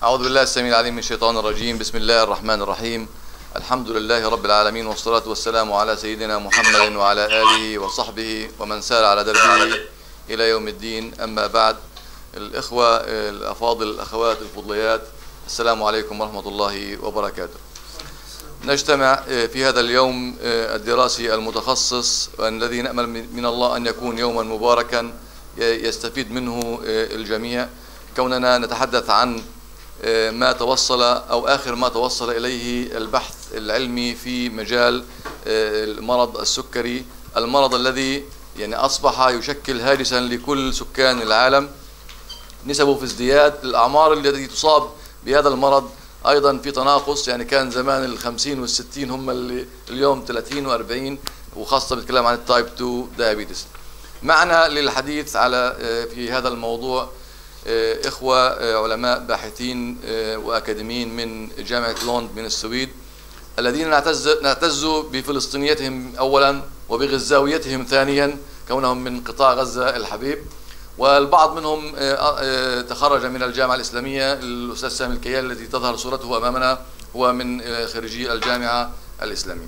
أعوذ بالله السميع العليم من الشيطان الرجيم. بسم الله الرحمن الرحيم. الحمد لله رب العالمين، والصلاة والسلام على سيدنا محمد وعلى آله وصحبه ومن سار على دربه إلى يوم الدين. أما بعد، الإخوة الأفاضل، الأخوات الفضليات، السلام عليكم ورحمة الله وبركاته. نجتمع في هذا اليوم الدراسي المتخصص، والذي نأمل من الله أن يكون يوما مباركا يستفيد منه الجميع، كوننا نتحدث عن ما توصل أو آخر ما توصل إليه البحث العلمي في مجال المرض السكري، المرض الذي أصبح يشكل هاجسا لكل سكان العالم. نسبه في ازدياد، الأعمار التي تصاب بهذا المرض أيضا في تناقص، كان زمان 50 وال60 هم اللي اليوم 30 و40، وخاصة بنتكلم عن التايب 2 دايابيتس. معنا للحديث على في هذا الموضوع إخوة علماء باحثين وأكاديميين من جامعة لوند من السويد، الذين نعتز بفلسطينيتهم أولا وبغزاويتهم ثانيا، كونهم من قطاع غزة الحبيب. والبعض منهم تخرج من الجامعة الإسلامية. الأستاذ سامي الكيالي الذي تظهر صورته أمامنا هو من خريجي الجامعة الإسلامية.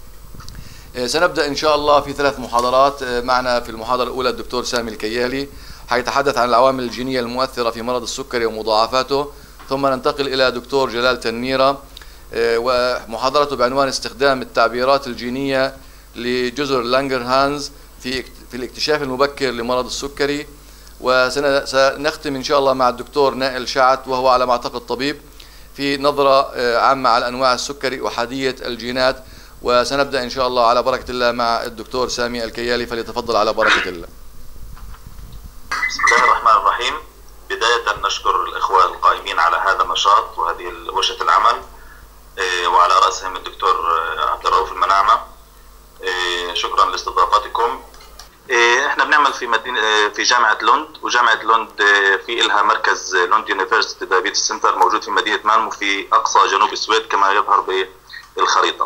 سنبدأ إن شاء الله في 3 محاضرات. معنا في المحاضرة الأولى الدكتور سامي الكيالي، حيتحدث عن العوامل الجينية المؤثرة في مرض السكري ومضاعفاته. ثم ننتقل إلى دكتور جلال تنميرة، ومحاضرته بعنوان استخدام التعبيرات الجينية لجزر لانجرهانز في الاكتشاف المبكر لمرض السكري. وسنختم إن شاء الله مع الدكتور نائل شعت، وهو على ما أعتقد طبيب، في نظرة عامة على أنواع السكري وحادية الجينات. وسنبدأ إن شاء الله على بركة الله مع الدكتور سامي الكيالي، فليتفضل على بركة الله. بسم الله الرحمن الرحيم. بداية نشكر الإخوة القائمين على هذا النشاط وهذه ورشة العمل، وعلى رأسهم الدكتور عبد الرؤوف المناعمة. شكرا لاستضافتكم. احنا بنعمل في جامعة لوند، وجامعة لوند في لها مركز لوند يونيفرسيتي دايابيتس سنتر موجود في مدينة مالمو في أقصى جنوب السويد كما يظهر بالخريطة.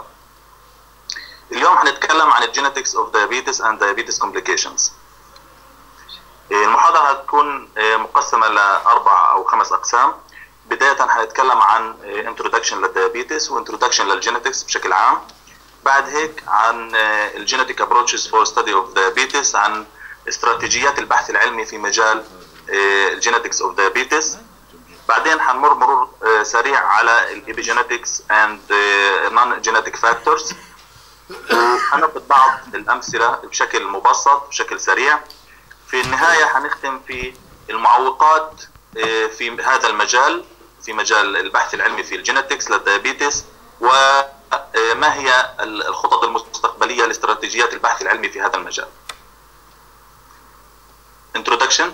اليوم هنتكلم عن الجينيتكس اوف diabetes and diabetes complications. المحاضرة هتكون مقسمة ل4 أو 5 أقسام. بداية هنتكلم عن introduction للديابيتس وintroduction للجينيتكس بشكل عام. بعد هيك عن الجينيتك approaches for study of diabetes، عن استراتيجيات البحث العلمي في مجال الجينيتكس اوف diabetes. بعدين هنمر مرور سريع على الإبيجينيتكس and non-genetic factors، وهناخد بعض الأمثلة بشكل مبسط بشكل سريع. في النهاية هنختم في المعوقات في هذا المجال، في مجال البحث العلمي في الجينيتكس للديابيتس، وما هي الخطط المستقبلية لاستراتيجيات البحث العلمي في هذا المجال. Introduction.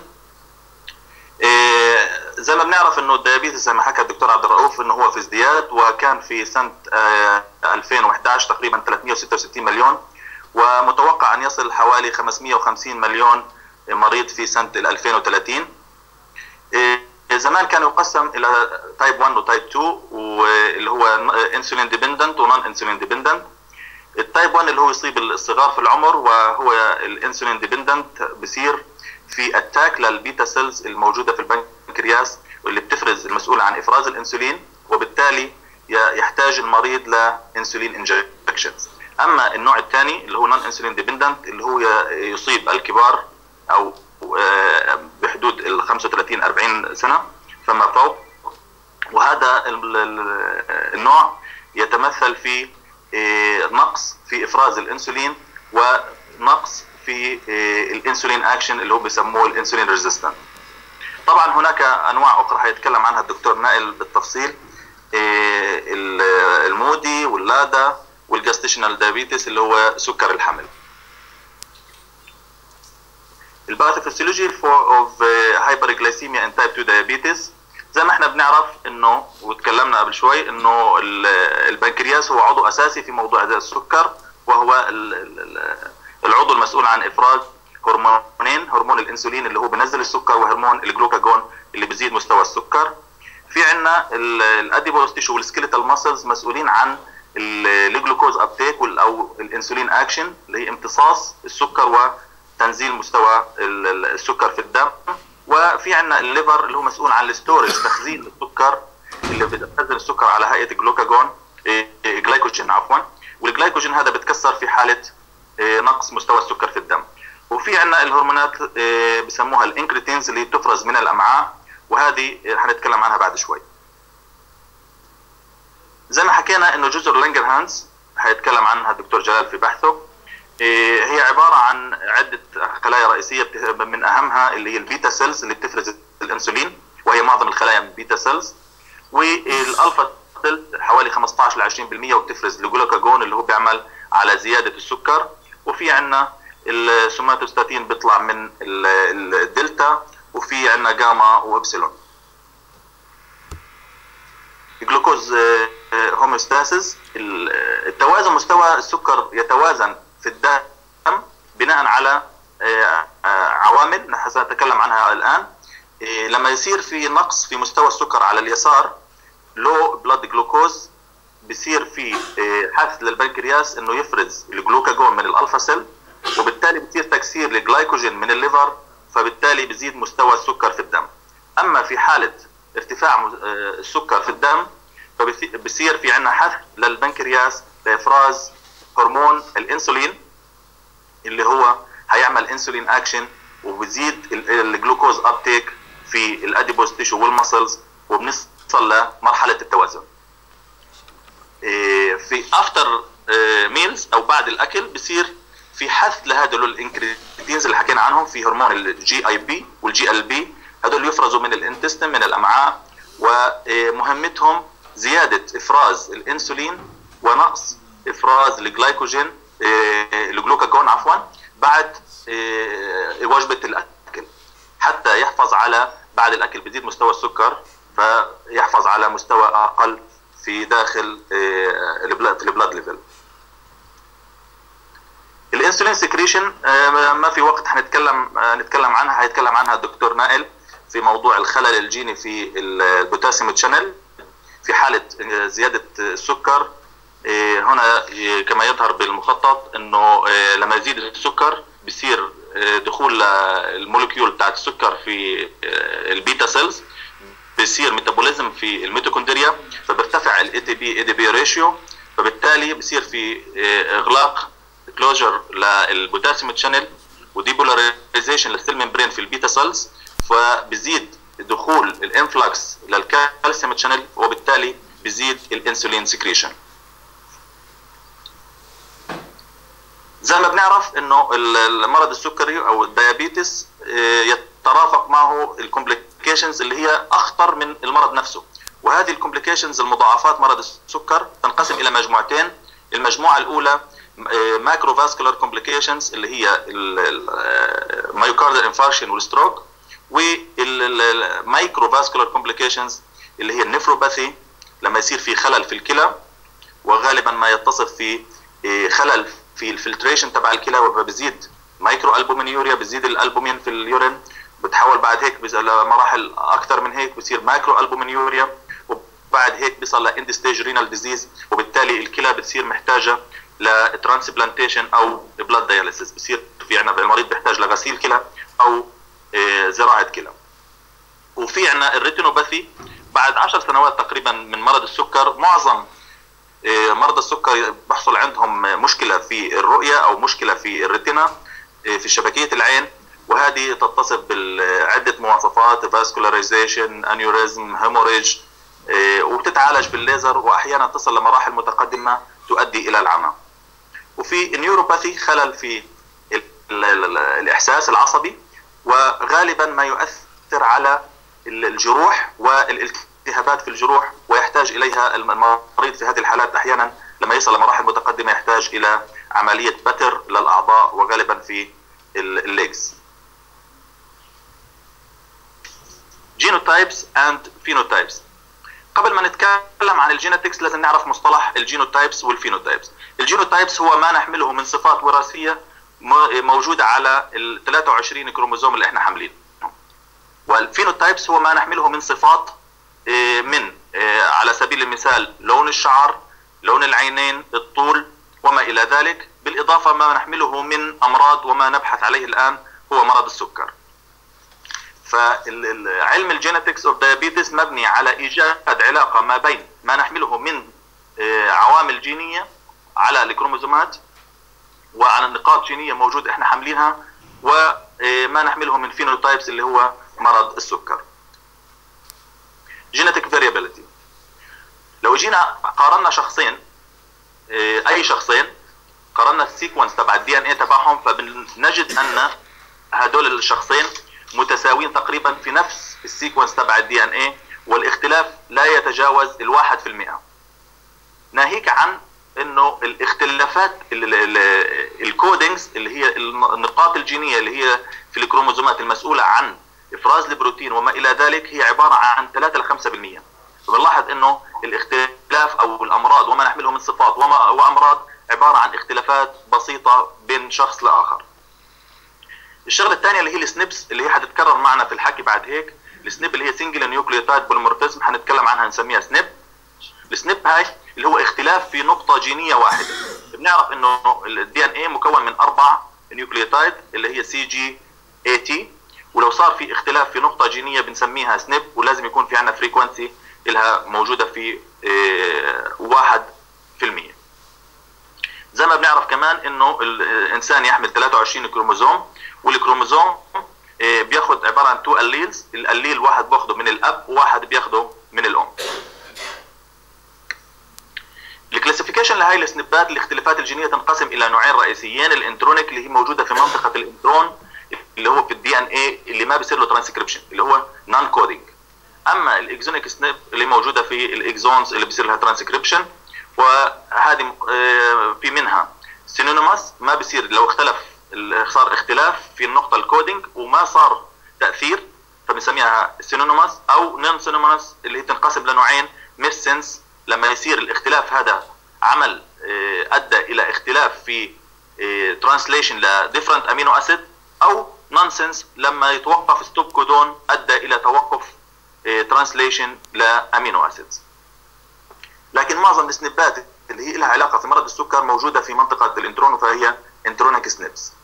زي ما بنعرف انه الديابيتس زي ما حكى الدكتور عبد الرؤوف انه هو في ازدياد، وكان في سنة 2011 تقريبا 366 مليون، ومتوقع ان يصل حوالي 550 مليون مريض في سنة 2030. زمان كان يقسم الى تايب 1 وتايب 2، واللي هو انسولين ديبندنت ونون انسولين ديبندنت. التايب 1 اللي هو يصيب الصغار في العمر، وهو الانسولين ديبندنت بيصير في اتاك للبيتا سيلز الموجوده في البنكرياس، واللي بتفرز المسؤوله عن افراز الانسولين، وبالتالي يحتاج المريض لانسولين انجكشنز. اما النوع الثاني اللي هو نون انسولين ديبندنت، اللي هو يصيب الكبار او بحدود ال 35-40 سنه فما فوق. وهذا النوع يتمثل في نقص في افراز الانسولين، ونقص في الانسولين اكشن اللي هو بيسموه الانسولين ريزيستنت. طبعا هناك انواع اخرى هيتكلم عنها الدكتور نائل بالتفصيل، المودي واللادا والجاستيشنال دايابيتس اللي هو سكر الحمل. الباثوفيسيولوجي اوف هايبرجلايسيميا ان تايب 2 دايابيتس. زي ما احنا بنعرف انه وتكلمنا قبل شوي انه البنكرياس هو عضو اساسي في موضوع السكر، وهو العضو المسؤول عن افراز هرمونين، هرمون الانسولين اللي هو بينزل السكر، وهرمون الجلوكاجون اللي بيزيد مستوى السكر. في عندنا الاديبوس تيشو والسكيليتال ماسلز مسؤولين عن الجلوكوز ابتيك او الانسولين اكشن، اللي هي امتصاص السكر وتنزيل مستوى السكر في الدم. وفي عندنا الليفر اللي هو مسؤول عن الستورج، تخزين السكر اللي بتخزن السكر على هيئه جلايكوجين عفوا، والجلايكوجين هذا بتكسر في حاله نقص مستوى السكر في الدم. وفي عندنا الهرمونات بسموها الانكريتينز اللي بتفرز من الامعاء، وهذه هنتكلم عنها بعد شوي. زي ما حكينا انه جزر لانجرهانز هيتكلم عنها الدكتور جلال في بحثه. هي عباره عن عده خلايا رئيسيه، من اهمها اللي هي البيتا سيلز اللي بتفرز الانسولين، وهي معظم الخلايا من بيتا سيلز. والالفا سيلز حوالي 15 ل 20%، وبتفرز الجلوكاجون اللي هو بيعمل على زياده السكر. وفي عندنا السوماتوستاتين بيطلع من الدلتا، وفي عندنا جاما وابسلون. الجلوكوز هوميوستاسيس، التوازن، مستوى السكر يتوازن في الدم بناء على عوامل سنتكلم عنها الآن. لما يصير في نقص في مستوى السكر على اليسار، لو بلاد جلوكوز، بيصير في حث للبنكرياس انه يفرز الجلوكاجون من الالفا سيل، وبالتالي بيصير تكسير للجلايكوجين من الليفر، فبالتالي بيزيد مستوى السكر في الدم. اما في حاله ارتفاع السكر في الدم، فبصير في عندنا حث للبنكرياس لافراز هرمون الانسولين اللي هو هيعمل انسولين اكشن، وبيزيد الجلوكوز ابتيك في الاديبوز تيشو والمسلز، وبنصل لمرحله التوازن. في افتر ميلز او بعد الاكل بصير في حث لهدول الانكريتينز اللي حكينا عنهم، في هرمون الجي اي بي والجي ال بي، هدول يفرزوا من الانتستين من الامعاء، ومهمتهم زياده افراز الانسولين ونقص افراز الجلايكوجين الجلوكاجون عفوا بعد وجبه الاكل، حتى يحفظ على بعد الاكل بيزيد مستوى السكر، فيحفظ على مستوى اقل في داخل البلاد ليفل. الانسولين سكريشن ما في وقت نتكلم عنها، هيتكلم عنها الدكتور نائل في موضوع الخلل الجيني في البوتاسيوم تشانل في حاله زياده السكر. هنا كما يظهر بالمخطط انه لما يزيد السكر بيصير دخول المولكيول بتاعت السكر في البيتا سيلز، بيصير ميتابوليزم في الميتوكوندريا، فبيرتفع الاي تي بي ريشيو، فبالتالي بيصير في اغلاق كلوجر للبوتاسيوم تشانل وديبولاريزيشن للسيل ممبرين في البيتا سيلز، فبيزيد دخول الانفلكس للكالسيوم تشانل، وبالتالي بيزيد الانسولين سكريشن. زي ما بنعرف انه المرض السكري او الديابيتس يترافق معه الكومبليكيشنز اللي هي اخطر من المرض نفسه، وهذه الكومبليكيشنز المضاعفات مرض السكر تنقسم الى مجموعتين. المجموعه الاولى مايكرو فاسكولار كومبليكيشنز اللي هي المايوكاردال انفاركشن والستروك، والمايكرو فاسكولار كومبليكيشنز اللي هي النفروباثي لما يصير في خلل في الكلى، وغالبا ما يتصف في خلل في الفلتريشن تبع الكلى، وبزيد مايكرو البومينيوريا، بزيد الالبومين في اليورين، بتحول بعد هيك لمراحل اكثر من هيك بصير مايكرو البومينيوريا، وبعد هيك بيصل لاند ستيج رينال ديزيز، وبالتالي الكلى بتصير محتاجه لترانسبلانتيشن او بلاد دياليسيس، بصير في عندنا المريض بيحتاج لغسيل كلى او زراعه كلى. وفي عندنا الريتينوباثي بعد 10 سنوات تقريبا من مرض السكر. معظم مرضى السكر بحصل عندهم مشكله في الرؤيه او مشكله في الريتنا في شبكيه العين، وهذه تتصف بعده مواصفات: فاسكولاريزيشن، انيوريزم، هيموريج، وبتتعالج بالليزر، واحيانا تصل لمراحل متقدمه تؤدي الى العمى. وفي النيوروباثي خلل في الاحساس العصبي، وغالبا ما يؤثر على الجروح والالتهابات في الجروح، ويحتاج اليها المريض في هذه الحالات احيانا لما يصل لمراحل متقدمه يحتاج الى عمليه بتر للاعضاء، وغالبا في الليجز. جينوتايبس اند فينوتايبس. قبل ما نتكلم عن الجينيتكس لازم نعرف مصطلح الجينوتايبس والفينوتايبس. الجينوتايبس هو ما نحمله من صفات وراثيه موجوده على ال 23 كروموزوم اللي احنا حاملينه. والفينوتايبس هو ما نحمله من صفات من على سبيل المثال لون الشعر، لون العينين، الطول وما الى ذلك، بالاضافه ما نحمله من امراض، وما نبحث عليه الان هو مرض السكر. فعلم الجينيتكس اوف دايابيتس مبني على ايجاد علاقه ما بين ما نحمله من عوامل جينيه على الكروموزومات وعلى نقاط جينيه موجود احنا حاملينها وما نحمله من فينوتايبس اللي هو مرض السكر. جينيتك فاريابيليتي، لو جينا قارنا شخصين، اي شخصين، قارنا السيكونس تبع الدي ان اي تبعهم، فبنجد ان هدول الشخصين متساويين تقريبا في نفس السيكونس تبع الدي ان اي، والاختلاف لا يتجاوز 1%. ناهيك عن انه الاختلافات الكودينجز اللي هي النقاط الجينيه اللي هي في الكروموزومات المسؤوله عن افراز البروتين وما الى ذلك هي عباره عن 3 ل 5%. فبنلاحظ انه الاختلاف او الامراض وما نحمله من صفات وامراض عباره عن اختلافات بسيطه بين شخص لاخر. الشغله الثانيه اللي هي السنبس اللي هي حتتكرر معنا في الحكي بعد هيك، السنب اللي هي سنجل نيوكليوتايد بوليمورفيزم، حنتكلم عنها نسميها سنب. السنب هاي اللي هو اختلاف في نقطه جينيه واحده. بنعرف انه الدي ان اي مكون من 4 نيوكليوتايد اللي هي سي جي اي تي، ولو صار في اختلاف في نقطه جينيه بنسميها سنب، ولازم يكون في عندنا فريكونسي لها موجوده في 1%. زي ما بنعرف كمان انه الانسان يحمل 23 كروموزوم، والكروموزوم بياخد عباره عن 2 الليلز، الاليل واحد باخده من الاب وواحد بياخده من الام. الكلاسيفيكيشن لهي السنبات الاختلافات الجينيه تنقسم الى نوعين رئيسيين، الانترونيك اللي هي موجوده في منطقه الانترون اللي هو في الدي ان اي اللي ما بيصير له ترانسكريبشن اللي هو نون كودينج. اما الاكزونيك سنب اللي موجوده في الاكزونز اللي بيصير لها ترانسكريبشن، وهذه في منها سينونيمس ما بيصير لو اختلف، صار اختلاف في النقطه الكودينج وما صار تاثير فبنسميها سينونيمس، او نون سينونيمس اللي هي تنقسم لنوعين، ميسنس لما يصير الاختلاف هذا عمل ادى الى اختلاف في ترانسليشن لديفرنت امينو اسيد، او نونسنس لما يتوقف ستوب كودون ادى الى توقف ترانسليشن لامينو اسيدز. لكن معظم السنبات اللي هي لها علاقه في مرض السكر موجوده في منطقه الانترون، فهي انترونيك سنبس.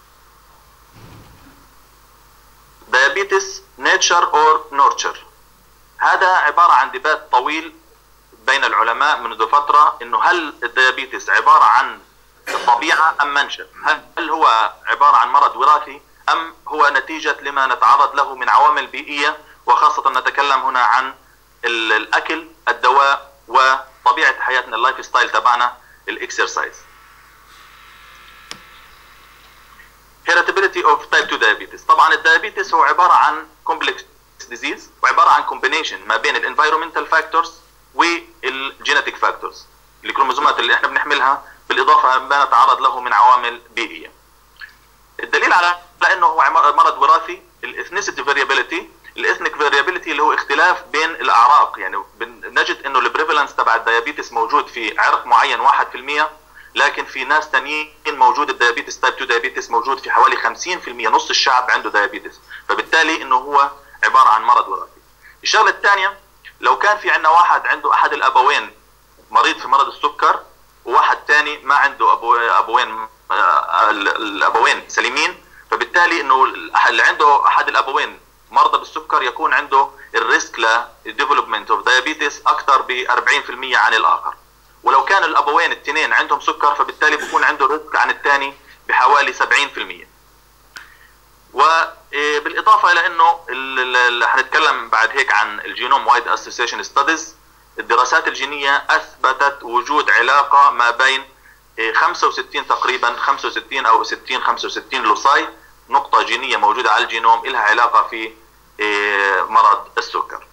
دايابيتس نيتشر اور نورتشر، هذا عباره عن ديبات طويل بين العلماء منذ فتره، انه هل الديابيتس عباره عن الطبيعه ام منشأ؟ هل هو عباره عن مرض وراثي ام هو نتيجه لما نتعرض له من عوامل بيئيه، وخاصه نتكلم هنا عن الاكل، الدواء، وطبيعه حياتنا، اللايف ستايل تبعنا، الاكسرسايز. heritability of type 2 diabetes، طبعا الديابيتس هو عباره عن complex disease وعباره عن combination ما بين الانفايرومنتال فاكتورز والجينيتيك فاكتورز، الكروموزومات اللي احنا بنحملها بالاضافه ما نتعرض له من عوامل بيئيه. الدليل على انه هو مرض وراثي الاثنيسيتي فاريابيليتي، الاثنيك فاريابيليتي اللي هو اختلاف بين الاعراق، يعني نجد انه البريفالنس تبع الديابيتس موجود في عرق معين 1%، لكن في ناس ثانيين موجود الديابيتس تايب 2 ديابيتس موجود في حوالي 50%، نص الشعب عنده ديابيتس، فبالتالي انه هو عباره عن مرض وراثي. الشغله الثانيه، لو كان في عندنا واحد عنده احد الابوين مريض في مرض السكر وواحد ثاني ما عنده الابوين سليمين، فبالتالي انه اللي عنده احد الابوين مرضى بالسكر يكون عنده الريسك لديفلوبمنت اوف دايابيتس اكثر ب 40% عن الاخر. ولو كان الابوين الاثنين عندهم سكر فبالتالي بيكون عنده ريسك عن الثاني بحوالي 70%. وبالاضافه الى انه اللي حنتكلم بعد هيك عن الجينوم وايد اسوسيشن ستاديز، الدراسات الجينيه اثبتت وجود علاقه ما بين 65 تقريبا 65 او 65 لوساي، نقطه جينيه موجوده على الجينوم لها علاقه في مرض السكر.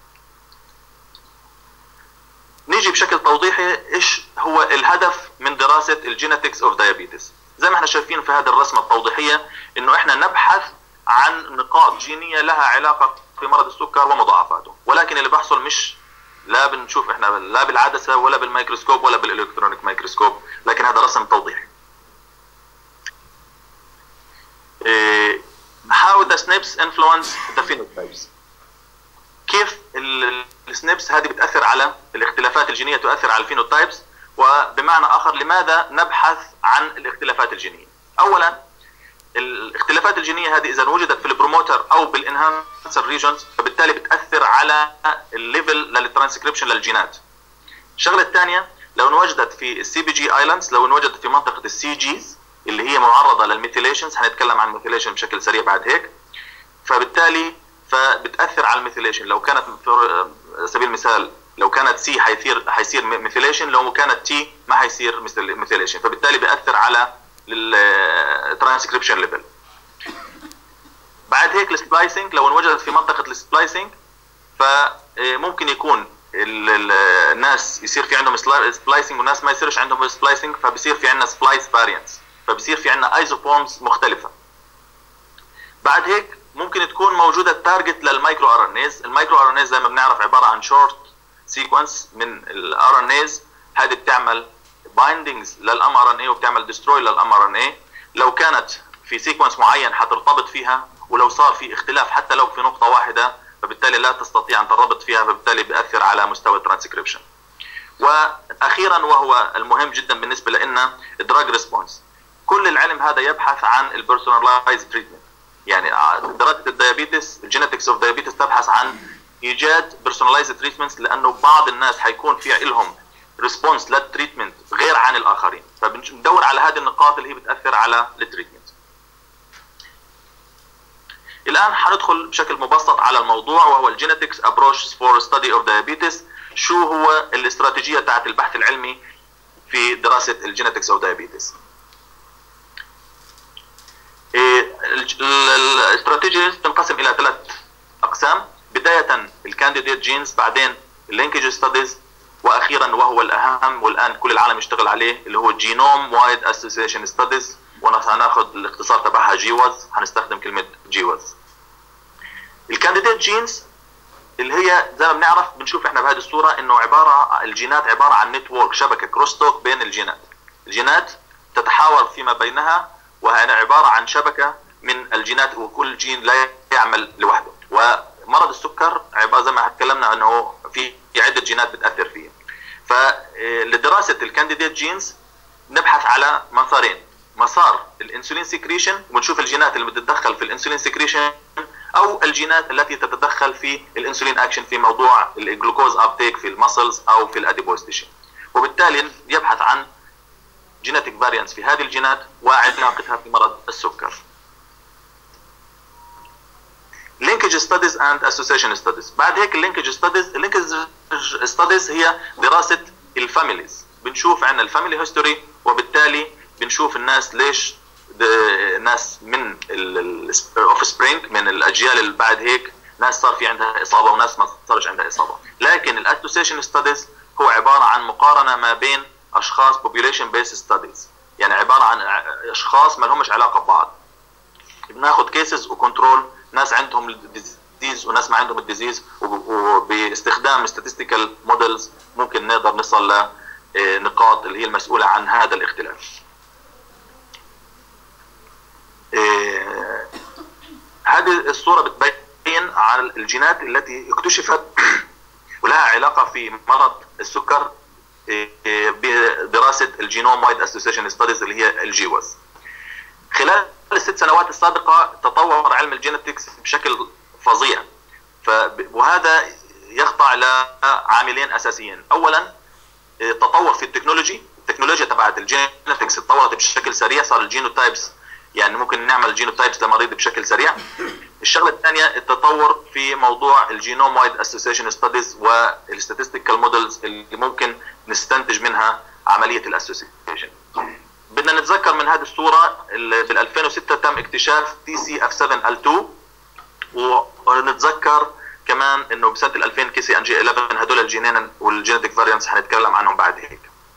نيجي بشكل توضيحي ايش هو الهدف من دراسه الجينيتكس اوف دايابيتس. زي ما احنا شايفين في هذه الرسمه التوضيحيه انه احنا نبحث عن نقاط جينيه لها علاقه في مرض السكر ومضاعفاته، ولكن اللي بيحصل مش لا بنشوف احنا لا بالعدسه ولا بالميكروسكوب ولا بالالكترونيك ميكروسكوب، لكن هذا رسم توضيحي. How the SNPs influence the phenotypes. كيف السنبس هذه بتاثر على الاختلافات الجينيه، تؤثر على الفينوتايبس، وبمعنى اخر لماذا نبحث عن الاختلافات الجينيه؟ اولا الاختلافات الجينيه هذه اذا وجدت في البروموتر او بالانهانسر ريجنز فبالتالي بتاثر على الليفل للترانسكريبشن للجينات. الشغله الثانيه لو انوجدت في السي بي جي ايلاندز، لو انوجدت في منطقه السي جيز اللي هي معرضه للميثيليشنز، هنتكلم عن الميثيليشن بشكل سريع بعد هيك، فبالتالي فبتاثر على الميثيليشن. لو كانت على سبيل المثال لو كانت سي حيصير ميثيليشن، لو كانت تي ما حيصير ميثيليشن، فبالتالي بياثر على الترانسكريبشن ليفل. بعد هيك السبلايسنج، لو انوجدت في منطقه السبلايسنج فممكن يكون الناس يصير في عندهم سبلايسنج والناس ما يصيرش عندهم سبلايسنج، فبصير في عندنا سبلايس فاريانتس، فبصير في عندنا ايزوفورمز مختلفه. بعد هيك ممكن تكون موجوده التارجت للمايكرو ار ان ايز. المايكرو ار ان ايز زي ما بنعرف عباره عن شورت سيكونس من الار ان ايز، هذه بتعمل بايندينجز للام ار ان اي وبتعمل ديستروي للام ار ان اي. لو كانت في سيكونس معين حترتبط فيها، ولو صار في اختلاف حتى لو في نقطه واحده فبالتالي لا تستطيع ان ترتبط فيها، فبالتالي بياثر على مستوى الترانسكريبشن. واخيرا وهو المهم جدا بالنسبه لنا الدراج ريسبونس. كل العلم هذا يبحث عن البيرسوناليزد تريتمنت، يعني دراسه الديابيتس الجينيتكس اوف ديابيتس تبحث عن ايجاد بيرسوناليزد تريتمنتس، لانه بعض الناس حيكون في لهم ريسبونس للتريتمنت غير عن الاخرين، فبندور على هذه النقاط اللي هي بتاثر على التريتمنت. الان حندخل بشكل مبسط على الموضوع وهو الجينيتكس ابروش فور ستدي اوف دايابيتس. شو هو الاستراتيجيه تاعت البحث العلمي في دراسه الجينيتكس اوف دايابيتس؟ الاستراتيجيه تنقسم الى 3 اقسام، بدايه الكانديديت جينز، بعدين اللينكج ستاديز، واخيرا وهو الاهم والان كل العالم يشتغل عليه اللي هو الجينوم وايد اسوسيشن ستاديز، وهناخذ الاختصار تبعها جيوز، هنستخدم كلمه جيوز. الكانديديت جينز اللي هي زي ما بنعرف بنشوف احنا بهذه الصوره انه الجينات عباره عن نتورك، شبكه كروستوك بين الجينات. الجينات تتحاور فيما بينها، وهي عباره عن شبكه من الجينات، وكل جين لا يعمل لوحده. ومرض السكر عباره زي ما تكلمنا انه في عده جينات بتاثر فيه. فلدراسه الكانديديت جينز نبحث على مسارين، مسار الانسولين سكريشن ونشوف الجينات اللي بتتدخل في الانسولين سكريشن، او الجينات التي تتدخل في الانسولين اكشن في موضوع الجلوكوز ابتيك في المسلز او في الاديبوز تيشو. وبالتالي يبحث عن جينيتك فاريانتس في هذه الجينات وعلاقتها في مرض السكر. linkage studies and association studies. بعد هيك اللينكج ستاديز هي دراسه الفاميليز، بنشوف عندنا الفاميلي هيستوري، وبالتالي بنشوف الناس ليش ناس من الاوف سبرينج من الاجيال اللي بعد هيك ناس صار في عندها اصابه وناس ما صارش عندها اصابه. لكن الاسوسيشن ستاديز هو عباره عن مقارنه ما بين اشخاص population based studies، يعني عباره عن اشخاص ما لهمش علاقه ببعض. بناخذ كيسز وكنترول، ناس عندهم الديزيز وناس ما عندهم الديزيز، وباستخدام statistical models ممكن نقدر نصل لنقاط اللي هي المسؤوله عن هذا الاختلاف. هذه الصوره بتبين على الجينات التي اكتشفت ولها علاقه في مرض السكر بدراسه الجينوم وايد اسوسيشن ستاديز اللي هي الجيوز. خلال ال6 سنوات السابقه تطور علم الجينيتكس بشكل فظيع، وهذا يخضع لعاملين اساسيين. اولا تطور في التكنولوجيا تبعت الجينيتكس تطورت بشكل سريع، صار الجينوتايبس يعني ممكن نعمل جينوتايبس لمريض بشكل سريع. الشغله الثانيه التطور في موضوع الجينوم وايد اسوسيشن ستاديز والستاتستيكال مودلز اللي ممكن نستنتج منها عمليه الاسوسيشن. بدنا نتذكر من هذه الصوره بال 2006 تم اكتشاف TCF7L2، ونتذكر كمان انه بسنه 2000 KCNG11. هدول الجينين والجينيتك فاريانتس حنتكلم عنهم بعد هيك.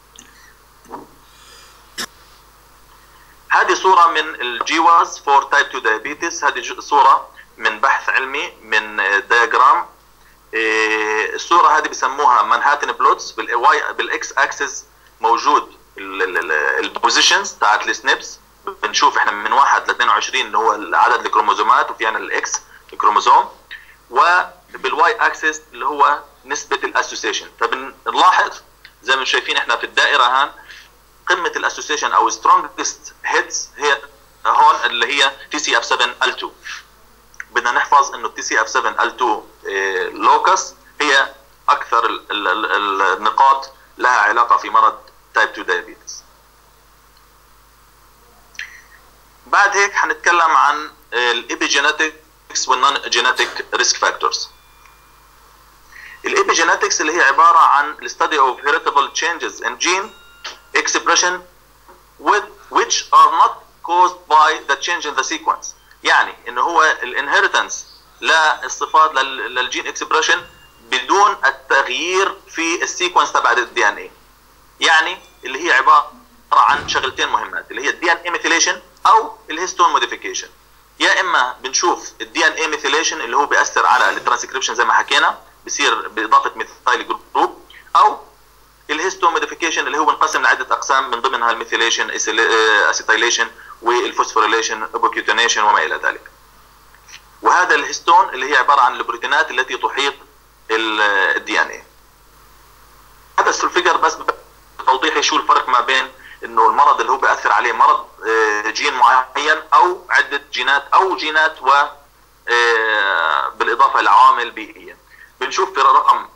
هذه صورة من الجيواز فور تايب 2 دايابيتس، هذه صورة من بحث علمي من دياجرام. الصورة هذه بسموها مانهاتن بلوتس، بالاكس اكسس موجود البوزيشنز تاعت السنيبس، بنشوف احنا من 1 ل 22 اللي هو عدد الكروموزومات وفي عندنا الاكس الكروموزوم، وبالواي اكسس اللي هو نسبة الاسوسيشن. فبنلاحظ زي ما شايفين احنا في الدائرة هان قمه الاسوسيشن او سترونجست هيدز هي هون اللي هي TCF7L2. بدنا نحفظ انه TCF7L2 لوكس هي اكثر النقاط لها علاقه في مرض تايب 2 دايابيتس. بعد هيك حنتكلم عن الابيجينetics والنون جينيتيك ريسك فاكتورز. الابيجينetics اللي هي عباره عن الستدي اوف heritable changes in gene expression which are not caused by the change in the sequence. يعني انه هو الانهيرتنس للصفات للجين اكسبريشن بدون التغيير في السيكونس تبع الدي ان اي. يعني اللي هي عباره عن شغلتين مهمات اللي هي الدي ان اي ميثيليشن او الهيستون موديفيكيشن. يا اما بنشوف الدي ان اي ميثيليشن اللي هو بياثر على الترانسكريبشن زي ما حكينا بيصير باضافه ميثايل جروب، او الهيستون موديفيكيشن اللي هو بنقسم لعده اقسام من ضمنها الميثيليشن، اسيتايليشن، والفوسفوريليشن، اوبوكيوتينيشن وما الى ذلك. وهذا الهيستون اللي هي عباره عن البروتينات التي تحيط الدي ان اي. هذا الفيجر بس توضيحي شو الفرق ما بين انه المرض اللي هو بياثر عليه مرض جين معين او عده جينات او جينات و بالاضافه لعوامل بيئيه. بنشوف في رقم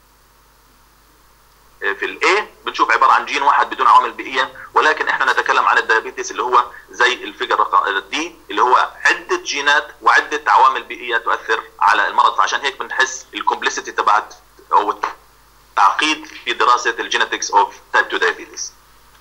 في الاي بنشوف عباره عن جين واحد بدون عوامل بيئيه، ولكن احنا نتكلم عن الدايابيتس اللي هو زي الفيجر رقم دي اللي هو عده جينات وعده عوامل بيئيه تؤثر على المرض. فعشان هيك بنحس الكومبلكسيتي تبعت او التعقيد في دراسه الجينيتكس اوف تايب 2 دايابيتس.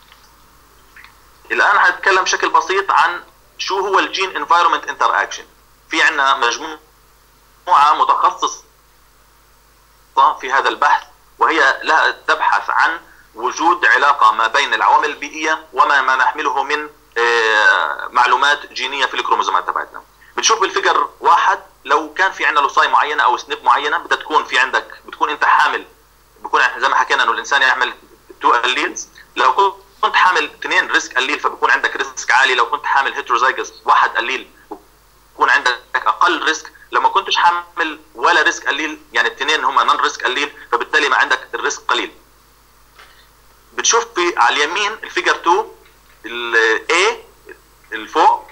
الان هنتكلم بشكل بسيط عن شو هو الجين انفايرمنت انتر اكشن. في عندنا مجموعه متخصصه في هذا البحث، وهي لا تبحث عن وجود علاقه ما بين العوامل البيئيه وما نحمله من معلومات جينيه في الكروموزومات تبعتنا. بنشوف بالفيجر واحد لو كان في عندنا لوساي معينه او سنيب معينه بدها تكون في عندك، بتكون انت حامل، بكون زي ما حكينا انه الانسان يعمل 2 الليلز. لو كنت حامل 2 ريسك الليل فبكون عندك ريسك عالي. لو كنت حامل هيتروزايجس 1 الليل بكون عندك اقل ريسك. لو ما كنتش حامل ولا ريسك الليل يعني الاثنين هم نون ريسك الليل فبالتالي ما عندك الريسك قليل. بتشوف في على اليمين الفيجر 2 الاي الفوق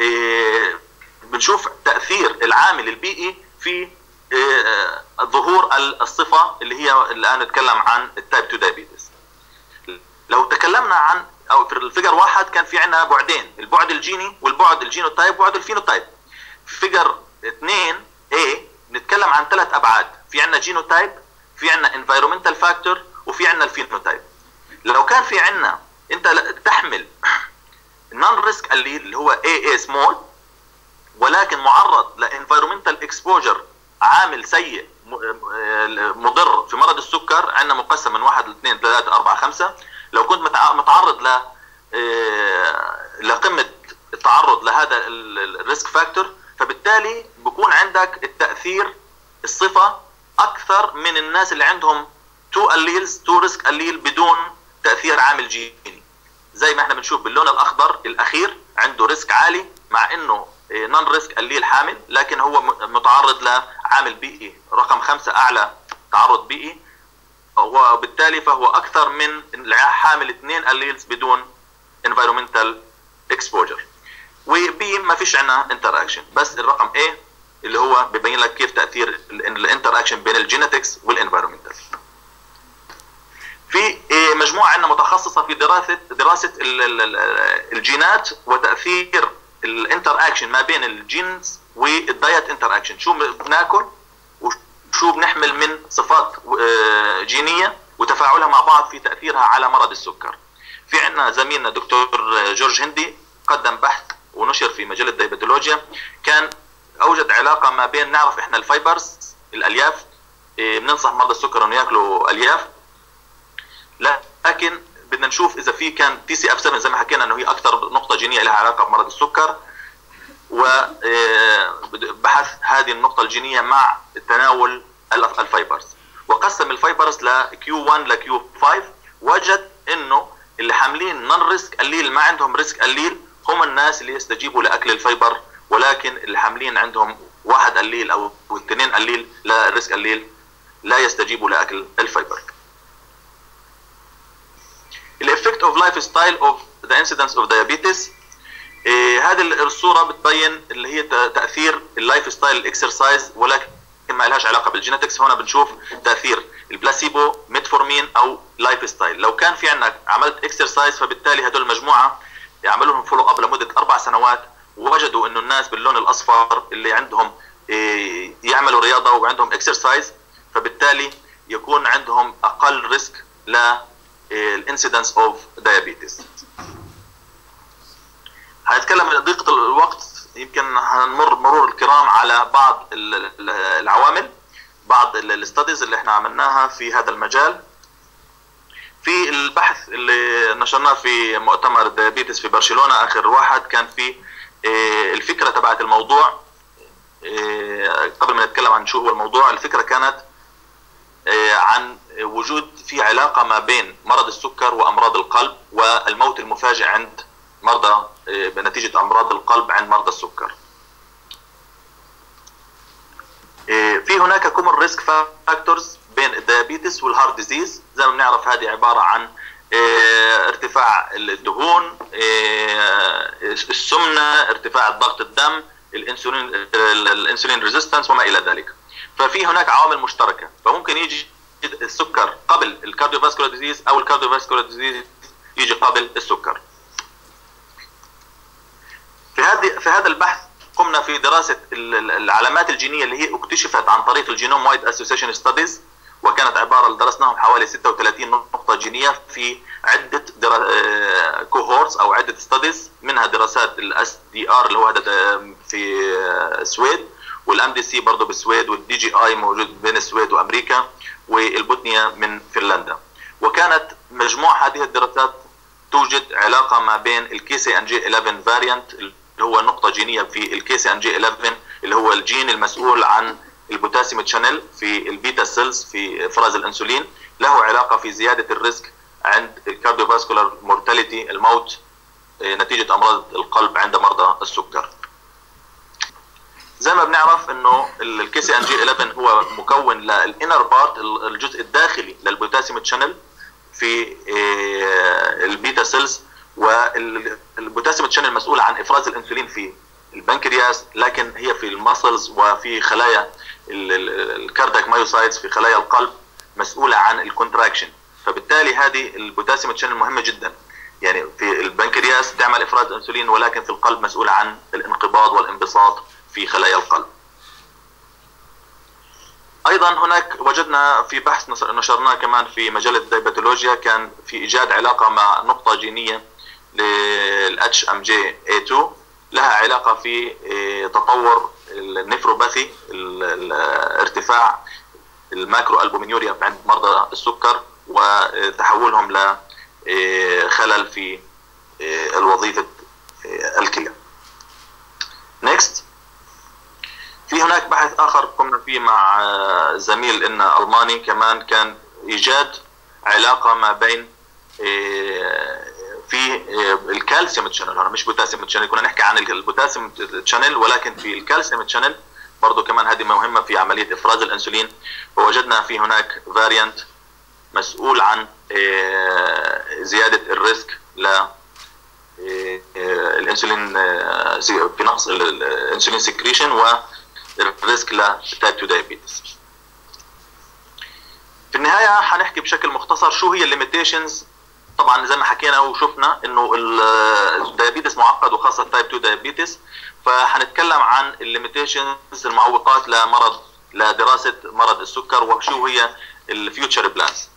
بنشوف تاثير العامل البيئي في ظهور الصفه اللي هي الان نتكلم عن التايب 2 دايابيتس. لو تكلمنا عن او في الفيجر واحد كان في عندنا بعدين، البعد الجيني والبعد الجينوتايب وبعد الفينوتايب. في فيجر 2 A نتكلم عن 3 ابعاد، في عندنا جينوتايب، في عندنا انفايرمنتال فاكتور، وفي عندنا الفينوتايب. لو كان في عندنا انت تحمل نون ريسك اللي هو AA سمول ولكن معرض لانفايرمنتال اكسبوجر عامل سيء مضر في مرض السكر، عندنا مقسم من 1 ل 2 3 4 5. لو كنت متعرض لقمه التعرض لهذا الريسك فاكتور فبالتالي بكون عندك التاثير الصفه اكثر من الناس اللي عندهم 2 الليلز 2 ريسك الليل بدون تاثير عامل جيني. زي ما احنا بنشوف باللون الاخضر الاخير عنده ريسك عالي مع انه نون ريسك الليل حامل، لكن هو متعرض لعامل بيئي رقم 5 اعلى تعرض بيئي، وبالتالي فهو اكثر من حامل 2 الليلز بدون environmental exposure. وبي ما فيش عندنا انتر اكشن، بس الرقم A اللي هو ببين لك كيف تاثير الانتر اكشن بين الجينيتكس والانفايرمنتال. في مجموعه عندنا متخصصه في دراسه الجينات وتاثير الانتر اكشن ما بين الجينز والدايت انتر اكشن، شو بناكل وشو بنحمل من صفات جينيه وتفاعلها مع بعض في تاثيرها على مرض السكر. في عندنا زميلنا دكتور جورج هندي قدم بحث ونشر في مجله دايبيتولوجيا، كان اوجد علاقه ما بين، نعرف احنا الفايبرز الالياف بننصح مرضى السكر انه ياكلوا الياف، لكن بدنا نشوف اذا في كان TCF7 زي ما حكينا انه هي اكثر نقطه جينيه لها علاقه بمرض السكر، وبحث هذه النقطه الجينيه مع تناول الفايبرز، وقسم الفايبرز ل Q1 ل Q5. وجد انه اللي حاملين نون ريسك الليل ما عندهم ريسك الليل هم الناس اللي يستجيبوا لاكل الفايبر، ولكن اللي حاملين عندهم 1 الليل او 2 الليل لا ريسك الليل لا يستجيبوا لاكل الفايبر. The effect of lifestyle of the incidence of diabetes. هذه الصوره بتبين اللي هي تاثير اللايف ستايل الاكسرسايز، ولكن ما لهاش علاقه بالجينيتكس. هنا بنشوف تاثير البلاسيبو، ميتفورمين او لايف ستايل. لو كان في عندك عملت اكسرسايز، فبالتالي هدول المجموعه يعملوا لهم فولو اب لمده 4 سنوات، ووجدوا انه الناس باللون الاصفر اللي عندهم يعملوا رياضه وعندهم اكسرسايز، فبالتالي يكون عندهم اقل ريسك للانسيدنس اوف دايابيتس. هنتكلم من ضيقه الوقت، يمكن هنمر مرور الكرام على بعض العوامل، بعض الاستاديز اللي احنا عملناها في هذا المجال. في البحث اللي نشرناه في مؤتمر الديابيتس في برشلونة آخر واحد، كان في الفكرة تبعت الموضوع. قبل ما نتكلم عن شو هو الموضوع، الفكرة كانت عن وجود في علاقة ما بين مرض السكر وأمراض القلب والموت المفاجئ عند مرضى بنتيجة أمراض القلب عند مرضى السكر. في هناك كومن ريسك فاكتورز بين الديابيتس والهارت ديزيز. زي ما بنعرف هذه عبارة عن ارتفاع الدهون، السمنة، ارتفاع ضغط الدم، الانسولين ريزيستنس وما الى ذلك. ففي هناك عوامل مشتركة، فممكن يجي السكر قبل الكارديوفاسكولار ديزيز او الكارديوفاسكولار ديزيز يجي قبل السكر. في هذا البحث قمنا في دراسة العلامات الجينية اللي هي اكتشفت عن طريق الجينوم وايد اسوسيشن ستاديز، وكانت عبارة درسناهم حوالي 36 نقطة جينية في عدة كوهورتس او عدة ستاديز، منها دراسات الاس دي ار اللي هو في السويد، والام دي سي برضه بالسويد، والدي جي اي موجود بين السويد وامريكا، والبوتنيا من فنلندا. وكانت مجموع هذه الدراسات توجد علاقة ما بين الكي سي ان جي 11 فاريانت اللي هو نقطة جينية في الكي سي ان جي 11 اللي هو الجين المسؤول عن البوتاسيوم تشانل في البيتا سيلز في افراز الانسولين، له علاقة في زيادة الريسك عند الكارديوفاسكولار مورتاليتي، الموت نتيجة امراض القلب عند مرضى السكر. زي ما بنعرف انه الكي سي ان جي 11 هو مكون للانر بارت، الجزء الداخلي للبوتاسيوم تشانل في البيتا سيلز، والبوتاسيوم تشانل مسؤولة عن افراز الانسولين في البنكرياس، لكن هي في المسلز وفي خلايا الكاردياك مايوسايتس في خلايا القلب مسؤولة عن الكونتراكشن. فبالتالي هذه البوتاسيوم تشانل مهمة جدا، يعني في البنكرياس تعمل افراز انسولين، ولكن في القلب مسؤولة عن الانقباض والانبساط في خلايا القلب. ايضا هناك وجدنا في بحث نشرناه كمان في مجلة الدايباتولوجيا، كان في ايجاد علاقة مع نقطة جينية للاتش ام جي اي 2 لها علاقة في تطور النفروباثي، ارتفاع الماكرو البومينيوريا عند مرضى السكر وتحولهم لخلل في الوظيفة الكلى. نيكست. في هناك بحث اخر قمنا فيه مع زميل لنا الماني كمان، كان ايجاد علاقة ما بين في الكالسيوم تشانل، هنا مش بوتاسيوم تشانل، كنا نحكي عن البوتاسيوم تشانل، ولكن في الكالسيوم تشانل برضه كمان هذه مهمة في عملية افراز الانسولين. فوجدنا في هناك فاريانت مسؤول عن زيادة الريسك ل الانسولين في نقص الانسولين سكريشن والريسك لتايب 2 دايابيتس. في النهاية حنحكي بشكل مختصر شو هي الليميتيشنز. طبعا زي ما حكينا وشفنا انه الدايابيتس معقد وخاصة تايب 2 دايابيتس، فحنتكلم عن الليميتيشنز، المعوقات لدراسة مرض السكر وشو هي الفيوتشر بلانز.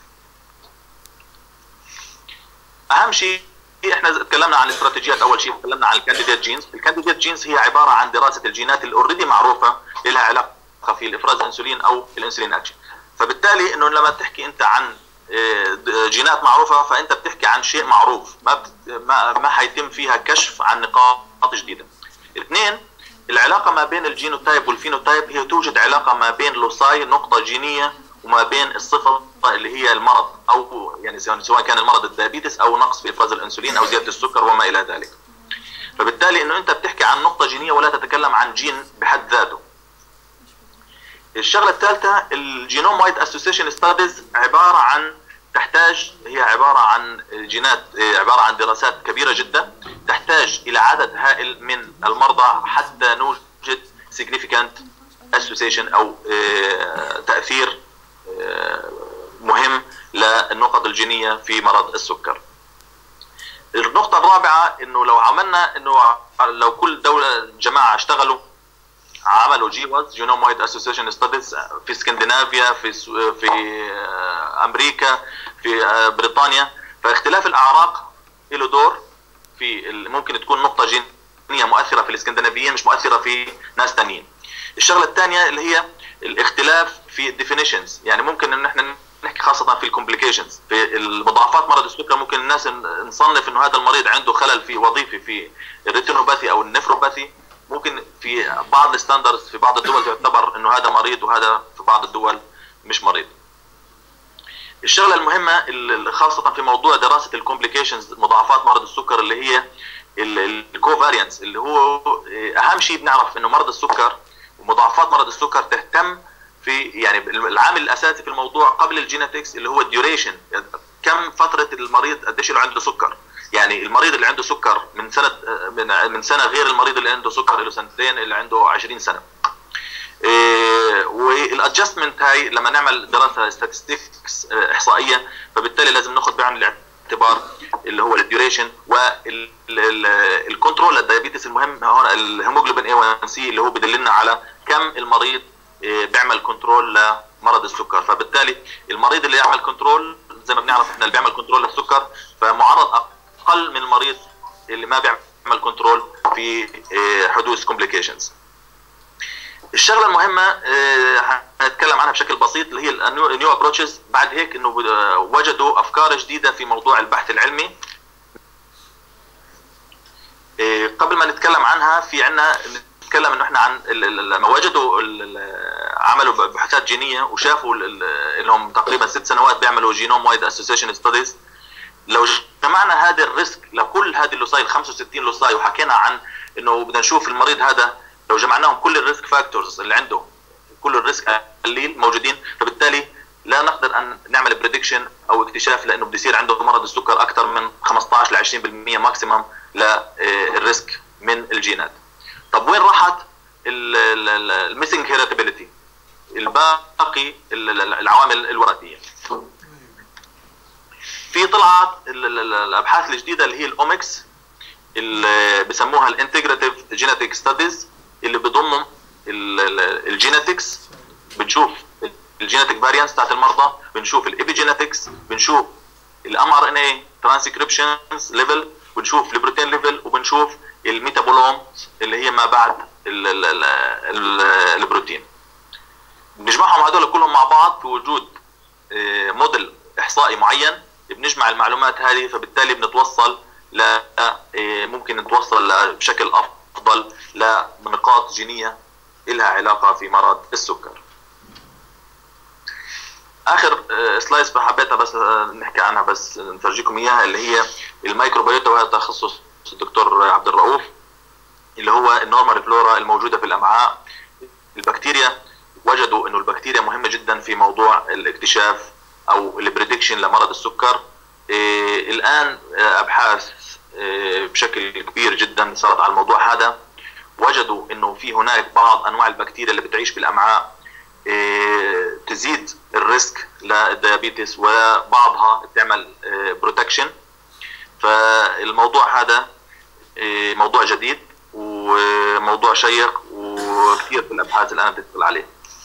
اهم شيء احنا تكلمنا عن الاستراتيجيات. اول شيء تكلمنا عن الكانديديت جينز. الكانديديت جينز هي عبارة عن دراسة الجينات اللي اوريدي معروفة لها علاقة في الافراز الانسولين او الانسولين اكشن. فبالتالي انه لما تحكي انت عن جينات معروفة فانت بتحكي عن شيء معروف، ما حيتم فيها كشف عن نقاط جديدة. اثنين، العلاقة ما بين الجينوتايب والفينوتايب، هي توجد علاقة ما بين لوساي نقطة جينية وما بين الصفة اللي هي المرض، او يعني سواء كان المرض الدايابيتس او نقص في افراز الانسولين او زيادة السكر وما الى ذلك. فبالتالي انه انت بتحكي عن نقطة جينية ولا تتكلم عن جين بحد ذاته. الشغلة الثالثة، الجينوم وايد اسوسيشن ستاديز هي عبارة عن جينات، عبارة عن دراسات كبيرة جدا تحتاج الى عدد هائل من المرضى حتى نوجد significant association او تاثير مهم للنقط الجينيه في مرض السكر. النقطه الرابعه انه لو عملنا لو كل دوله جماعه اشتغلوا عملوا جيواز جينومويد اسوسيشن ستاديز في اسكندنافيا في امريكا في بريطانيا، فاختلاف الاعراق له دور في ممكن تكون نقطه جينيه مؤثره في الاسكندنافيين مش مؤثره في ناس ثانيين. الشغله الثانيه اللي هي الاختلاف في الديفينيشنز، يعني ممكن ان احنا نحكي خاصه في الكومبليكيشنز في المضاعفات مرض السكر، ممكن الناس نصنف انه هذا المريض عنده خلل في وظيفي في الريتينوباثي او النفروباثي، ممكن في بعض الستاندردز في بعض الدول تعتبر انه هذا مريض وهذا في بعض الدول مش مريض. الشغله المهمه خاصه في موضوع دراسه الكومبليكيشنز مضاعفات مرض السكر اللي هي الكوفاريانس، اللي هو اهم شيء بنعرف انه مرض السكر ومضاعفات مرض السكر تهتم في يعني العامل الاساسي في الموضوع قبل الجينيتكس اللي هو الديوريشن، كم فتره المريض قديش له عنده سكر. يعني المريض اللي عنده سكر من سنه غير المريض اللي عنده سكر له سنتين اللي عنده 20 سنه. والادجستمنت هاي لما نعمل دراسه ستاتستكس احصائيه فبالتالي لازم ناخذ بعين الاعتبار اللي هو الديوريشن والكنترول للديابيتس. المهم هون الهيموجلوبين A1C اللي هو بدلنا على كم المريض بيعمل كنترول لمرض السكر، فبالتالي المريض اللي يعمل كنترول زي ما بنعرف احنا اللي بيعمل كنترول للسكر فمعرض اقل من المريض اللي ما بيعمل كنترول في حدوث كومبليكيشنز. الشغله المهمه هنتكلم عنها بشكل بسيط اللي هي النيو ابروتشز. بعد هيك انه وجدوا افكار جديده في موضوع البحث العلمي. قبل ما نتكلم عنها في عنا نتكلم انه احنا عن لما وجدوا عملوا بحوثات جينيه وشافوا لهم تقريبا 6 سنوات بيعملوا جينوم وايد اسوسيشن ستاديز. لو جمعنا هذا الريسك لكل هذه اللوصاي 65 لوصاي وحكينا عن انه بدنا نشوف المريض هذا لو جمعناهم كل الريسك فاكتورز اللي عنده كل الريسك قليل موجودين، فبالتالي لا نقدر ان نعمل بريدكشن او اكتشاف لانه بده يصير عنده مرض السكر اكثر من 15 ل 20% ماكسيمم للريسك من الجينات. طب وين راحت الميسنج هيريتابيليتي الباقي العوامل الوراثيه؟ في طلعت الابحاث الجديده اللي هي الاومكس اللي بسموها الانتجراتيف جينيتك ستاديز اللي بضمن الجينيتكس. بنشوف الجينيتك فاريانس بتاعت المرضى، بنشوف الابيجينيتكس، بنشوف الام ار ان اي ترانسكريبشنز ليفل، بنشوف البروتين ليفل، وبنشوف الميتابولوم اللي هي ما بعد البروتين. بنجمعهم هذول كلهم مع بعض في وجود موديل احصائي معين بنجمع المعلومات هذه، فبالتالي بنتوصل ممكن نتوصل بشكل افضل لنقاط جينيه لها علاقه في مرض السكر. اخر سلايس حبيتها بس نحكي عنها بس نفرجيكم اياها اللي هي الميكروبيوتا، وهذا تخصص الدكتور عبد الرؤوف، اللي هو النورمال فلورا الموجوده في الامعاء. البكتيريا وجدوا انه البكتيريا مهمه جدا في موضوع الاكتشاف او البريدكشن لمرض السكر. الان ابحاث بشكل كبير جدا صارت على الموضوع هذا. وجدوا انه في هناك بعض انواع البكتيريا اللي بتعيش في الامعاء تزيد الريسك للديابيتس وبعضها بتعمل بروتكشن. فالموضوع هذا موضوع جديد وموضوع شيق وكثير في الابحاث الان بتدخل عليه.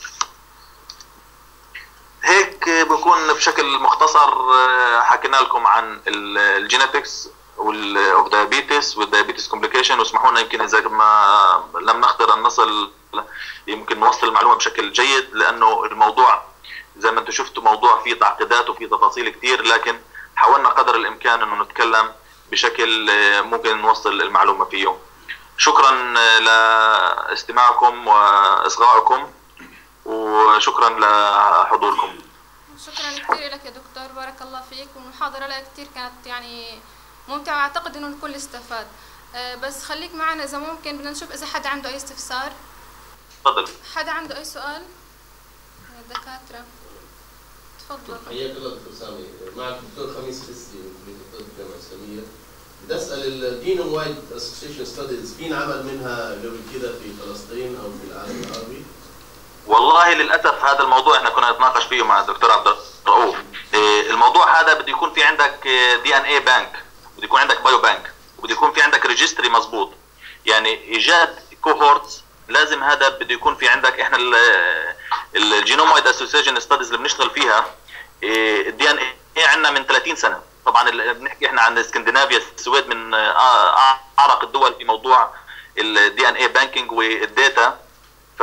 هيك بكون بشكل مختصر حكينا لكم عن الجينيتكس اوف دايابيتس والدايابيتس كومبليكيشن، واسمحوا لنا يمكن اذا ما لم نقدر ان نصل يمكن نوصل المعلومه بشكل جيد، لانه الموضوع زي ما انتم شفتوا موضوع فيه تعقيدات وفيه تفاصيل كثير، لكن حاولنا قدر الامكان انه نتكلم بشكل ممكن نوصل المعلومه فيه. شكرا لاستماعكم واصغائكم وشكرا لحضوركم. شكرا كثير لك يا دكتور، بارك الله فيك، والمحاضره لها كثير كانت يعني ممتعه، اعتقد انه الكل استفاد. بس خليك معنا اذا ممكن، بدنا نشوف اذا حدا عنده اي استفسار. تفضل. حدا عنده اي سؤال؟ الدكاتره تفضل. حياك الله دكتور سامي. مع الدكتور خميس حسي من كليه الطب الجامعه الاسلاميه. بدي اسال الجينوم وايد اسوسيشن ستاديز في عمل منها قبل كده في فلسطين او في العالم العربي؟ والله للاسف هذا الموضوع احنا كنا نتناقش فيه مع الدكتور عبد الرؤوف. الموضوع هذا بده يكون في عندك دي ان اي بانك، بده يكون عندك بايو بانك، وبده يكون في عندك ريجستري مظبوط. يعني ايجاد كوهورتس لازم هذا بده يكون في عندك. احنا الجينوم وايد اسوسيشن ستاديز اللي بنشتغل فيها الدي ان اي عندنا من 30 سنه. طبعا بنحكي احنا عن اسكندنافيا، السويد من اعرق الدول في موضوع الدي ان اي بانكينج والداتا. ف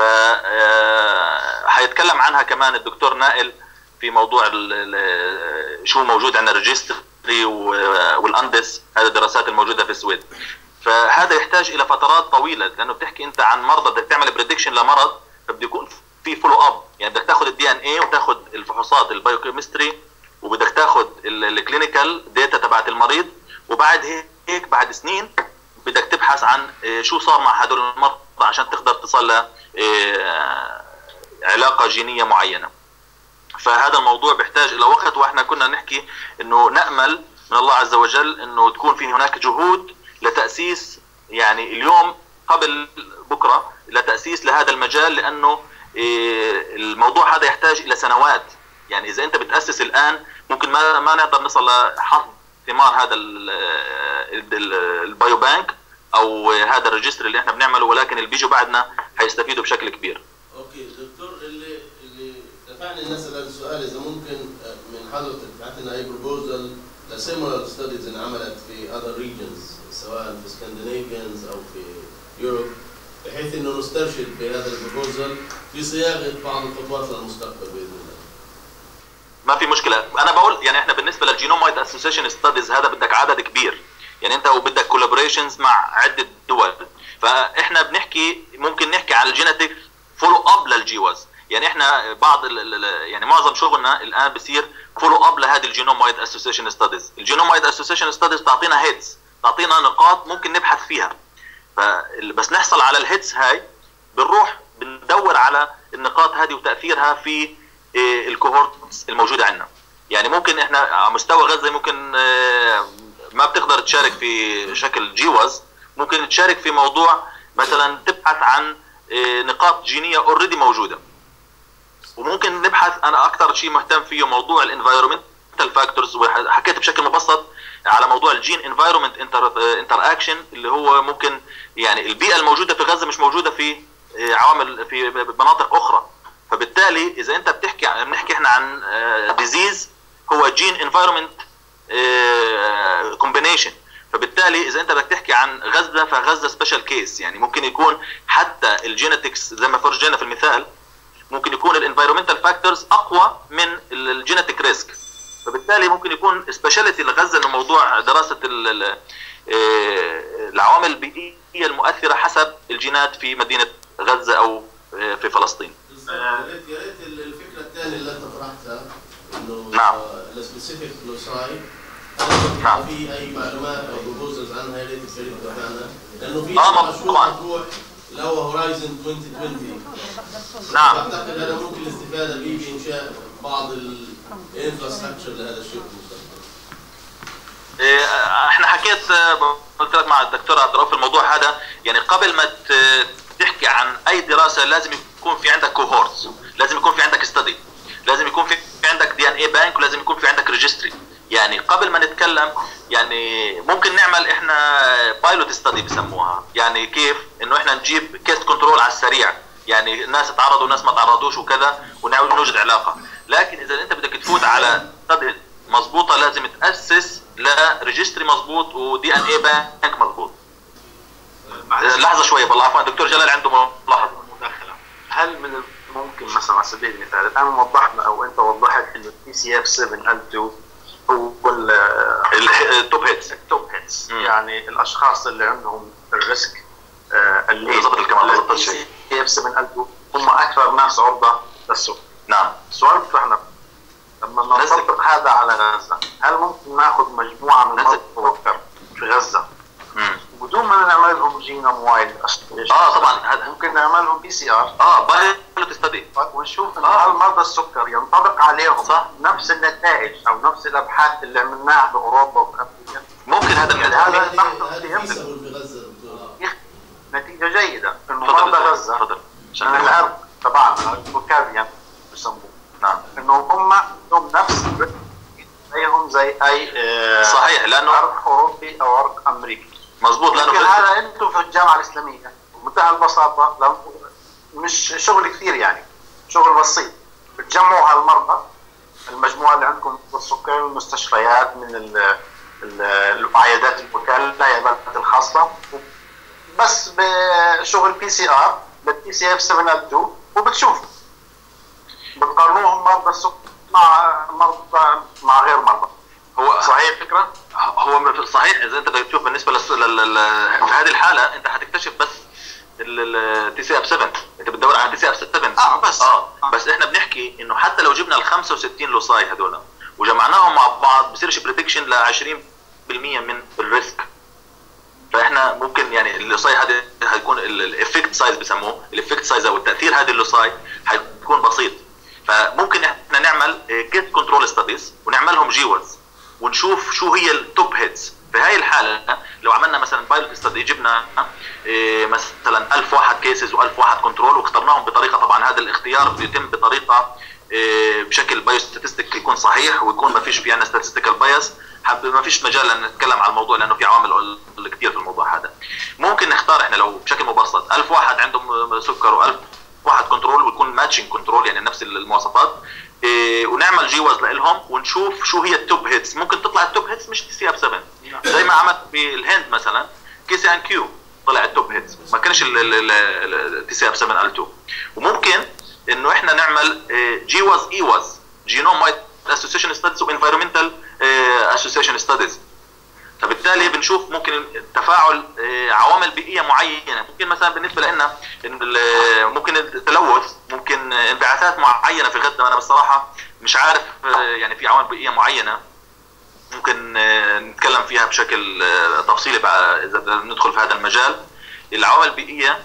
حيتكلم عنها كمان الدكتور نائل في موضوع شو موجود عندنا الريجستري والاندس، هذه الدراسات الموجوده في السويد. فهذا يحتاج الى فترات طويله، لانه بتحكي انت عن مرضى بدك تعمل بريدكشن لمرض، فبده يكون في فولو اب. يعني بدك تاخذ الدي ان اي وتاخذ الفحوصات البايوكيمستري، وبدك تاخذ الكلينيكال داتا تبعت المريض، وبعد هيك بعد سنين بدك تبحث عن شو صار مع هدول المرضى عشان تقدر تصل ل علاقه جينيه معينه. فهذا الموضوع بيحتاج الى وقت، واحنا كنا نحكي انه نامل من الله عز وجل انه تكون في هناك جهود لتاسيس، يعني اليوم قبل بكره، لتاسيس لهذا المجال، لانه الموضوع هذا يحتاج الى سنوات. يعني اذا انت بتاسس الان ممكن ما نقدر نصل لحصد ثمار هذا البايو بانك او هذا الريجستر اللي احنا بنعمله، ولكن اللي بيجوا بعدنا حيستفيدوا بشكل كبير. اوكي دكتور، اللي دفعني نسال هذا السؤال، اذا ممكن من حضرتك تعطينا اي بروبوزل لسيميلار ستاديز انعملت في other regions سواء في سكندنافيانز او في يوروب، بحيث انه نسترشد بهذا البروبوزل في صياغه بعض الخطوات للمستقبل باذن الله. ما في مشكله. انا بقول يعني احنا بالنسبه للجينوم وايد اسوسيشن ستاديز هذا بدك عدد كبير، يعني انت وبدك كولابوريشنز مع عده دول. فاحنا بنحكي ممكن نحكي على الجينيتك فولو اب للجيواز. يعني احنا بعض يعني معظم شغلنا الان بصير فولو اب لهذه الجينوم وايد اسوسيشن ستاديز. الجينوم وايد اسوسيشن ستاديز تعطينا هيتس، تعطينا نقاط ممكن نبحث فيها. فبس نحصل على الهيتس هاي بنروح بندور على النقاط هذه وتاثيرها في الكوهورتس الموجوده عندنا. يعني ممكن احنا على مستوى غزه ممكن ما بتقدر تشارك في شكل جيواز، ممكن تشارك في موضوع مثلا تبحث عن نقاط جينيه اوريدي موجوده. وممكن نبحث، انا اكثر شيء مهتم فيه موضوع الانفايرمنتال فاكتورز، وحكيت بشكل مبسط على موضوع الجين انفايرمنت انتر اكشن، اللي هو ممكن يعني البيئه الموجوده في غزه مش موجوده في عوامل في مناطق اخرى. فبالتالي اذا انت بنحكي احنا عن ديزيز هو جين انفايرمنت كومبينيشن. فبالتالي اذا انت بدك تحكي عن غزه فغزه سبيشال كيس، يعني ممكن يكون حتى الجينيتكس زي ما فرجينا في المثال، ممكن يكون الانفايرمنتال فاكتورز اقوى من الجينيتك ريسك. فبالتالي ممكن يكون سبيشاليتي لغزه انه موضوع دراسه العوامل البيئيه المؤثره حسب الجينات في مدينه غزه او في فلسطين. يا ريت الفكره الثانيه اللي انت طرحتها انه نعم السبيسيفيك لوساي، نعم في اي معلومات او بروبوزلز عنها يا ريت تشارك معنا، لانه في مشروع مطروح اللي هو هورايزن 2020. نعم اعتقد هذا ممكن الاستفاده به بانشاء بعض الانفراستراكشر لهذا الشيء في المستقبل. احنا حكيت قلت لك مع الدكتور عبد الرؤوف في الموضوع هذا. يعني قبل ما تحكي عن اي دراسه لازم يكون في عندك كوهورتس، لازم يكون في عندك ستدي، لازم يكون في عندك دي ان اي بانك، ولازم يكون في عندك ريجستري. يعني قبل ما نتكلم يعني ممكن نعمل احنا بايلوت ستدي بسموها، يعني كيف انه احنا نجيب كيس كنترول على السريع، يعني ناس تعرضوا وناس ما تعرضوش وكذا، ونوجد علاقه. لكن اذا انت بدك تفوت على ستدي مضبوطه لازم تاسس لريجستري مضبوط ودي ان اي بانك مضبوط. لحظه شويه بالله عفوا، الدكتور جلال عنده ملاحظه مداخله. هل من الممكن مثلا على سبيل المثال الان وضحنا او انت وضحت انه التي سي اف 7 هو التوب هيتس يعني الاشخاص اللي عندهم الريسك اللي بالضبط الكلام بالضبط الشيء اف 7 هم اكثر ناس عرضه للسوء. نعم. السؤال بتاعنا لما نطبق هذا على غزه، هل ممكن ناخذ مجموعه من الفكر في غزه بدون ما نعمل لهم جينوم وايد؟ طبعا ممكن نعمل لهم بي سي ار بايلوت ستدي ونشوف انه هل مرضى السكر ينطبق عليهم صح نفس النتائج او نفس الابحاث اللي عملناها باوروبا وفي امريكا ممكن هذا من هذا هذه feasible في غزه دكتور. نتيجه جيده انه مرضى غزه من العرق طبعا البوكافيان بسموه. نعم. انه هم عندهم نفس زيهم زي اي صحيح، لانه عرق اوروبي او عرق امريكي. مظبوط. لانه هذا انتم في الجامعه الاسلاميه بمنتهى البساطه، مش شغل كثير يعني، شغل بسيط، بتجمعوا هالمرضى المجموعه اللي عندكم بالسكري والمستشفيات من العيادات الوكاله العيادات الخاصه، بس بشغل PCR بالPCF7L2 وبتشوفوا بتقارنوهم مرضى السكر مع غير مرضى. هو صحيح الفكره، هو صحيح اذا انت بدك تشوف بالنسبه في هذه الحاله انت حتكتشف بس TCF7، انت بتدور على TCF7 بس احنا بنحكي انه حتى لو جبنا ال 65 لوصاي هذول وجمعناهم مع بعض بصيرش بريدكشن ل 20% من الريسك. فاحنا ممكن يعني اللوصاي هذا هيكون الافكت سايز بسموه، الافكت سايز او التاثير هذه اللوصاي هيكون بسيط. فممكن احنا نعمل جيت كنترول ستاديز ونعملهم جيوز ونشوف شو هي التوب هيدز. في هاي الحاله لو عملنا مثلا بايلوت ستادي جبنا مثلا 1000 واحد كيسز و1000 واحد كنترول واخترناهم بطريقه، طبعا هذا الاختيار بيتم بطريقه بشكل بايو ستاتستيك يكون صحيح ويكون ما فيش في عندنا ستاتستيكال بايس. ما فيش مجال ان نتكلم على الموضوع لانه في عوامل كثير في الموضوع هذا. ممكن نختار احنا لو بشكل مبسط 1000 واحد عندهم سكر و1000 واحد كنترول ويكون ماتشنج كنترول يعني نفس المواصفات، ونعمل جيوز لهم ونشوف شو هي التوب هيتس. ممكن تطلع التوب هيتس مش TCF7 زي ما عمل بالهند مثلا KCNQ طلع التوب هيتس ما كانش TCF7L2. وممكن انه احنا نعمل جيوز ايوز جينوم وايد اسوسيشن ستاديز وانفايرمنتال اسوسيشن ستاديز. فبالتالي بنشوف ممكن تفاعل عوامل بيئيه معينه، ممكن مثلا بالنسبه لنا ممكن التلوث، ممكن انبعاثات معينه في غزه. انا بصراحه مش عارف يعني في عوامل بيئيه معينه ممكن نتكلم فيها بشكل تفصيلي بقى اذا ندخل في هذا المجال. العوامل البيئيه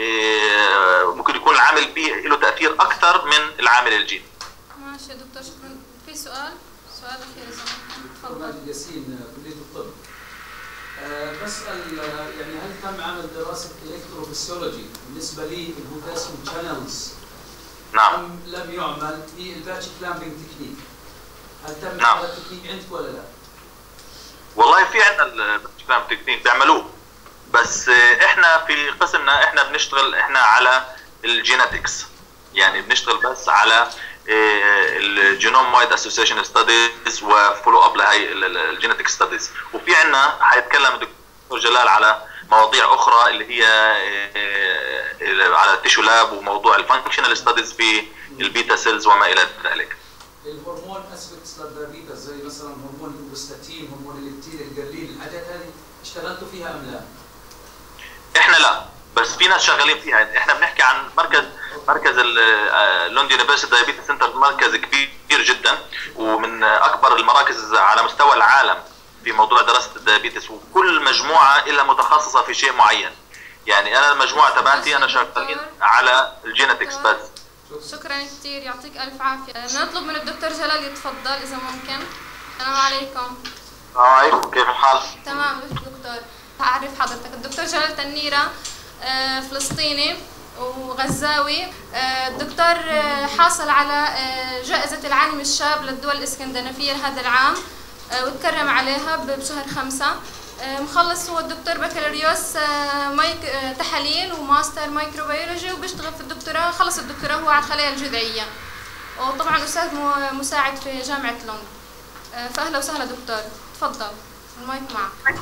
ممكن يكون العامل البيئي له تاثير اكثر من العامل الجيني. ماشي يا دكتور، شكرا. في سؤال اخير اذا تفضل. ياسين كليه الطب. بسال يعني هل تم عمل دراسه الكتروفيسيولوجي بالنسبه للبوتاسيوم شانلز؟ نعم. أم لم يعمل في الباتش كلامبينج تكنيك؟ هل تم نعم. هذا التكنيك عندك ولا لا؟ والله في عندنا الباتش كلامبينج تكنيك بيعملوه، بس احنا في قسمنا احنا بنشتغل احنا على الجينيتكس، يعني بنشتغل بس على الجينوم وايد اسوسيشن ستاديز وفولو اب لهي الجينيتك ستاديز. وفي عندنا حيتكلم الدكتور جلال على مواضيع اخرى اللي هي على التيشو لاب وموضوع الفانكشنال ستاديز في البيتا سيلز وما الى ذلك. الهرمون اسبكتس للدايابيتس زي مثلا هرمون البروستاتين، هرمون الليبتين القليل، الحاجات هذه اشتغلتوا فيها ام لا؟ احنا لا، بس في ناس شغالين فيها. احنا بنحكي عن مركز اللوند يونيفرسيتي دايابيتس سنتر، مركز كبير جدا ومن اكبر المراكز على مستوى العالم في موضوع دراسه الدايابيتس، وكل مجموعه لها متخصصه في شيء معين. يعني انا المجموعه تبعتي انا شغالين على الجينيتكس بس. شكرا كثير، يعطيك الف عافيه. بنطلب من الدكتور جلال يتفضل اذا ممكن. السلام عليكم. عليكم، كيف الحال؟ تمام دكتور. اعرف حضرتك الدكتور جلال تنيره، فلسطيني وغزاوي. الدكتور حاصل على جائزة العالم الشاب للدول الإسكندنافية هذا العام وتكرم عليها بشهر 5. مخلص هو الدكتور بكالوريوس تحاليل وماستر مايكروبيولوجي، وبيشتغل في الدكتوراه، خلص الدكتوراه هو على الخلايا الجذعية، وطبعا أستاذ مساعد في جامعة لندن. فأهلا وسهلا دكتور، تفضل المايك معك.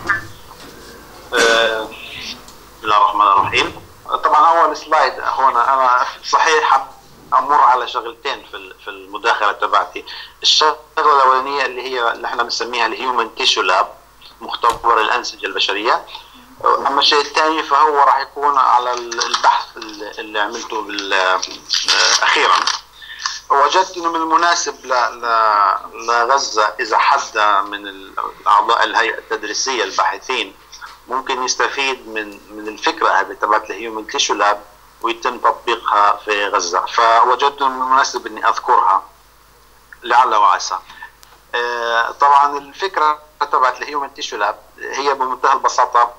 بسم الله الرحمن الرحيم. طبعا اول سلايد هون انا صحيح امر على شغلتين في المداخله تبعتي. الشغله الاولانيه اللي احنا بنسميها الهيومن تيشو لاب، مختبر الانسجه البشريه. اما الشيء الثاني فهو راح يكون على البحث اللي عملته اخيرا. وجدت انه من المناسب لغزه اذا حد من اعضاء الهيئه التدريسيه الباحثين ممكن يستفيد من الفكره هذه تبعت الهيومن تيشو لاب ويتم تطبيقها في غزه، فوجدت من المناسب اني اذكرها لعل وعسى. طبعا الفكره تبعت الهيومن تيشو لاب هي بمنتهى البساطه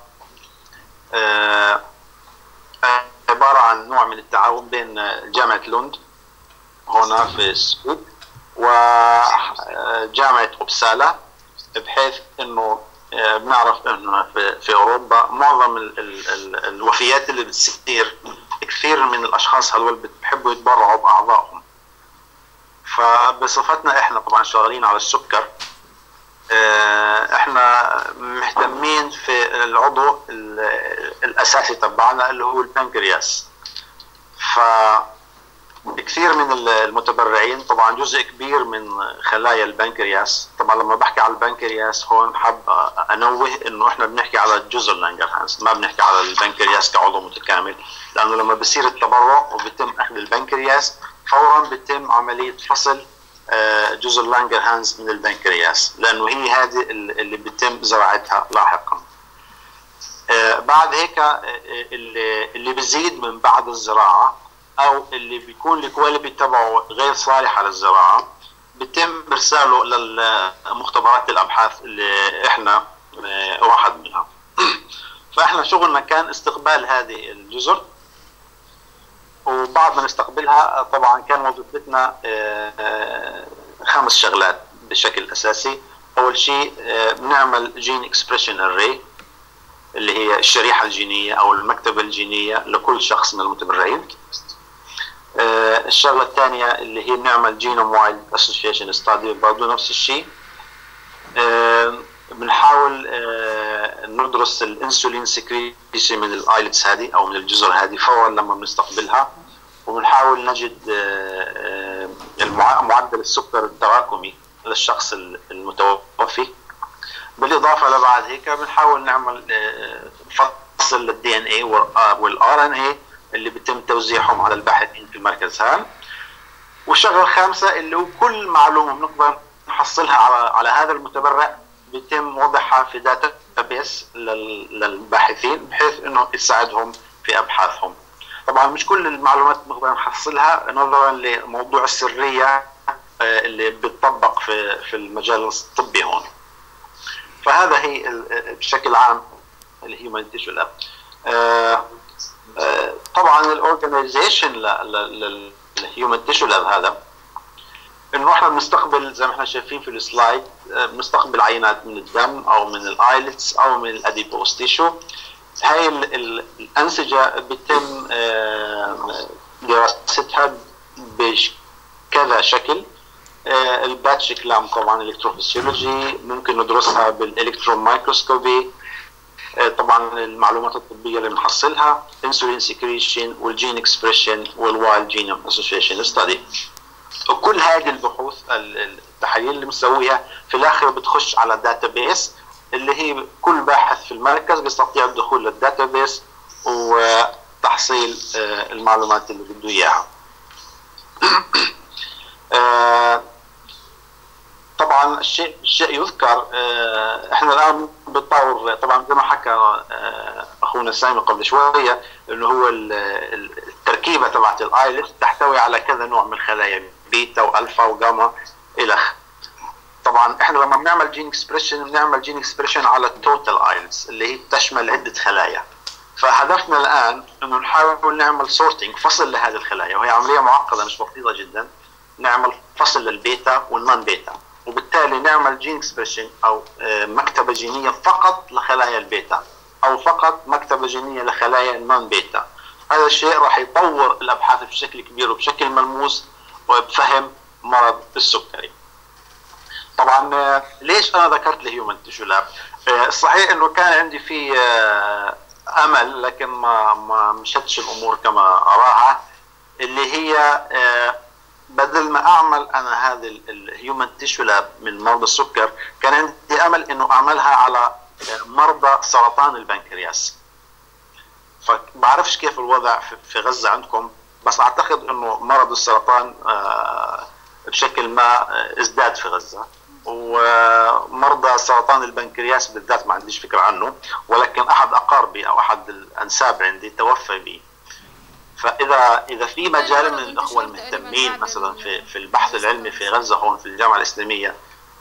عباره عن نوع من التعاون بين جامعه لوند هنا في السويد وجامعه اوبسالا، بحيث انه بنعرف انه في اوروبا معظم الوفيات اللي بتصير كثير من الاشخاص هذول بيحبوا يتبرعوا باعضائهم. فبصفتنا احنا طبعا شغالين على السكر، احنا مهتمين في العضو الاساسي تبعنا اللي هو البنكرياس. فكثير من المتبرعين طبعا جزء كبير من خلايا البنكرياس، طبعا لما بحكي على البنكرياس هون حاب انوه انه احنا بنحكي على الجزر لانجرهانز، ما بنحكي على البنكرياس كعضو متكامل، لانه لما بصير التبرع وبيتم اخذ البنكرياس فورا بيتم عمليه فصل جزر لانجرهانز من البنكرياس، لانه هي هذه اللي بيتم زراعتها لاحقا. بعد هيك اللي بيزيد من بعد الزراعه او اللي بيكون الكواليتي تبعه غير صالحه للزراعه بيتم ارساله لمختبرات الابحاث اللي احنا واحد منها. فاحنا شغلنا كان استقبال هذه الجزر، وبعد ما نستقبلها طبعا كان وظيفتنا 5 شغلات بشكل اساسي. اول شيء بنعمل جين اكسبريشن اري اللي هي الشريحه الجينيه او المكتبه الجينيه لكل شخص من المتبرعين. الشغله الثانيه اللي هي بنعمل جينوم وايد اسوشيشن ستادي، برضه نفس الشيء. بنحاول ندرس الانسولين سكريشن من الايلتس هذه او من الجزر هذه فورا لما بنستقبلها، وبنحاول نجد معدل السكر التراكمي للشخص المتوفي. بالاضافه لبعد هيك بنحاول نعمل فصل للدي ان اي والار ان اي اللي بيتم توزيعهم على الباحثين في المركز هذا. والشغله الخامسه اللي هو كل معلومه بنقدر نحصلها على هذا المتبرع بيتم وضعها في داتا بيس للباحثين بحيث انه يساعدهم في ابحاثهم. طبعا مش كل المعلومات بنقدر نحصلها نظرا لموضوع السريه اللي بتطبق في المجال الطبي هون. فهذا هي بشكل عام الهيومن تيشو لاب. طبعا الاورجنايزيشن للهيومن تيشو لاب هذا انه احنا بنستقبل زي ما احنا شايفين في السلايد، بنستقبل عينات من الدم او من الايلتس او من الاديبوس تيشو. هاي الانسجه بيتم دراستها بكذا شكل. الباتش كلام طبعا الكتروفيسيولوجي، ممكن ندرسها بالالكترون مايكروسكوبي. طبعا المعلومات الطبيه اللي بنحصلها انسولين سكريشن والجين اكسبريشن والوايلد جينوم اسوشيشن ستادي. وكل هذه البحوث التحاليل اللي بنسويها في الاخر بتخش على داتا بيس اللي هي كل باحث في المركز بيستطيع الدخول للداتا بيس وتحصيل المعلومات اللي بده اياها. طبعا الشيء يذكر احنا الان بنطور طبعا زي ما حكى اخونا سامي قبل شويه انه هو التركيبه تبعت الايلت تحتوي على كذا نوع من الخلايا، بيتا والفا وجاما الى اخره. طبعا احنا لما بنعمل جين اكسبريشن بنعمل جين اكسبريشن على التوتال ايلتس اللي هي تشمل عده خلايا. فهدفنا الان انه نحاول نعمل سورتنج فصل لهذه الخلايا، وهي عمليه معقده مش بسيطه جدا. نعمل فصل للبيتا والنون بيتا، وبالتالي نعمل جين اكسبريشن او مكتبه جينيه فقط لخلايا البيتا او فقط مكتبه جينيه لخلايا النون بيتا. هذا الشيء راح يطور الابحاث بشكل كبير وبشكل ملموس وبفهم مرض السكري. طبعا ليش انا ذكرت الهيومن تيشو لاب؟ صحيح انه كان عندي في امل لكن ما مشتش الامور كما اراها، اللي هي بدل ما اعمل انا هذه الهيومن تيشو لاب من مرضى السكر كان عندي امل انه اعملها على مرضى سرطان البنكرياس. فبعرفش كيف الوضع في غزه عندكم، بس اعتقد انه مرض السرطان بشكل ما ازداد في غزه، ومرضى سرطان البنكرياس بالذات ما عنديش فكره عنه، ولكن احد اقاربي او احد الانساب عندي توفى به. فاذا في مجال من الاخوه المهتمين مثلا في البحث العلمي في غزه هون في الجامعه الاسلاميه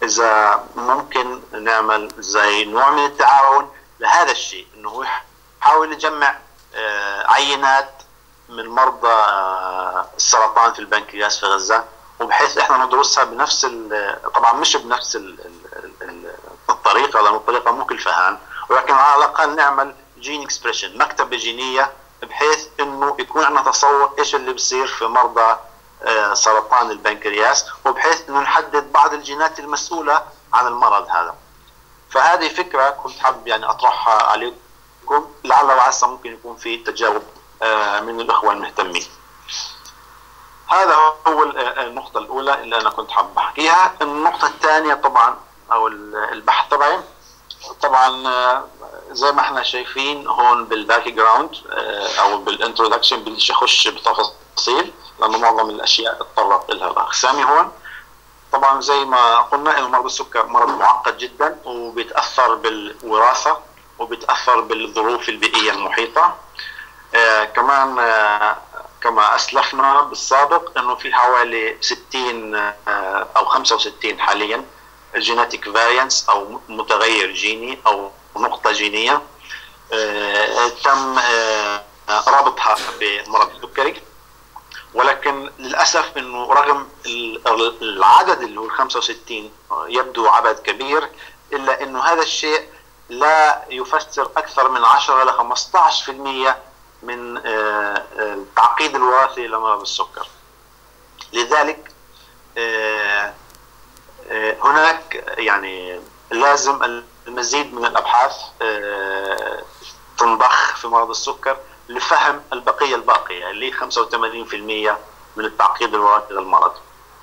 اذا ممكن نعمل زي نوع من التعاون لهذا الشيء، انه يحاول يجمع عينات من مرضى السرطان في البنكرياس في غزه، وبحيث احنا ندرسها بنفس طبعا مش بنفس الطريقه، لان الطريقه مو كلفهان، ولكن على الاقل نعمل جين اكسبريشن، مكتبه جينيه، بحيث انه يكون عندنا تصور ايش اللي بصير في مرضى سرطان البنكرياس، وبحيث انه نحدد بعض الجينات المسؤوله عن المرض هذا. فهذه فكره كنت حابب يعني اطرحها عليكم، لعل وعسى ممكن يكون في تجاوب من الاخوه المهتمين. هذا هو النقطه الاولى اللي انا كنت حابب احكيها. النقطه الثانيه طبعا او البحث تبعي، طبعا زي ما احنا شايفين هون بالباك جراوند او بالانترودكشن بديش اخش بتفاصيل لانه معظم الاشياء اتطرق لها الاخ سامي هون. طبعا زي ما قلنا انه مرض السكر مرض معقد جدا، وبيتاثر بالوراثه وبيتاثر بالظروف البيئيه المحيطه. كمان كما اسلفنا بالسابق انه في حوالي 60 او 65 حاليا جينيتيك فاريانس او متغير جيني او نقطه جينيه تم ربطها بمرض السكري، ولكن للاسف انه رغم العدد اللي هو 65 يبدو عدد كبير، الا انه هذا الشيء لا يفسر اكثر من 10 ل 15% من التعقيد الوراثي لمرض السكر. لذلك هناك يعني لازم المزيد من الابحاث تنضخ في مرض السكر لفهم البقيه الباقيه اللي 85% من التعقيد الوراثي للمرض.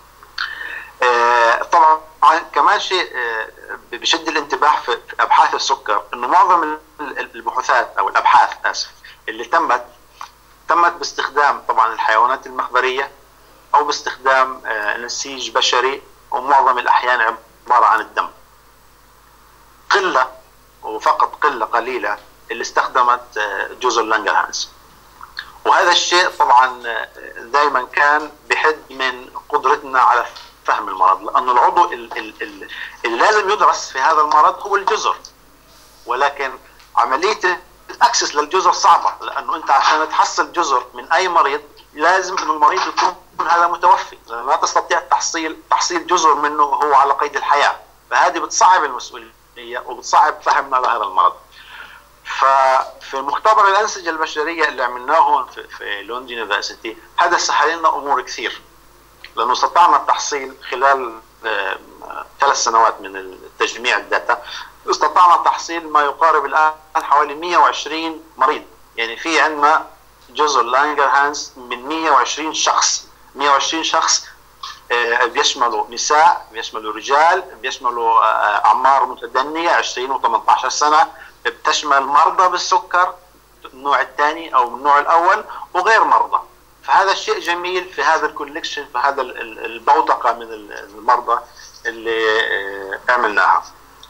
طبعا كمان شيء بشد الانتباه في ابحاث السكر انه معظم البحوثات او الابحاث اللي تمت باستخدام طبعا الحيوانات المخبريه او باستخدام نسيج بشري، ومعظم الاحيان عباره عن الدم. قله وفقط قله قليله اللي استخدمت جزر لانجرهانز، وهذا الشيء طبعا دائما كان بحد من قدرتنا على فهم المرض، لانه العضو اللي لازم يدرس في هذا المرض هو الجزر، ولكن عمليه الاكسس للجزر صعبه، لانه انت عشان تحصل جزر من اي مريض لازم انه المريض يكون هذا متوفي، لا تستطيع تحصيل جزر منه وهو على قيد الحياه، فهذه بتصعب المسؤوليه وبتصعب فهمنا لهذا المرض. ففي مختبر الانسجه البشريه اللي عملناه هون في لندن يونيفرسيتي هذا سهل لنا امور كثير، لانه استطعنا التحصيل خلال 3 سنوات من التجميع الداتا، استطعنا تحصيل ما يقارب الان حوالي 120 مريض، يعني في عندنا جزر لانجرهانز من 120 شخص، 120 شخص بيشملوا نساء، بيشملوا رجال، بيشملوا اعمار متدنيه 20 و18 سنه، بتشمل مرضى بالسكر النوع الثاني او النوع الاول وغير مرضى. فهذا الشيء جميل في هذا الكوليكشن، في هذا البوتقه من المرضى اللي عملناها.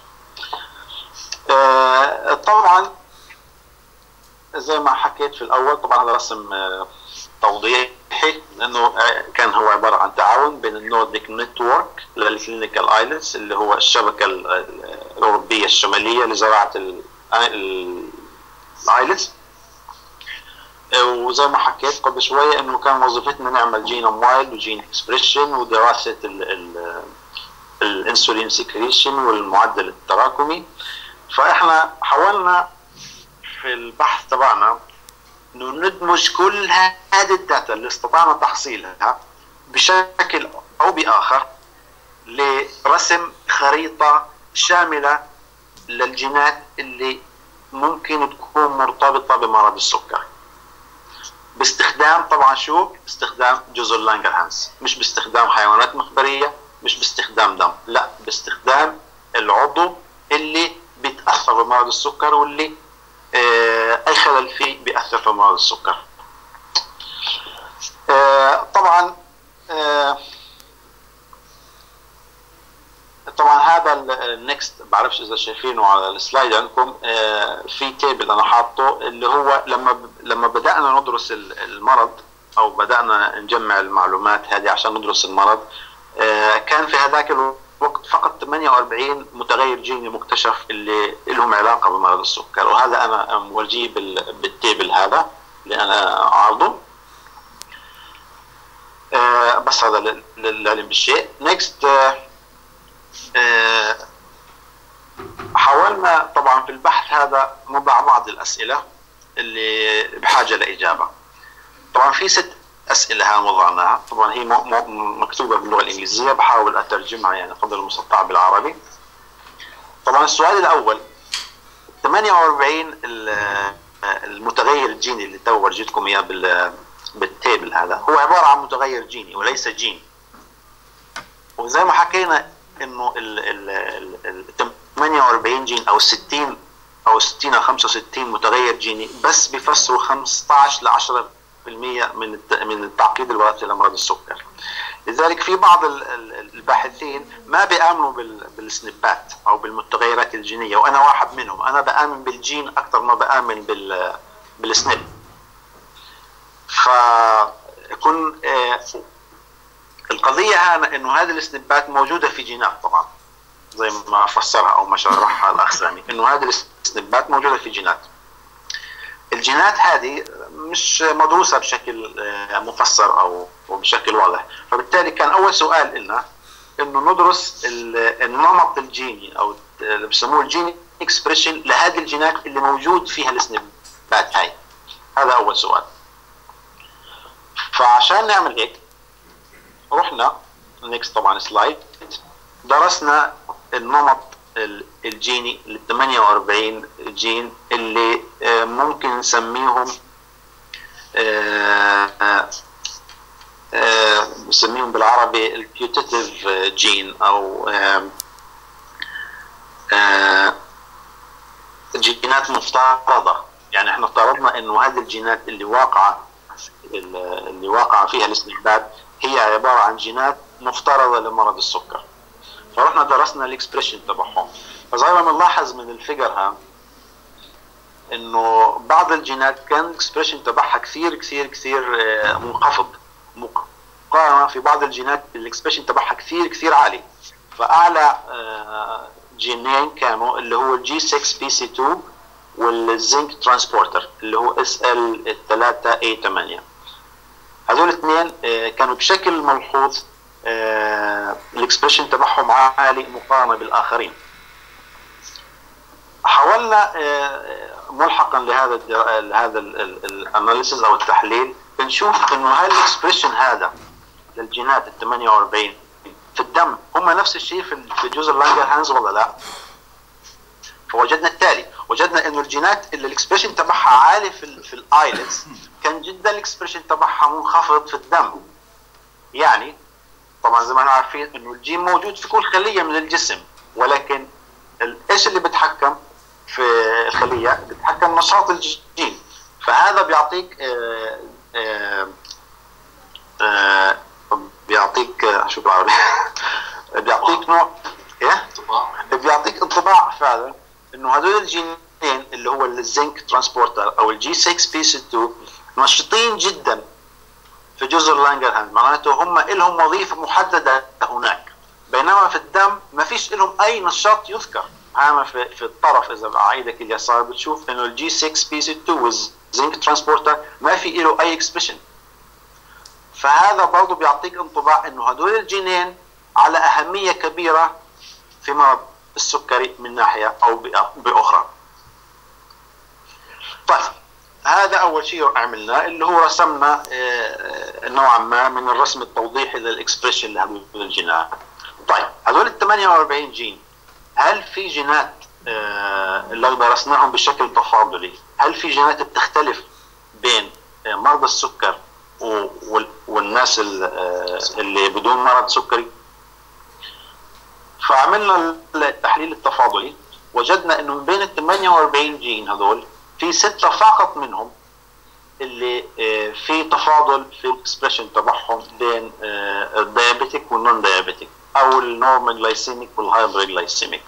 طبعا زي ما حكيت في الاول، طبعا هذا رسم توضيحي لانه كان هو عباره عن تعاون بين النورديك نتورك للكلينيكال ايلتس اللي هو الشبكه الاوروبيه الشماليه لزراعه الايلتس، وزي ما حكيت قبل شويه انه كان وظيفتنا نعمل جينوم وايد وجين اكسبريشن ودراسه الانسولين سكريشن والمعدل التراكمي. فاحنا حاولنا في البحث تبعنا انه ندمج كل هذه الداتا اللي استطعنا تحصيلها بشكل او باخر لرسم خريطه شامله للجينات اللي ممكن تكون مرتبطه بمرض السكر، باستخدام طبعا شو؟ باستخدام جزر لانجرهانز، مش باستخدام حيوانات مخبريه، مش باستخدام دم، لا باستخدام العضو اللي بيتاثر بمرض السكر واللي اي خلل فيه بيأثر في مرض السكر. طبعا هذا النكست بعرفش اذا شايفينه على السلايد عندكم، في تيبل انا حاطه اللي هو لما بدانا ندرس المرض او بدانا نجمع المعلومات هذه عشان ندرس المرض، كان في هذاك الوقت فقط 48 متغير جيني مكتشف اللي لهم علاقه بمرض السكر، وهذا انا مورجيه بالتيبل هذا اللي انا عارضه. بس هذا للعلم بالشيء. نيكست، حاولنا طبعا في البحث هذا نضع بعض الاسئله اللي بحاجه لاجابه. طبعا في 6 اسئله ها وضعناها، طبعا هي مكتوبه باللغه الانجليزيه، بحاول اترجمها يعني قدر المستطاع بالعربي. طبعا السؤال الاول، 48 المتغير الجيني اللي تو ورجيتكم اياه بالتيبل هذا هو عباره عن متغير جيني وليس جين. وزي ما حكينا انه ال 48 جين او 60 او 65 متغير جيني بس بيفسروا 15 ل 10% من التعقيد الوراثي لامراض السكر. لذلك في بعض الباحثين ما بيامنوا بالسنبات او بالمتغيرات الجينيه، وانا واحد منهم. انا بامن بالجين اكثر ما بامن بالسنب. فكن القضيه هنا انه هذه السنبات موجوده في جينات، طبعا زي ما فسرها او ما شرحها الاخ سامي، انه هذه السنبات موجوده في جينات. الجينات هذه مش مدروسه بشكل مفسر او بشكل واضح، فبالتالي كان اول سؤال لنا انه ندرس النمط الجيني او اللي بسموه الجين اكسبريشن لهذه الجينات اللي موجود فيها السنبات هاي. هذا اول سؤال. فعشان نعمل هيك رحنا نيكست طبعا سلايد، درسنا النمط الجيني لل 48 جين اللي ممكن نسميهم نسميهم بالعربي البيوتيتيف جين او جينات مفترضه. يعني احنا افترضنا انه هذه الجينات اللي واقعه فيها السنبات هي عباره عن جينات مفترضه لمرض السكر. فرحنا درسنا الاكسبريشن تبعهم. فزي ما بنلاحظ من الفيجر انه بعض الجينات كان الاكسبريشن تبعها كثير منخفض، مقارنه في بعض الجينات الاكسبريشن تبعها كثير عالي. فاعلى جينين كانوا اللي هو الجي 6 بي سي 2 والزنك ترانسبورتر اللي هو SL3A8. هذول الاثنين كانوا بشكل ملحوظ الاكسبريشن تبعهم عالي مقارنه بالاخرين. حاولنا ملحقا لهذا الاناليسيس او التحليل بنشوف انه هل الاكسبريشن هذا للجينات ال 48 في الدم هم نفس الشيء في جزر لانجرهانز ولا لا؟ فوجدنا التالي، وجدنا انه الجينات اللي الاكسبريشن تبعها عالي في الايلتس كان جدا الاكسبريشن تبعها منخفض في الدم. يعني طبعا زي ما احنا عارفين انه الجين موجود في كل خليه من الجسم، ولكن ايش اللي بيتحكم في الخليه؟ بيتحكم نشاط الجين. فهذا بيعطيك شو بالعربي بيعطيك نوع بيعطيك انطباع فعلا انه هذول الجينين اللي هو الزنك ترانسبورتر او الجي 6 بي سي 2 نشيطين جدا في جزر لانجرهانز، معناته هم لهم وظيفه محدده هناك، بينما في الدم ما فيش لهم اي نشاط يذكر. اما في الطرف اذا على ايدك اليسار بتشوف انه الجي 6 بي سي 2 والزنك ترانسبورتر ما في له اي اكسبريشن. فهذا برضه بيعطيك انطباع انه هدول الجينين على اهميه كبيره في مرض السكري من ناحيه او باخرى. طيب هذا اول شيء عملناه اللي هو رسمنا نوعا ما من الرسم التوضيحي للاكسبريشن لهذول الجينات. طيب هذول ال 48 جين هل في جينات اللي درسناهم بشكل تفاضلي، هل في جينات بتختلف بين مرضى السكر والناس اللي بدون مرض سكري؟ فعملنا التحليل التفاضلي، وجدنا انه بين ال 48 جين هذول في 6 فقط منهم اللي في تفاضل في الاكسبريشن تبعهم بين الديابيتيك والنون ديابيتيك او النورمال جلايسيميك والهايبر جلايسيميك.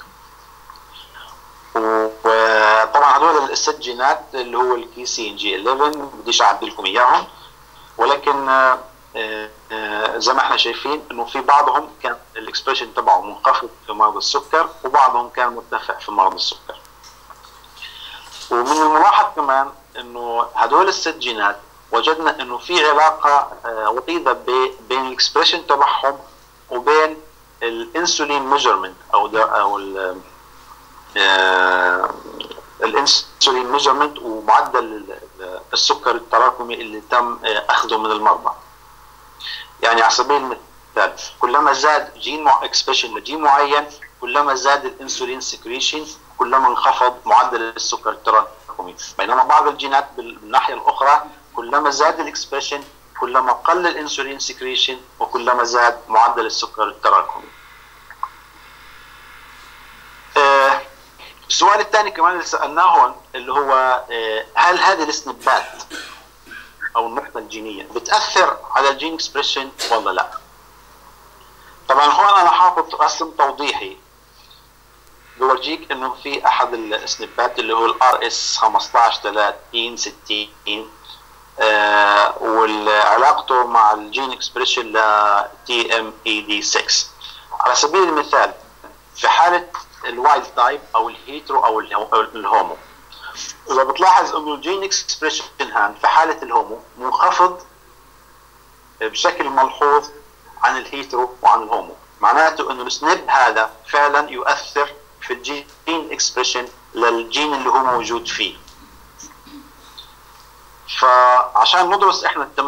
وطبعا هذول الست جينات اللي هو الكي سي ان جي 11 بديش اعدي لكم اياهم، ولكن زي ما احنا شايفين انه في بعضهم كان الاكسبريشن تبعه منخفض في مرض السكر وبعضهم كان مرتفع في مرض السكر. ومن الملاحظ كمان انه هدول الست جينات وجدنا انه في علاقه وطيده بين الاكسبريشن تبعهم وبين الانسولين ميجرمنت او الانسولين ميجرمنت ومعدل السكر التراكمي اللي تم اخذه من المرضى. يعني على سبيل المثال كلما زاد جين اكسبريشن لجين معين كلما زاد الانسولين سكريشن كلما انخفض معدل السكر التراكمي، بينما بعض الجينات بالناحيه الاخرى كلما زاد الاكسبريشن كلما قل الانسولين سكريشن وكلما زاد معدل السكر التراكمي. السؤال الثاني كمان اللي سالناه هون اللي هو هل هذه السنبات او النقطه الجينيه بتاثر على الجين اكسبريشن ولا لا؟ طبعا هون انا حاطط رسم توضيحي بورجيك انه في احد السنبات اللي هو الار اس 15/30/60 وعلاقته مع الجين اكسبريشن ل TMED6. على سبيل المثال في حاله الوايلد تايب او الهيترو او الهومو، اذا بتلاحظ انه الجين اكسبريشن هان في حاله الهومو منخفض بشكل ملحوظ عن الهيترو وعن الهومو، معناته انه السنب هذا فعلا يؤثر في الجين اكسبريشن للجين اللي هو موجود فيه. فعشان ندرس احنا ال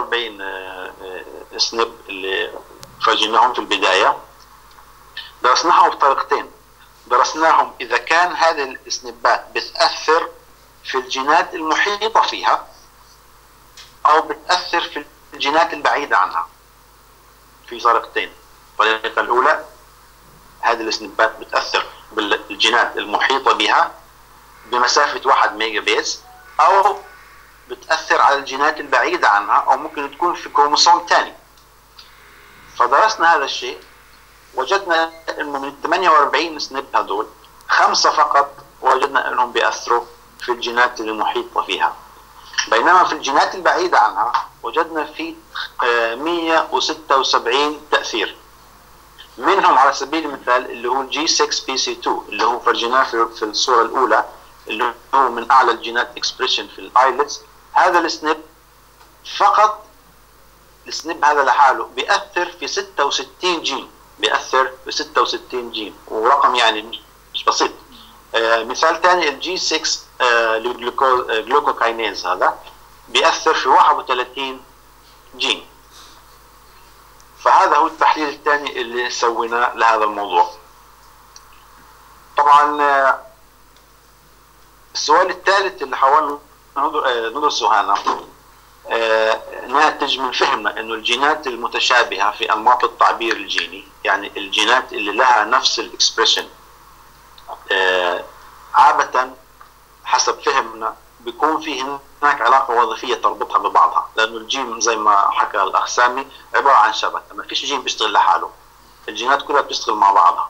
48 سنب اللي فرجيناهم في البدايه درسناهم بطريقتين. درسناهم اذا كان هذه السنبات بتاثر في الجينات المحيطه فيها او بتاثر في الجينات البعيده عنها. في طريقتين، الطريقه الاولى هذه السنبات بتاثر بالجينات المحيطه بها بمسافه 1 ميجا بيز او بتاثر على الجينات البعيده عنها او ممكن تكون في كروموسوم ثاني. فدرسنا هذا الشيء وجدنا انه من ال 48 سنب هذول 5 فقط وجدنا انهم بياثروا في الجينات المحيطه فيها، بينما في الجينات البعيده عنها وجدنا في 176 تاثير. منهم على سبيل المثال اللي هو G6PC2 اللي هو فرجيناه في الصوره الاولى اللي هو من اعلى الجينات اكسبريشن في الايلتس. هذا السنب فقط السنب هذا لحاله بيأثر في 66 جين، بيأثر في 66 جين ورقم يعني مش بسيط. مثال ثاني الجي 6 جلوكوكاينيز هذا بيأثر في 31 جين. فهذا هو التحليل الثاني اللي سويناه لهذا الموضوع. طبعا السؤال الثالث اللي حاولنا ندرسه هنا ناتج من فهمنا انه الجينات المتشابهه في انماط التعبير الجيني، يعني الجينات اللي لها نفس الاكسبريشن عادة حسب فهمنا بيكون في هناك علاقه وظيفيه تربطها ببعضها، لانه الجين زي ما حكى الاخ سامي عباره عن شبكه، ما فيش جين بيشتغل لحاله، الجينات كلها بتشتغل مع بعضها.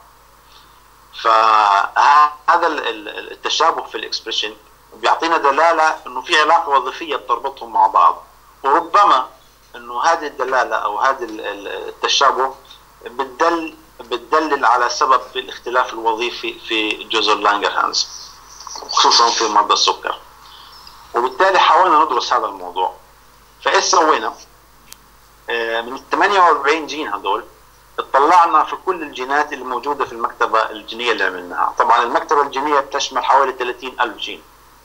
فهذا التشابه في الاكسبريشن بيعطينا دلاله انه في علاقه وظيفيه بتربطهم مع بعض، وربما انه هذه الدلاله او هذا التشابه بتدلل على سبب في الاختلاف الوظيفي في جزر لانجرهانز خصوصا في مرضى السكر. وبالتالي حاولنا ندرس هذا الموضوع. فايش سوينا؟ من ال 48 جين هذول اطلعنا في كل الجينات اللي موجوده في المكتبه الجينيه اللي عملناها. طبعا المكتبه الجينيه بتشمل حوالي 30,000 جين.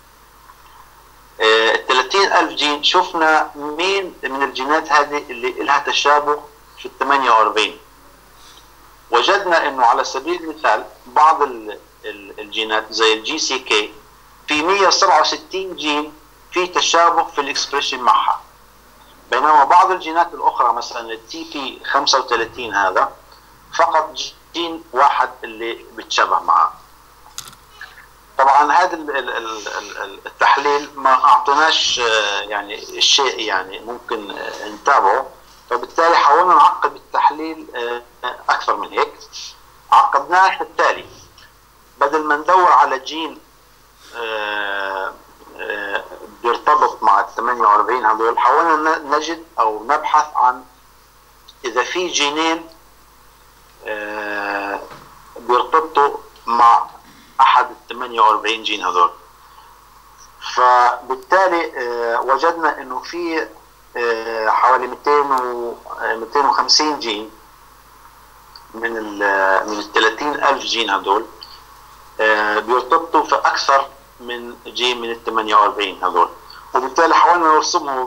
ال 30,000 جين شفنا مين من الجينات هذه اللي لها تشابه في ال 48. وجدنا انه على سبيل المثال بعض الجينات زي الجي سي كي في 167 جين في تشابه في الاكسبريشن معها، بينما بعض الجينات الاخرى مثلا التي بي 35 هذا فقط جين واحد اللي بتشابه معه. طبعا هذا التحليل ما اعطيناش يعني الشيء يعني ممكن نتابعه، فبالتالي حاولنا نعقد التحليل اكثر من هيك. عقدناه كالتالي: بدل ما ندور على جين بيرتبط مع ال 48 هذول، حاولنا نجد او نبحث عن اذا في جينين بيرتبطوا مع احد ال 48 جين هذول. فبالتالي وجدنا انه في حوالي 250 جين من ال 30,000 جين هذول بيرتبطوا في اكثر من جين من ال 48 هذول، وبالتالي حاولنا نرسمه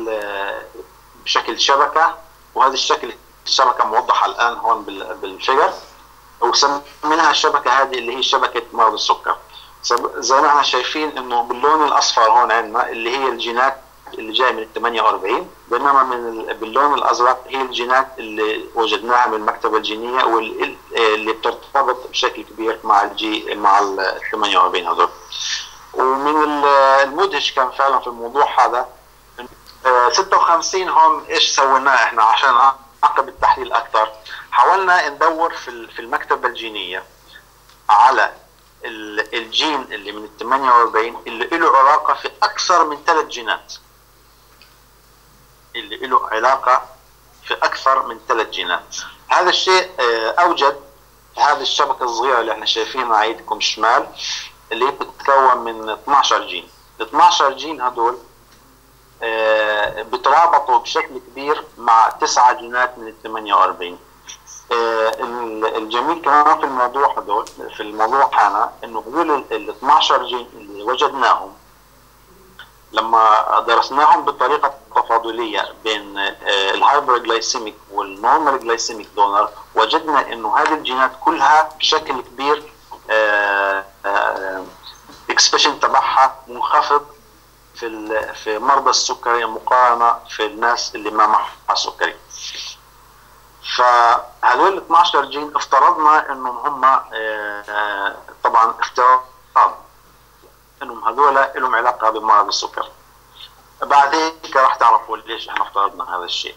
بشكل شبكه، وهذا الشبكه موضحه الان هون بالفيجر، وسميناها الشبكه هذه اللي هي شبكه مرض السكر. زي ما احنا شايفين انه باللون الاصفر هون عندنا اللي هي الجينات اللي جايه من ال 48، بينما باللون الازرق هي الجينات اللي وجدناها من المكتبه الجينيه واللي بترتبط بشكل كبير مع مع ال 48 هذول. ومن المدهش كان فعلا في الموضوع هذا 56 هون ايش سويناه احنا عشان نعقب التحليل اكثر. حاولنا ندور في المكتبه الجينيه على الجين اللي من ال 48 اللي له علاقه في اكثر من 3 جينات، اللي له علاقه في اكثر من 3 جينات. هذا الشيء اوجد هذه الشبكه الصغيره اللي احنا شايفينها على ايدكم الشمال، اللي هي بتتكون من 12 جين. ال 12 جين هدول بترابطوا بشكل كبير مع 9 جينات من ال 48. الجميل كمان في الموضوع هذول في الموضوع هنا انه هذول ال 12 جين اللي وجدناهم لما درسناهم بطريقه تفاضليه بين الهايبرجلايسيميك والنورمال جلايسيميك دونر، وجدنا انه هذه الجينات كلها بشكل كبير اكسبريشن تبعها منخفض في مرضى السكري مقارنه في الناس اللي ما معها سكري. فهذول 12 جين افترضنا انهم هم طبعا افتراض انهم هذول لهم علاقه بمرض السكر. بعد هيك راح تعرفوا ليش احنا افترضنا هذا الشيء.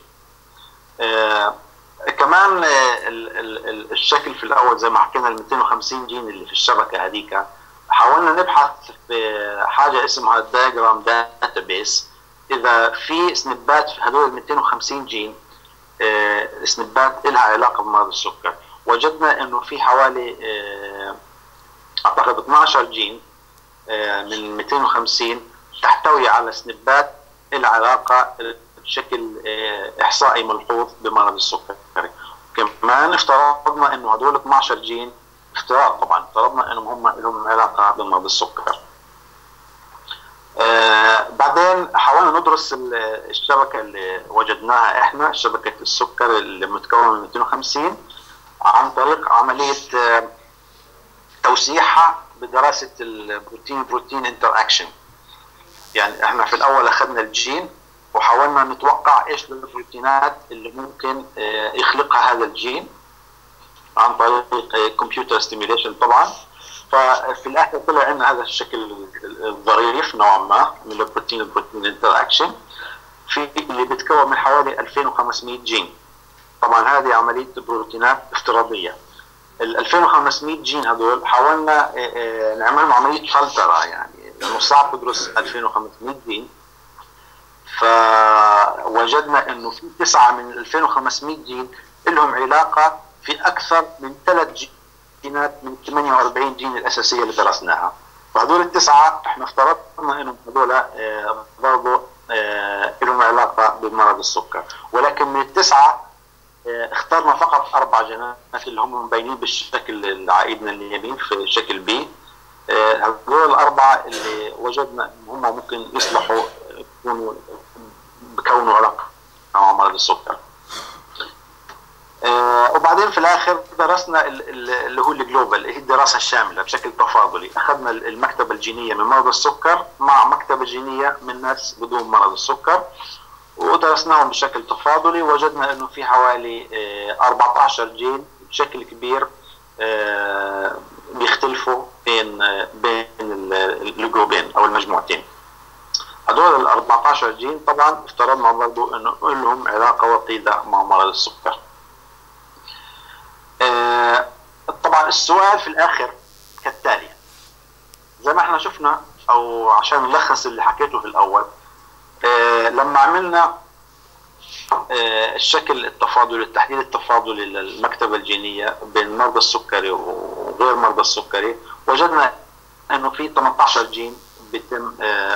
كمان الشكل في الاول زي ما حكينا ال 250 جين اللي في الشبكه هذيك، حاولنا نبحث في حاجه اسمها الدايجرام داتابيس، اذا في سنبات في هذول ال 250 جين سنبات لها علاقه بمرض السكر. وجدنا انه في حوالي اعتقد 12 جين من 250 تحتوي على سنبات لها علاقه بشكل احصائي ملحوظ بمرض السكري. كمان افترضنا انه هذول 12 جين افتراض طبعا افترضنا انهم هم لهم علاقه بمرض السكر. بعدين حاولنا ندرس الشبكه اللي وجدناها احنا، شبكه السكر اللي متكونه من 250 عن طريق عمليه توسيعها بدراسه البروتين انتر اكشن. يعني احنا في الاول اخذنا الجين وحاولنا نتوقع ايش البروتينات اللي ممكن يخلقها هذا الجين عن طريق كمبيوتر ستيميوليشن طبعا. ففي الاخر طلع عندنا هذا الشكل الظريف نوعا ما من البروتين انتر اكشن في اللي بيتكون من حوالي 2500 جين. طبعا هذه عمليه بروتينات افتراضيه. ال 2500 جين هذول حاولنا نعمل عمليه فلتره، يعني لانه صعب تدرس 2500 جين. فوجدنا انه في 9 من 2500 جين لهم علاقه في اكثر من 3 جينات من 48 جين الاساسيه اللي درسناها. فهذول التسعه احنا افترضنا انهم هذول برضه لهم علاقه بمرض السكر، ولكن من التسعه اخترنا فقط 4 جينات اللي هم مبينين بالشكل اللي على ايدنا اليمين في شكل بي. هذول الاربعه اللي وجدنا ان هم ممكن يصلحوا بكونوا علاقه مع مرض السكر. وبعدين في الاخر درسنا اللي هو الجلوبال، اللي هي الدراسه الشامله بشكل تفاضلي. اخذنا المكتبه الجينيه من مرض السكر مع مكتبه جينيه من ناس بدون مرض السكر ودرسناهم بشكل تفاضلي. وجدنا انه في حوالي 14 جين بشكل كبير بيختلفوا بين الجروبين او المجموعتين. هذول ال 14 جين طبعا افترضنا برضه انه لهم علاقه وطيده مع مرض السكر. طبعا السؤال في الاخر كالتالي: زي ما احنا شفنا او عشان نلخص اللي حكيته في الاول، لما عملنا الشكل التفاضلي، التحليل التفاضلي للمكتبه الجينيه بين مرضى السكري وغير مرضى السكري، وجدنا انه في 18 جين بيتم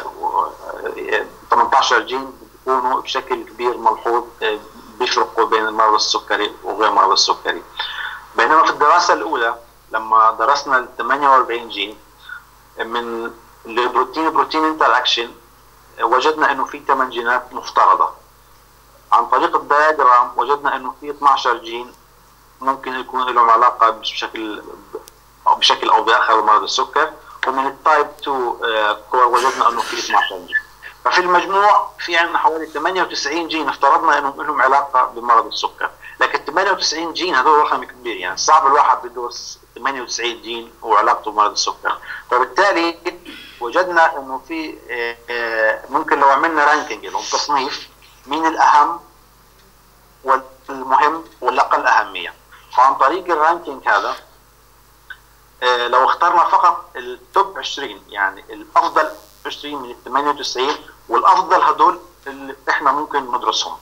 18 جين بيكونوا بشكل كبير ملحوظ بيفرقوا بين مرضى السكري وغير مرضى السكري. بينما في الدراسه الاولى لما درسنا ال 48 جين من البروتين انتراكشن، وجدنا انه في 8 جينات مفترضه. عن طريق الدياجرام وجدنا انه في 12 جين ممكن يكون لهم علاقه بشكل او باخر بمرض السكر، ومن التايب 2 كور وجدنا انه في 12 جين. ففي المجموع في عندنا حوالي 98 جين افترضنا انهم لهم علاقه بمرض السكر، لكن 98 جين هذول رقم كبير، يعني صعب الواحد يدرس 98 جين وعلاقته بمرض السكر. فبالتالي وجدنا انه في ممكن لو عملنا رانكينج لهم تصنيف مين الاهم والمهم والاقل اهميه، فعن طريق الرانكينج هذا لو اخترنا فقط التوب 20 يعني الافضل 20 من ال 98، والافضل هدول اللي احنا ممكن ندرسهم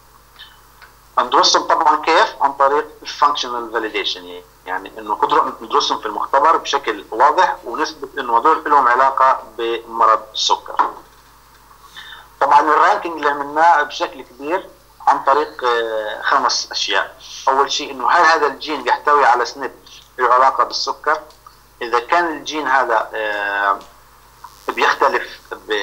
طبعا كيف؟ عن طريق الفانكشنال فاليديشن، يعني انه ندرسهم في المختبر بشكل واضح ونثبت انه هدول لهم علاقه بمرض السكر. طبعا الرانكينج اللي عملناه بشكل كبير عن طريق 5 اشياء. اول شيء انه هل هذا الجين بيحتوي على سنب له علاقه بالسكر؟ اذا كان الجين هذا بيختلف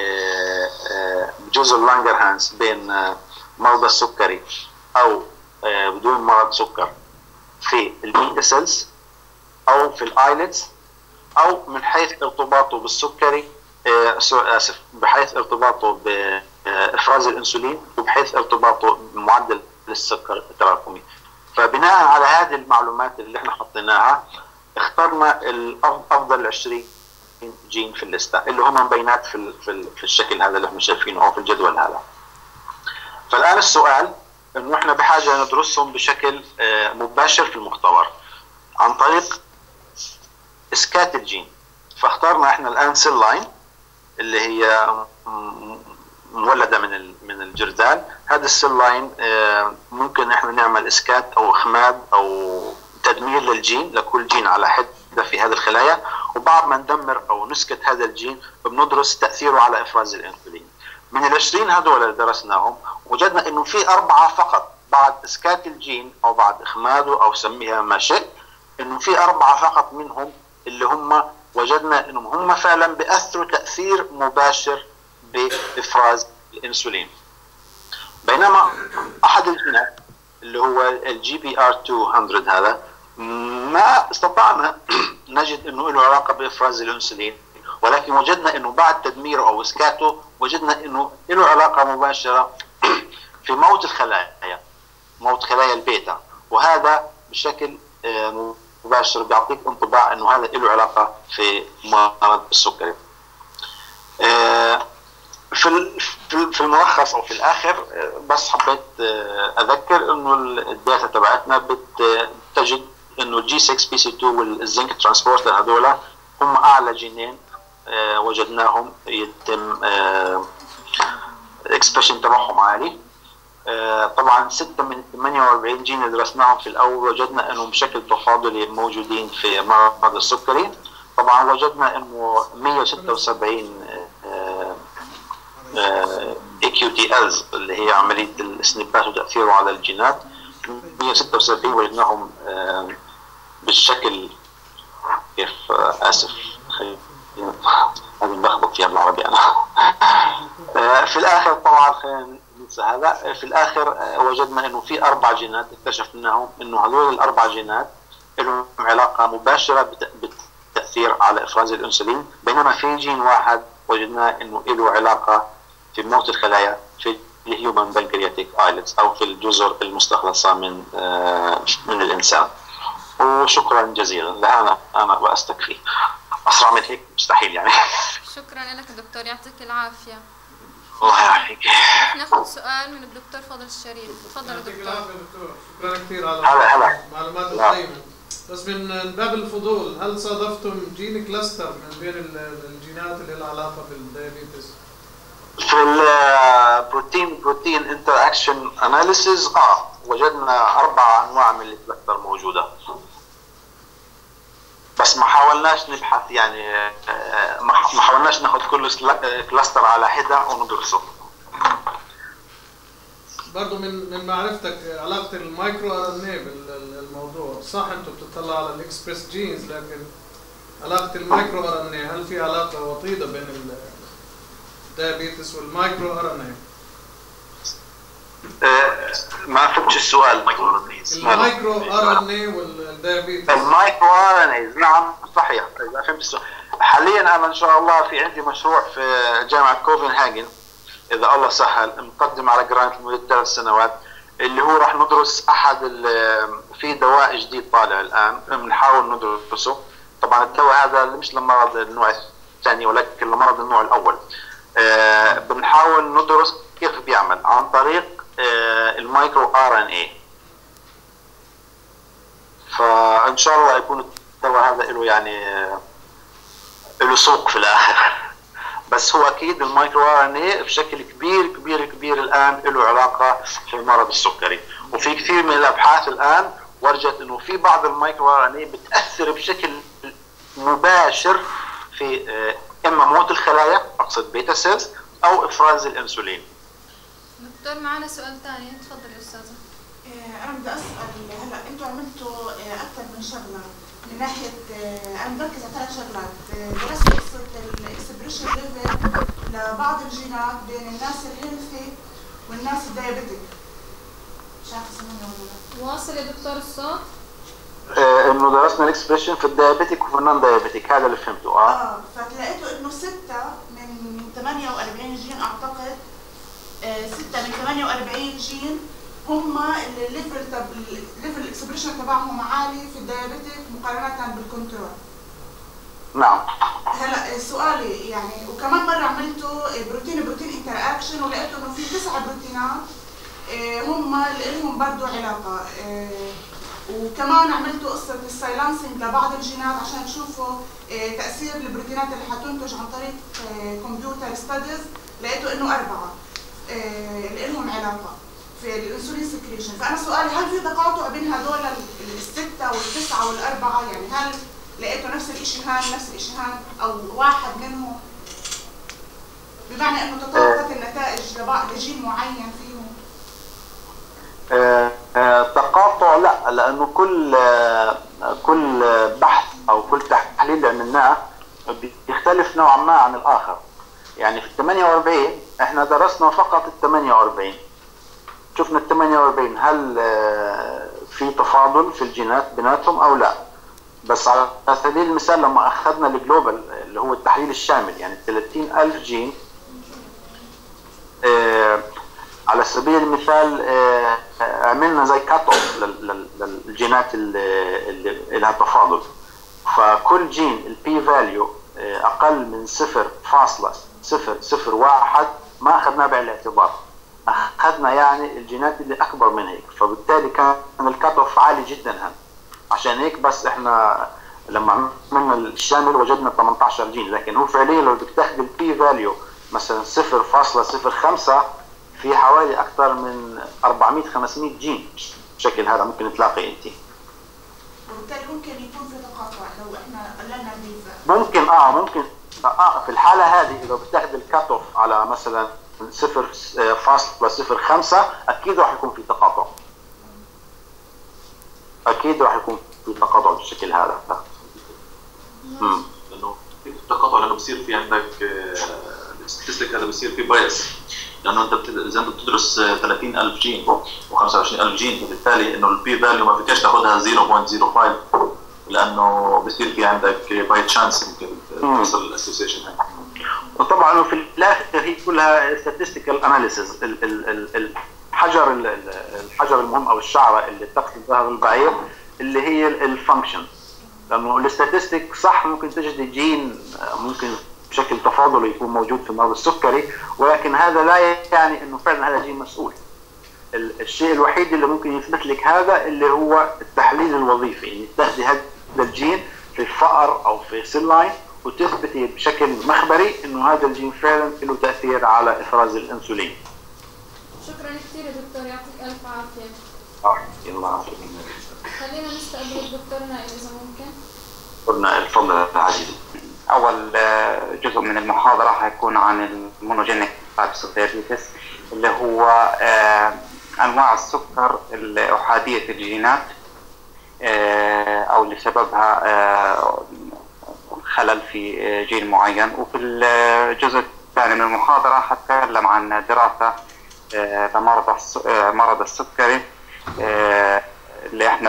بجزء اللانجرهانز بين مرضى السكري او بدون مرض سكر في البيتا سيلز او في الايلتس، او من حيث ارتباطه بالسكري بحيث ارتباطه بافراز الانسولين وبحيث ارتباطه بمعدل السكر التراكمي. فبناء على هذه المعلومات اللي احنا حطيناها اخترنا الافضل 20 جين في الليسته اللي هم مبينات في الشكل هذا اللي احنا شايفينه او في الجدول هذا. فالان السؤال انه احنا بحاجه ندرسهم بشكل مباشر في المختبر عن طريق اسكات الجين. فاخترنا احنا الان سيل لاين اللي هي مولده من الجرذان. هذا السيل لاين ممكن احنا نعمل اسكات او اخماد او تدمير للجين، لكل جين على حده في هذه الخلايا، وبعد ما ندمر او نسكت هذا الجين بندرس تاثيره على افراز الانسولين. من ال20 هذول اللي درسناهم وجدنا انه في 4 فقط بعد اسكات الجين او بعد اخماده او سميها ما شئت، انه في 4 فقط منهم اللي هم وجدنا انهم هم فعلا بيأثروا تاثير مباشر بافراز الانسولين. بينما احد الجينات اللي هو الجي بي ار 200 هذا ما استطعنا نجد انه له علاقه بافراز الانسولين، ولكن وجدنا انه بعد تدميره او اسكاته وجدنا انه له علاقه مباشره في موت الخلايا، موت خلايا البيتا، وهذا بشكل مباشر بيعطيك انطباع انه هذا له علاقه في مرض السكري. في الملخص او في الاخر بس حبيت اذكر انه الداتا تبعتنا بتجد انه الجي 6 بي سي 2 والزنك ترانسبورتر هذول هم اعلى جينين وجدناهم يتم الاكسبريشن تبعهم عالي. طبعا 6 من 48 جين اللي درسناهم في الاول وجدنا انهم بشكل تفاضلي موجودين في مرض السكري. طبعا وجدنا انه 176 AQTLs اللي هي عمليه السنبات وتاثيره على الجينات، 176 وجدناهم بالشكل كيف اسف هذه بخبط فيها بالعربي انا. في الاخر طبعا خلينا ننسى هذا، في الاخر وجدنا انه في 4 جينات اكتشفناهم انه هذول ال4 جينات لهم علاقه مباشره بالتاثير على افراز الانسولين، بينما في جين واحد وجدنا انه له علاقه في موت الخلايا في الهيومن بنكرياتيك ايلتس او في الجزر المستخلصه من الانسان. وشكرا جزيلا، لا انا واستكفي، اسرع من هيك مستحيل يعني. شكرا لك دكتور، يعطيك العافيه. الله يعافيك. ناخذ سؤال من الدكتور فاضل الشريف. تفضل دكتور. شكرا كثير على هلا معلومات القيمه. بس من باب الفضول، هل صادفتم جين كلاستر من بين الجينات اللي لها علاقه بالدايابيتس؟ في البروتين انتر اكشن اناليسيز وجدنا 4 انواع من الكلاستر موجوده، بس ما حاولناش نبحث يعني ما حاولناش ناخذ كل كلاستر على حده وندرسه. برضه من معرفتك علاقه المايكرو ار ان اي بالموضوع، صح انتم بتطلعوا على الاكسبريس جينز، لكن علاقه المايكرو ار ان اي هل في علاقه وطيده بين الدايابيتس والمايكرو ار ان اي؟ ما فهمتش السؤال. المايكرو ار ان اي والدايابيتس. المايكرو ار ان اي نعم صحيح، اذا فهمت السؤال. حاليا انا ان شاء الله في عندي مشروع في جامعه كوفنهاجن اذا الله سهل، مقدم على جرانت لمده 3 سنوات، اللي هو راح ندرس احد في دواء جديد طالع الان بنحاول ندرسه. طبعا الدواء هذا مش لمرض النوع الثاني ولكن لمرض النوع الاول. بنحاول ندرس كيف بيعمل عن طريق المايكرو ار ان اي. فان شاء الله يكون الدواء هذا له يعني له سوق في الاخر. بس هو اكيد المايكرو ار ان اي بشكل كبير كبير كبير الان له علاقه في مرض السكري، وفي كثير من الابحاث الان ورجت انه في بعض المايكرو ار ان اي بتاثر بشكل مباشر في اما موت الخلايا، اقصد بيتا سيلز، او افراز الانسولين. دكتور معنا سؤال ثاني، تفضل يا استاذه. انا بدي اسال، هلا انتم عملتوا اكثر من شغله من ناحيه، انا بركز على 3 شغلات. درست قصه الاكسبريشن ليفل لبعض الجينات بين الناس الهيلثي والناس الدايابيتيك. مش عارفه سمعني ولا لا. واصل يا دكتور الصوت؟ انه درسنا الاكسبريشن في الدايابيتيك وفي النون دايابيتيك، هذا اللي فهمته. فتلاقيتوا انه 6 من 48 جين اعتقد، 6 من 48 جين هم اللي الليفل الاكسبريشن تبعهم عالي في الدايابيتيك مقارنه بالكنترول. نعم. هلا سؤالي يعني، وكمان مره عملتوا بروتين انتر اكشن ولقيتوا انه في 9 بروتينات هم اللي لهم برضه علاقه، وكمان عملتوا قصه السايلانسنج لبعض الجينات عشان تشوفوا تاثير البروتينات اللي حتنتج عن طريق كمبيوتر ستاديز، لقيتوا انه 4 اللي لهم علاقه في الانسولين سكريشن. فانا سؤالي، هل في تقاطع بين هذول ال6 وال9 وال4؟ يعني هل لقيتوا نفس الشيء هان او واحد منهم، بمعنى انه تطابقت النتائج لجين معين فيهم؟ تقاطع لا، لانه كل بحث او كل تحليل عملناه بيختلف نوعا ما عن الاخر. يعني في ال 48 احنا درسنا فقط ال 48، شفنا ال 48 هل في تفاضل في الجينات بيناتهم او لا. بس على سبيل المثال لما اخذنا الجلوبال اللي هو التحليل الشامل، يعني 30,000 جين، على سبيل المثال عملنا زي كات اوف للجينات اللي لها تفاضل. فكل جين البي فاليو اقل من 0.001 ما اخذناه بعين الاعتبار، اخذنا يعني الجينات اللي اكبر من هيك، فبالتالي كان الكات اوف عالي جدا. عشان هيك بس احنا لما عملنا الشامل وجدنا 18 جين، لكن هو فعليا لو بدك تاخذ البي فاليو مثلا 0.05 في حوالي اكثر من 400-500 جين بشكل هذا ممكن تلاقي انت. وبالتالي ممكن يكون في تقاطع لو احنا قللنا البي. ممكن في الحاله هذه لو بتاخذ الكات اوف على مثلا 0.05 اكيد راح يكون في تقاطع. اكيد راح يكون في تقاطع بالشكل هذا. لانه في تقاطع لانه بصير في عندك الستاتستيك هذا بصير في بايس، لانه انت اذا انت بتدرس 30,000 جين و25,000 جين، فبالتالي انه البي فاليو ما فيكش تاخذها 0.05 لانه بصير في عندك باي تشانس ممكن توصل الاسوسيشن هاي. وطبعا في الاخر هي كلها statistical analysis. الحجر المهم او الشعره اللي تقصد ظهر البعير اللي هي الفانكشن، لانه الاستاتستيك صح ممكن تجد جين ممكن بشكل تفاضلي يكون موجود في المرض السكري، ولكن هذا لا يعني انه فعلا هذا جين مسؤول. الشيء الوحيد اللي ممكن يثبت لك هذا اللي هو التحليل الوظيفي، يعني تاخذي هذا الجين في الفأر او في سيل لاين وتثبتي بشكل مخبري انه هذا الجين فعلا له تاثير على افراز الانسولين. شكرا كثير يا دكتور، يعطيك الف عافيه. يلا عافيك. خلينا نستقبل الدكتور نائل اذا ممكن. قلنا تفضل عزيزي. اول جزء من المحاضره حيكون عن المونوجينيك تايبس اوف دايابيتس، اللي هو انواع السكر الاحاديه الجينات او اللي سببها خلل في جين معين. وفي الجزء الثاني من المحاضره حتكلم عن دراسه لمرض السكري اللي احنا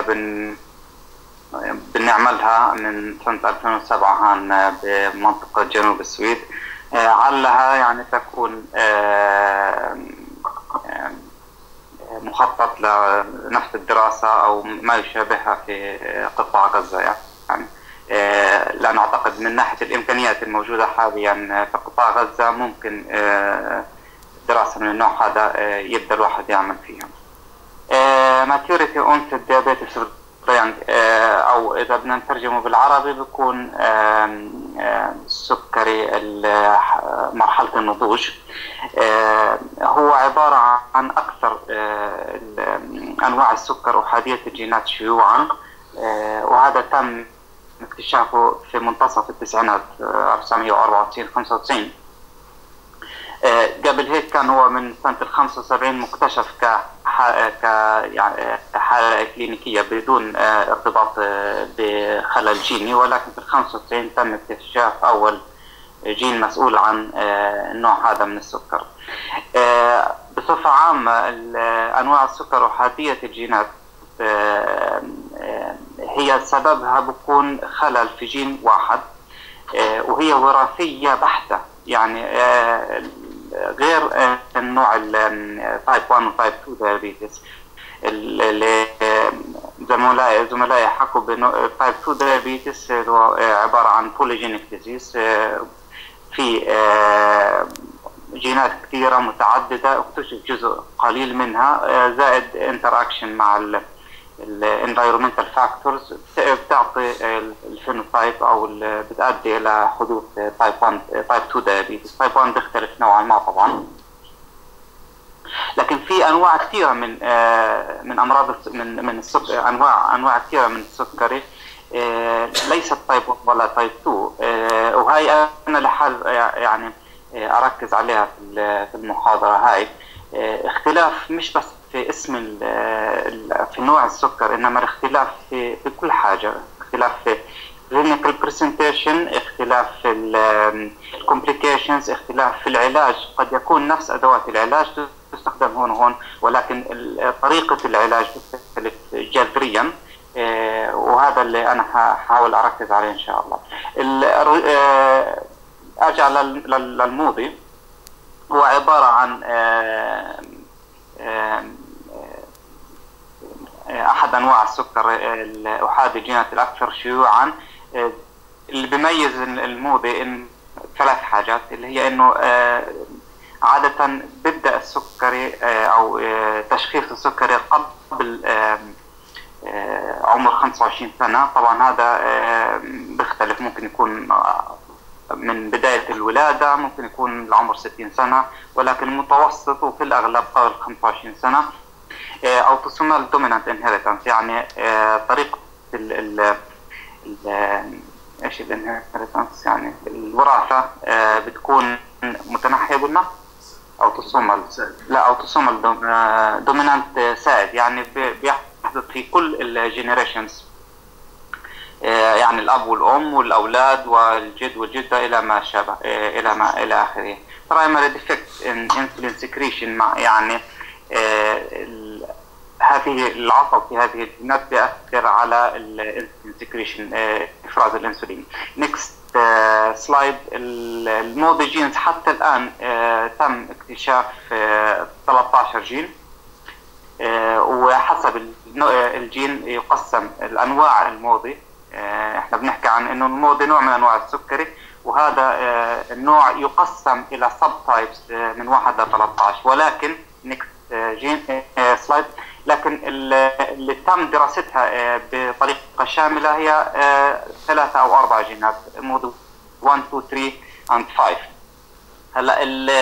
بنعملها من سنة 2007 هان بمنطقة جنوب السويد، علها يعني تكون مخطط لنفس الدراسة أو ما يشابهها في قطاع غزة يعني لأن أعتقد من ناحية الإمكانيات الموجودة حاليا في قطاع غزة ممكن دراسة من النوع هذا يبدأ الواحد يعمل فيها. maturity onset diabetes او اذا بدنا نترجمه بالعربي بيكون سكري مرحله النضوج. هو عباره عن اكثر انواع السكر احاديه الجينات شيوعا، وهذا تم اكتشافه في منتصف التسعينات 1994 95. قبل هيك كان هو من سنة 75 مكتشف كحالة كلينيكية بدون ارتباط بخلل جيني، ولكن في 95 تم اكتشاف أول جين مسؤول عن النوع هذا من السكر. بصفة عامة أنواع السكر أحادية الجينات هي سببها بكون خلل في جين واحد، وهي وراثية بحتة، يعني غير النوع تايب 1 وتايب 2 دايابيتس. اللي زملائي حكوا بانه تايب 2 دايابيتس هو عباره عن بوليجينيك ديزيز، في جينات كثيره متعدده اكتشف جزء قليل منها، زائد انتراكشن مع الانفايرمنتال فاكتورز بتعطي الفينوتايب او بتؤدي الى حدوث تايب 1 تايب 2 دايابيتس. تايب 1 بيختلف نوعا ما طبعا، لكن في انواع كثيره من امراض من السكر، انواع كثيره من السكري ليست تايب 1 ولا تايب 2، وهي انا لحال يعني اركز عليها في المحاضره هاي. اختلاف مش بس في اسم في نوع السكر، انما الاختلاف في كل حاجه، اختلاف في clinical presentation، اختلاف في الكومبليكيشنز، اختلاف في العلاج. قد يكون نفس ادوات العلاج تستخدم هون ولكن طريقه العلاج تختلف جذريا، وهذا اللي انا هحاول اركز عليه ان شاء الله. ارجع للموضي، هو عباره عن احد انواع السكر الاحادي الجينات الاكثر شيوعا. اللي بيميز الموضي ان ثلاث حاجات، اللي هي انه عاده بيبدا السكري او تشخيص السكري قبل عمر 25 سنه. طبعا هذا بيختلف، ممكن يكون من بدايه الولاده، ممكن يكون لعمر 60 سنه، ولكن المتوسط وفي الاغلب قبل 25 سنه. autosomal dominant inheritance، يعني طريقة ايش الانهيرتنس، يعني الوراثة بتكون متنحية قلنا autosomal dominant سائد، يعني بيحدث في كل الجينيريشنز، يعني الاب والام والاولاد والجد والجدة الى ما شابه الى اخره. primary defect in insulin secretion، يعني هذه العطب في هذه الجينات بيأثر على الانسولين سكريشن، افراز الانسولين. نيكست سلايد. المودي جينز حتى الان تم اكتشاف 13 جين، وحسب الجين يقسم الانواع المودي. احنا بنحكي عن انه المودي نوع من انواع السكري، وهذا النوع يقسم الى سب تايبس من 1 ل 13. ولكن نيكست جين سلايد، لكن اللي تم دراستها بطريقه شامله هي 3 أو 4 جينات، مود 1 2 3 and 5. هلا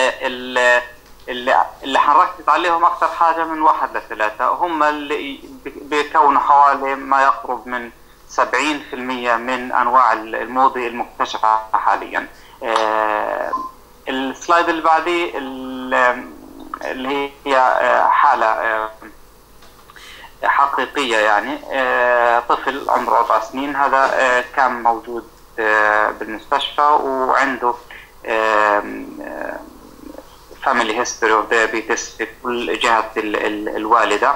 اللي حنركز عليهم اكثر حاجه من 1 ل 3 هم اللي بيكونوا حوالي ما يقرب من 70% من انواع الموضي المكتشفه حاليا. السلايد اللي بعديه اللي هي حاله حقيقيه، يعني طفل عمره 4 سنين، هذا كان موجود بالمستشفى وعنده family history of diabetes في كل جهة الوالدة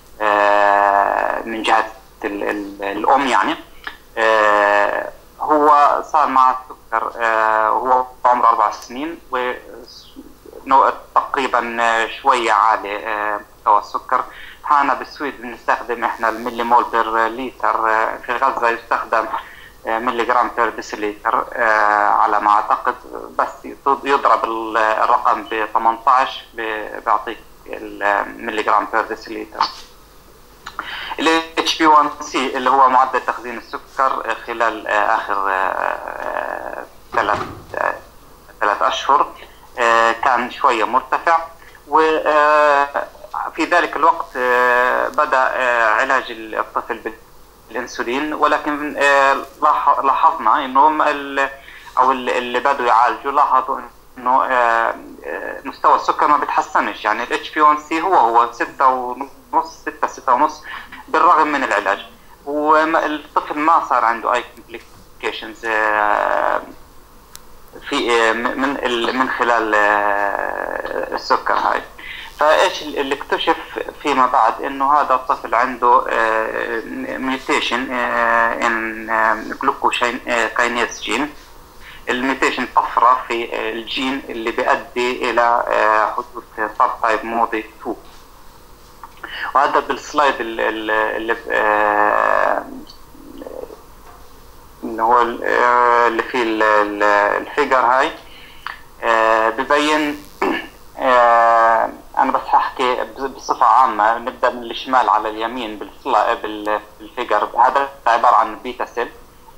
من جهة الأم يعني. هو صار مع السكر وهو عمره 4 سنين تقريبا شوية عالي مستوى السكر. هنا بالسويد بنستخدم احنا الملي مول بير لتر، في غزة يستخدم ملي جرام بير ديسيليتر على ما اعتقد، بس يضرب الرقم ب 18 بيعطيك الملي جرام بير ديسيليتر. ال HbA1c اللي هو معدل تخزين السكر خلال اخر 3 أشهر كان شويه مرتفع، وفي ذلك الوقت بدا علاج الطفل بالانسولين، ولكن لاحظنا انهم او اللي بدوا يعالجوا لاحظوا انه مستوى السكر ما بيتحسنش، يعني ال HbA1c هو 6.5 بالرغم من العلاج، والطفل ما صار عنده اي complications في من خلال السكر هاي. فايش اللي اكتشف فيما بعد؟ انه هذا الطفل عنده ميوتيشن ان جلوكوكاينيز جين. الميوتيشن طفره في الجين اللي بيؤدي الى حدوث سب تايب مودي 2. وهذا بالسلايد اللي هو اللي فيه الفيجر هاي ببين. انا بس هحكي بصفه عامه، نبدا من الشمال على اليمين بالفيجر. هذا عباره عن بيتا سيل.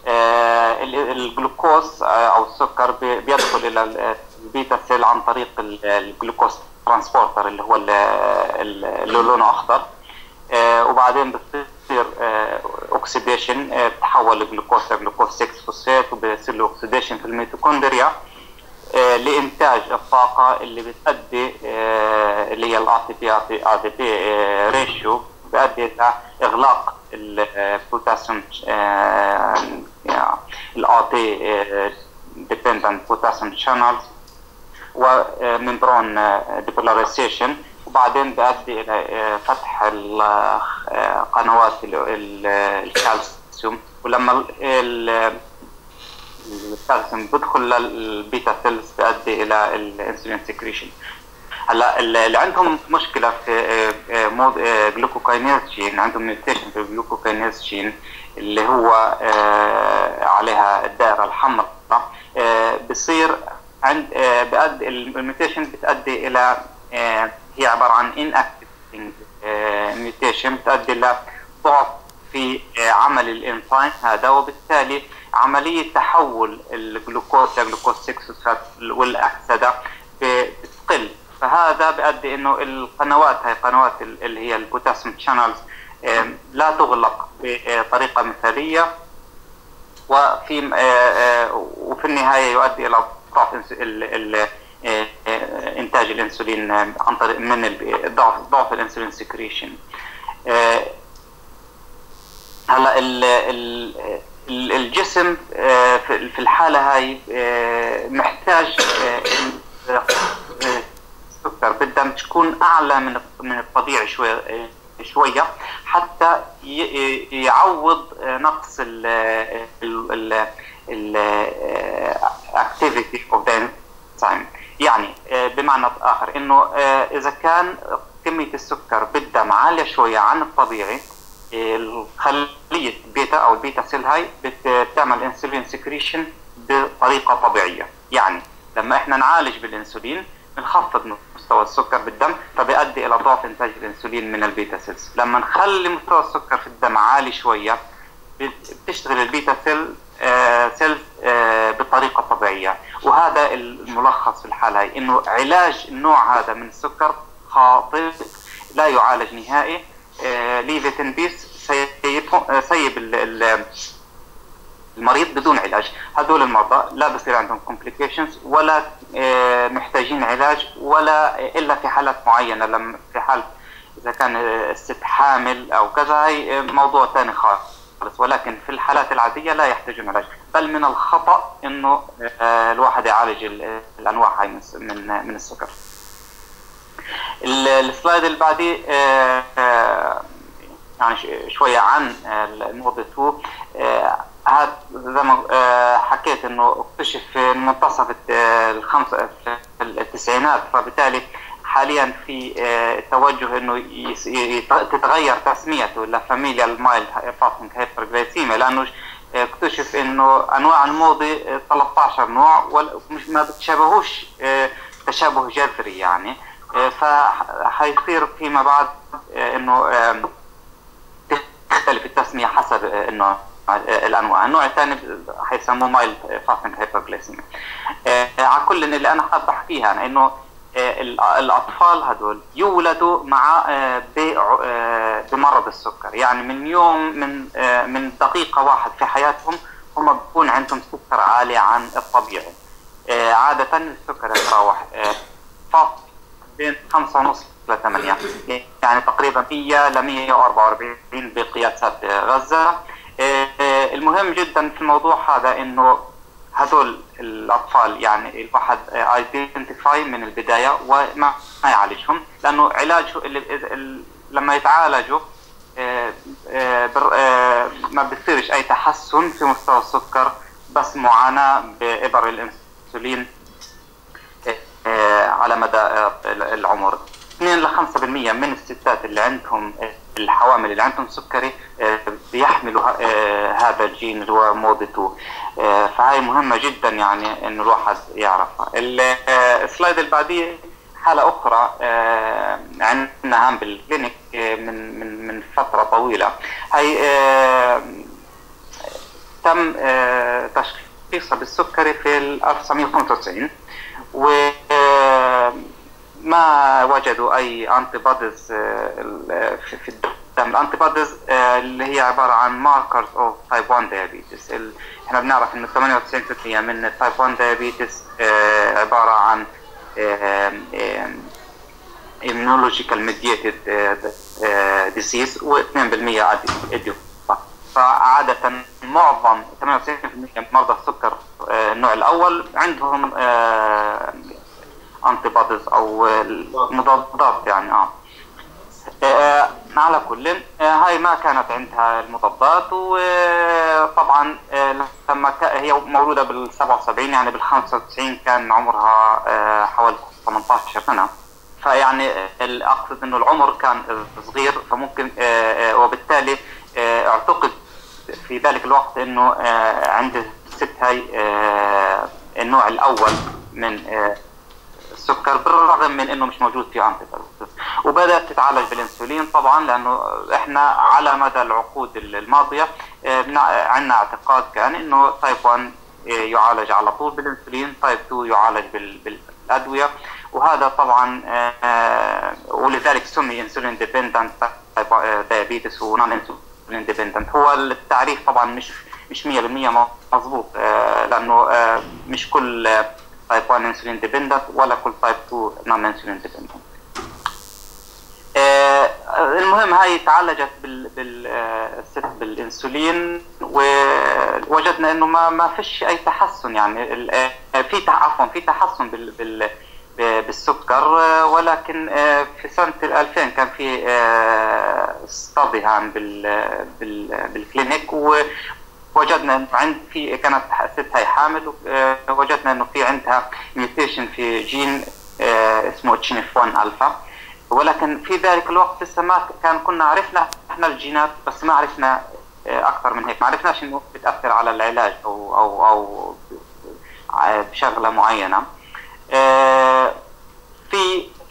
الجلوكوز او السكر بيدخل الى البيتا سيل عن طريق الجلوكوز ترانسبورتر اللي هو اللي لونه اخضر، وبعدين بتصير اوكسيديشن، بتحول الجلوكوز لجلوكوز 6 فوسفات، وبيصير له اوكسيديشن في الميتوكوندريا لإنتاج الطاقة اللي بتؤدي اللي هي الATP ريشيو، بتؤدي إلى إغلاق البوتاسيوم الAT dependent potassium channels وممبرون ديبولاريزيشن، وبعدين بيؤدي إلى فتح قنوات الكالسيوم. ولما الكالسيوم بدخل للبيتا سيلز بيؤدي الى الانسولين سكريشن. هلا اللي عندهم مشكله في جلوكوكاينيز جين، عندهم ميوتيشن في الجلوكوكاينيز جين اللي هو عليها الدائره الحمراء، بصير عند بيؤدي الميوتيشن بتؤدي الى هي عباره عن inactivating ميوتيشن، بتؤدي الى ضعف في عمل الانزيم هذا، وبالتالي عملية تحول الجلوكوز لجلوكوز 6 فوسفات والأكسدة بتقل. فهذا بيؤدي إنه القنوات هاي قنوات اللي هي البوتاسيوم شانلز لا تغلق بطريقة مثالية، وفي النهاية يؤدي إلى ضعف إنتاج الأنسولين عن طريق من ضعف الأنسولين سكريشن. هلا الجسم في الحالة هاي محتاج السكر بالدم تكون أعلى من الطبيعي شوية حتى يعوض نقص activity of the enzyme. يعني بمعنى آخر إنه إذا كان كمية السكر بالدم عالية شوية عن الطبيعي، الخلية بيتا أو البيتا سيل هاي بتعمل انسولين سكريشن بطريقة طبيعية. يعني لما احنا نعالج بالانسولين بنخفض مستوى السكر بالدم، فبيؤدي الى ضعف انتاج الانسولين من البيتا سيلز. لما نخلي مستوى السكر في الدم عالي شويه بتشتغل البيتا سيلز بطريقه طبيعيه، وهذا الملخص في الحاله هي، انه علاج النوع هذا من السكر خاطئ، لا يعالج نهائي. ليفيتن بيس سيب المريض بدون علاج. هذول المرضى لا بصير عندهم complications ولا محتاجين علاج، ولا الا في حالات معينه، لما في حال اذا كان الست حامل او كذا، هي موضوع ثاني خالص، ولكن في الحالات العاديه لا يحتاجون علاج. بل من الخطا انه الواحد يعالج الانواع هاي من السكر. السلايد اللي بعديه يعني شويه عن النقطه 2. هذا زي ما حكيت انه اكتشف في منتصف التسعينات، فبالتالي حاليا في توجه انه تتغير تسميته لفاميليال مايلد فاستنج هايبرغلايسيميا، لانه اكتشف انه انواع الموضي 13 نوع ومش ما بتشابهوش تشابه جذري يعني، فحيصير فيما بعد انه تختلف التسميه حسب انه الانواع. النوع الثاني حيسموه مايلد فاستنج هايبرغلايسيميا. على كل اللي انا حابب احكيها انه الاطفال هذول يولدوا مع بمرض السكر، يعني من يوم من دقيقه واحد في حياتهم هم بيكون عندهم سكر عالي عن الطبيعي. عاده السكر يتراوح بين 5.5 ل 8، يعني تقريبا 100 ل 144 بقياسات غزه. المهم جدا في الموضوع هذا انه هذول الاطفال يعني الواحد ايدنتيفاي من البدايه وما يعالجهم، لانه علاجه لما يتعالجوا ما بيصيرش اي تحسن في مستوى السكر، بس معاناه بابر الانسولين على مدى العمر. 2 ل 5% من الستات اللي عندهم الحوامل اللي عندهم سكري بيحملوا هذا الجين اللي هو مود 2. فهي مهمه جدا يعني انه الواحد يعرفها. السلايد اللي بعديه حاله اخرى عندنا بالكلينيك من فتره طويله. هي تم تشخيصها بالسكري في 1995 وما وجدوا اي انتي بوديز في الدم. الانتي بوديز اللي هي عباره عن ماركرز اوف تايب 1 دايابيتس. احنا بنعرف انه 98% من التايب 1 دايابيتس عباره عن immunological mediated disease و2% idiopathic. فعاده معظم 98% من مرضى السكر النوع الاول عندهم انتي بوديز او مضادات يعني على كل هاي ما كانت عندها المضادات. وطبعا لما هي مولوده بال77 يعني بال95 كان عمرها حوالي 18 سنه، فيعني اقصد انه العمر كان صغير، فممكن وبالتالي اعتقد في ذلك الوقت انه عند الست هاي النوع الاول من السكر، بالرغم من انه مش موجود في انتي بوديز، وبدات تتعالج بالانسولين طبعا، لانه احنا على مدى العقود الماضيه عندنا اعتقاد كان انه تايب 1 يعالج على طول بالانسولين، تايب 2 يعالج بالادويه، وهذا طبعا ولذلك سمي انسولين ديبندنت دايابيتس ونون انسولين ديبندنت. هو التعريف طبعا مش 100% مضبوط، لانه مش كل تايب 1 انسولين ديبندنت ولا كل تايب 2 نون انسولين ديبندنت. المهم هاي تعالجت بالست بالانسولين، ووجدنا انه ما فيش اي تحسن، يعني في تحسن بالسكر، ولكن في سنه 2000 كان في استادي بالكلينيك، ووجدنا انه كانت ست هاي حامل، ووجدنا انه في عندها ميوتيشن في جين اسمه تشينف 1 الفا، ولكن في ذلك الوقت لسه ما كنا عرفنا احنا الجينات، بس ما عرفنا اكثر من هيك، ما عرفناش انه بتاثر على العلاج او بشغله معينه.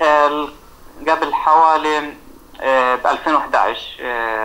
قبل حوالي ب 2011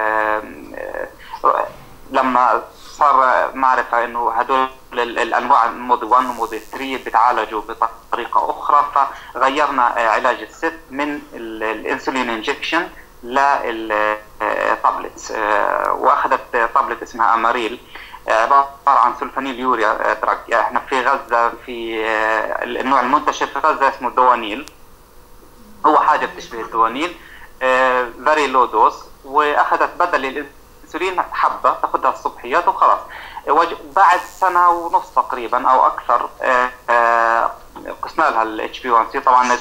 لما صار معرفة انه هدول الانواع مودي 1 ومودي 3 بيتعالجوا بطريقة اخرى، فغيرنا علاج الست من الانسولين انجكشن للتابلتس، واخذت تابلت اسمها اماريل عبارة عن سلفانيل يوريا دراج. احنا في غزة في النوع المنتشر في غزة اسمه دوانيل، هو حاجة بتشبه الدوانيل فيري لو دوز، واخذت بدل الانسولين حبة تاخذها الصبحيات وخلاص. بعد سنة ونص تقريبا او اكثر قسنا لها الاتش بي 1 سي. طبعا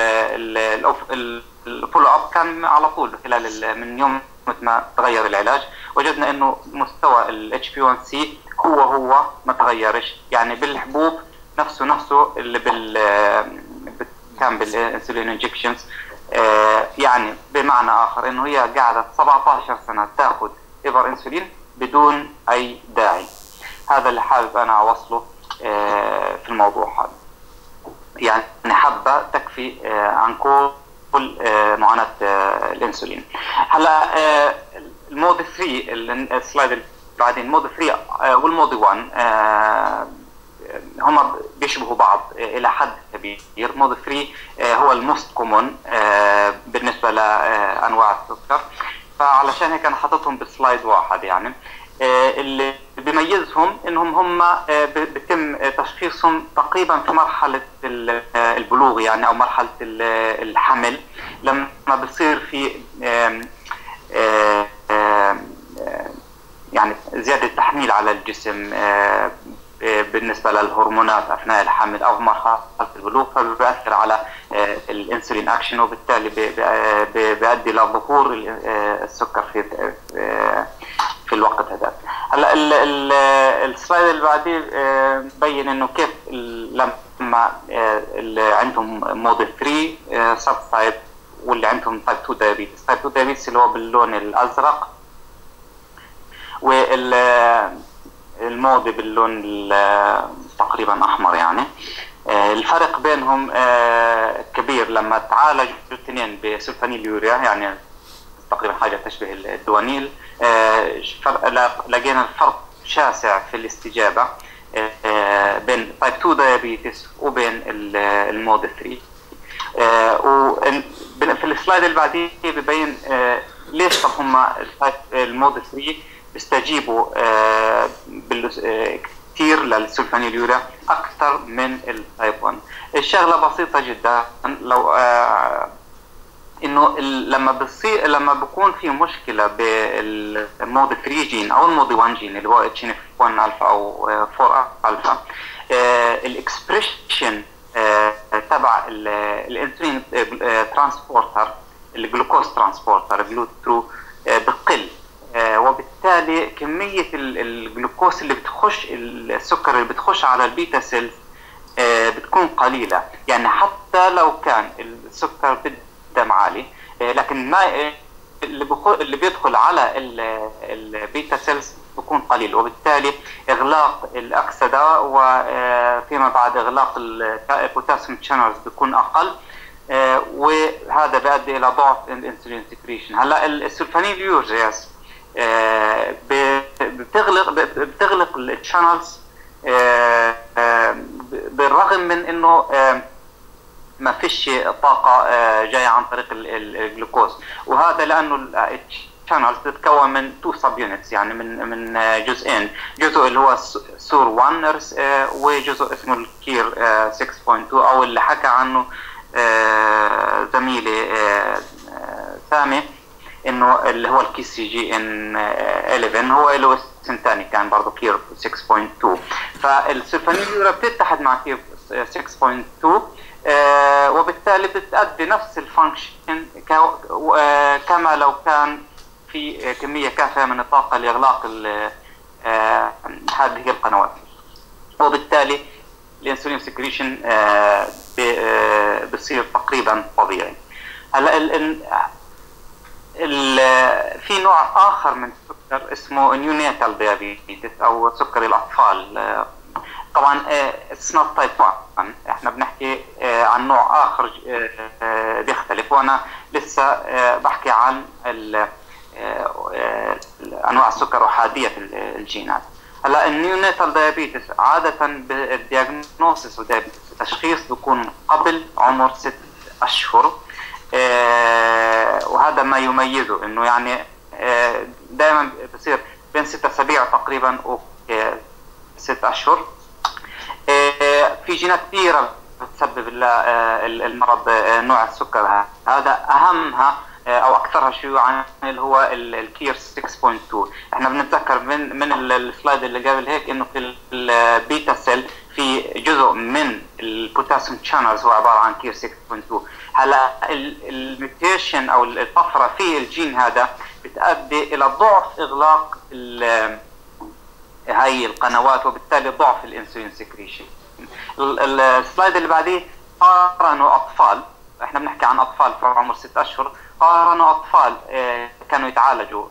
الفولو اب كان على طول خلال من يوم ما تغير العلاج، وجدنا انه مستوى الاتش بي 1 سي هو ما تغيرش، يعني بالحبوب نفسه اللي كان بالانسولين انجكشنز. يعني بمعنى اخر انه هي قاعده 17 سنه تاخذ ابر انسولين بدون اي داعي. هذا اللي حابب انا اوصله في الموضوع هذا، يعني حبه تكفي عن كل معاناه الانسولين. هلا المودي 3 السلايد اللي بعدين، المودي 3 والمودي 1 هما بيشبهوا بعض الى حد كبير. مودي 3 هو الموست كومون بالنسبه لانواع السكر، فعلشان هيك انا حاططهم بسلايد واحد. يعني اللي بيميزهم انهم هم بيتم تشخيصهم تقريبا في مرحله البلوغ، يعني او مرحله الحمل، لما بصير في يعني زياده تحميل على الجسم بالنسبه للهرمونات اثناء الحمل او مرحله البلوغ، فبيؤثر على الانسولين اكشن، وبالتالي بيؤدي لظهور السكر في الوقت هذا. هلا السلايد اللي بعديه ببين انه كيف لما اللي عندهم موديل 3 سب تايب واللي عندهم تايب 2 دايابيتس. تايب 2 دايابيتس اللي هو باللون الازرق، والمودي باللون تقريبا احمر. يعني الفرق بينهم كبير. لما تعالجوا الاثنين بسلفانيل يوريا، يعني تقريبا حاجه تشبه الدوانيل، لقينا الفرق شاسع في الاستجابه بين تايب 2 دايابيتس وبين المودي 3. في السلايد اللي بعديه ببين ليش طب هم المودي 3 بيستجيبوا كثير للسلفانيل يوريا اكثر من التايب 1. الشغله بسيطه جدا، لو انه لما بكون في مشكله بالمودي 3 جين او المودي 1 جين اللي هو اتش ان اف 1 الفا او 4 الفا، الاكسبريشن تبع الانسولين ترانسبورتر، الجلوكوز ترانسبورتر جلوترو بقل، وبالتالي كميه الجلوكوز اللي بتخش، السكر اللي بتخش على البيتا سيلز بتكون قليله. يعني حتى لو كان السكر بالدم عالي، لكن ما اللي بيدخل على البيتا سيلز بيكون قليل، وبالتالي اغلاق الاكسده وفيما بعد اغلاق البوتاسيوم شانلز بيكون اقل، وهذا بيؤدي الى ضعف الانسولين سكريشن. هلا السلفانيل يورياز بتغلق الشانلز بالرغم من انه ما فيش طاقه جايه عن طريق الجلوكوز، وهذا لانه الشانلز تتكون من 2 سب يونتس، يعني من جزئين، جزء اللي هو سور 1 وجزء اسمه الكير 6.2 او اللي حكى عنه زميلي سامي انه اللي هو الكي سي جي ان 11 هو له اسم ثاني كان برضه كير 6.2. فالسلفانيل يوريا بتتحد مع كير 6.2 وبالتالي بتأدي نفس الفانكشن كما لو كان في كمية كافية من الطاقة لإغلاق هذه القنوات، وبالتالي الانسولين سكريشن بصير تقريبا طبيعي. هلا في نوع آخر من السكر اسمه نيوناتال ديابيتس أو سكر الأطفال. طبعا it's not type 1. احنا بنحكي عن نوع اخر بيختلف، وانا لسه بحكي عن انواع السكر احاديه الجينات. هلا النيوناتال دايابيتس عاده بالدياجنوستس والدايابيتس التشخيص بيكون قبل عمر 6 أشهر، وهذا ما يميزه انه يعني دائما بصير بين 6 أسابيع تقريبا و 6 أشهر. في جينات كثيرة بتسبب المرض نوع السكر هذا، أهمها أو أكثرها شيوعا اللي هو الكير 6.2. احنا بنتذكر من السلايد اللي قبل هيك إنه في البيتا سيل في جزء من البوتاسيوم شانلز هو عبارة عن كير 6.2. هلا الميوتيشن أو الطفرة في الجين هذا بتؤدي إلى ضعف إغلاق هاي القنوات، وبالتالي ضعف الانسولين سكريشن. السلايد اللي بعديه قارنوا اطفال، احنا بنحكي عن اطفال في عمر 6 اشهر، قارنوا اطفال كانوا يتعالجوا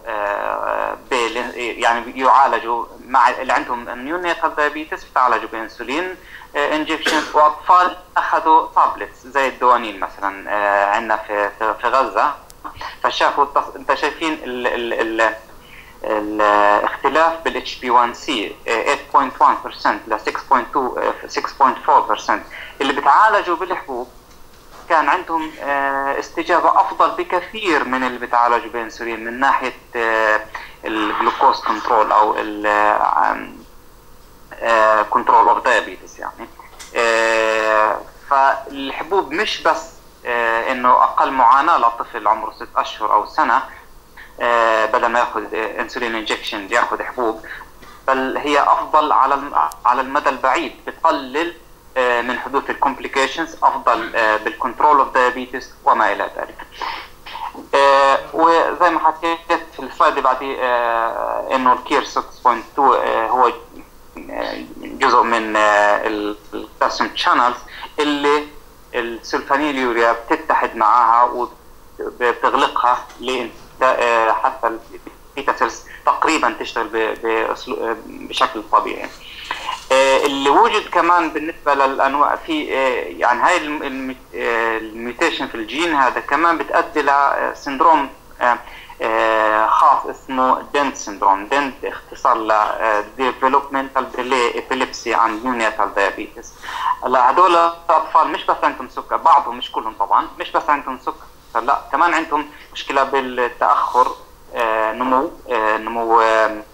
يعني يعالجوا مع اللي عندهم نيوناتال دايابيتس بيتعالجوا بانسولين انجكشن، واطفال اخذوا تابلتس زي الدوانين مثلا عندنا في غزه. فشافوا انت شايفين الاختلاف بالاتش بي 1 سي 8.1% ل 6.4%. اللي بتعالجوا بالحبوب كان عندهم استجابه افضل بكثير من اللي بتعالجوا بانسولين من ناحيه الجلوكوز كنترول او كنترول اوف دايابيتس يعني. فالحبوب مش بس انه اقل معاناه لطفل عمره 6 اشهر او سنه بدل ما ياخذ انسولين انجكشن ياخذ حبوب، بل هي افضل على المدى البعيد، بتقلل من حدوث الكومبليكيشنز، افضل بالكنترول اوف دايابيتس وما الى ذلك. وزي ما حكيت في السلايد اللي بعديه انه الكير 6.2 هو جزء من البوتاسيوم شانلز اللي السلفانيليوريا بتتحد معها وبتغلقها حتى البيتا سيلز تقريبا تشتغل بشكل طبيعي. اللي وجد كمان بالنسبه للانواع في يعني هاي الميوتيشن في الجين هذا كمان بتؤدي لسندروم خاص اسمه دنت سندروم. دنت اختصار ل developmental delay epilepsy and neonatal diabetes. هلا هدول الاطفال مش بس عندهم سكر، بعضهم مش كلهم طبعا، مش بس عندهم سكر، لا كمان عندهم مشكله بالتاخر نمو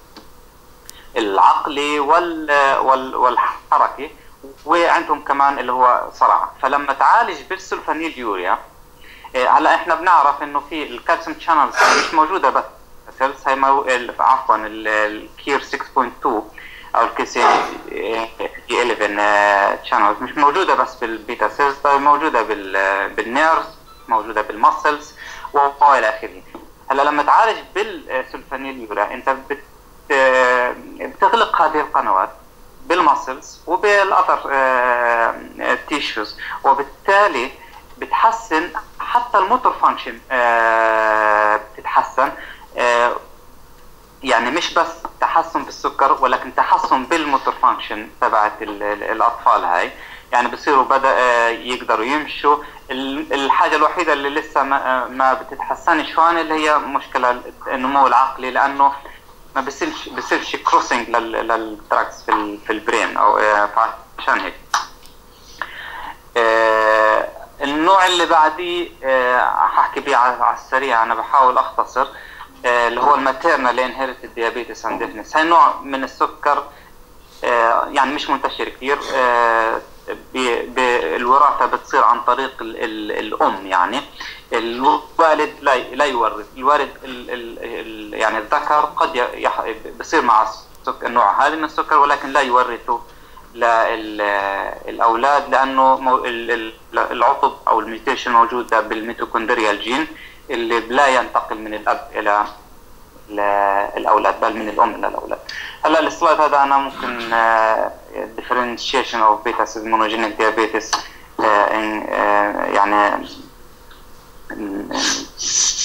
العقلي والحركي، وعندهم كمان اللي هو صرع. فلما تعالج بالسلفانيليوريا، هلا احنا بنعرف انه في الكالسيوم شانلز مش موجوده بس سيلز، هي عفوا الكير 6.2 او الكيسي 11 شانلز مش موجوده بس بالبيتا سيلز، موجوده بالنيرز، موجوده بالمسلز والى اخره. هلا لما تعالج بالسلفانيليوريا انت بتغلق هذه القنوات بالمسلز وبالاذر تيشوز، وبالتالي بتحسن حتى الموتور فانكشن بتتحسن. يعني مش بس تحسن بالسكر ولكن تحسن بالموتور فانكشن تبعت الاطفال هاي، يعني بصيروا بدا يقدروا يمشوا. الحاجه الوحيده اللي لسه ما بتتحسنش هون اللي هي مشكله النمو العقلي، لانه ما بيصيرش كروسنج للتراكس في البرين او عشان هيك. النوع اللي بعديه هحكي بيه على السريع، انا بحاول اختصر، اللي هو الماتيرنال انهيرتد ديابيتس اند ديفنس. هاي نوع من السكر يعني مش منتشر كثير، الوراثه بتصير عن طريق الام، يعني الوالد لا يورث، الوالد يعني الذكر قد بصير مع النوع هذا من السكر ولكن لا يورثه للاولاد، لانه العطب او الميوتيشن موجوده بالميتوكوندريال جين اللي لا ينتقل من الاب الى الاولاد بل من الام الى الاولاد. هلا السلايد هذا انا ممكن differentiation of beta cell monogenic diabetes يعني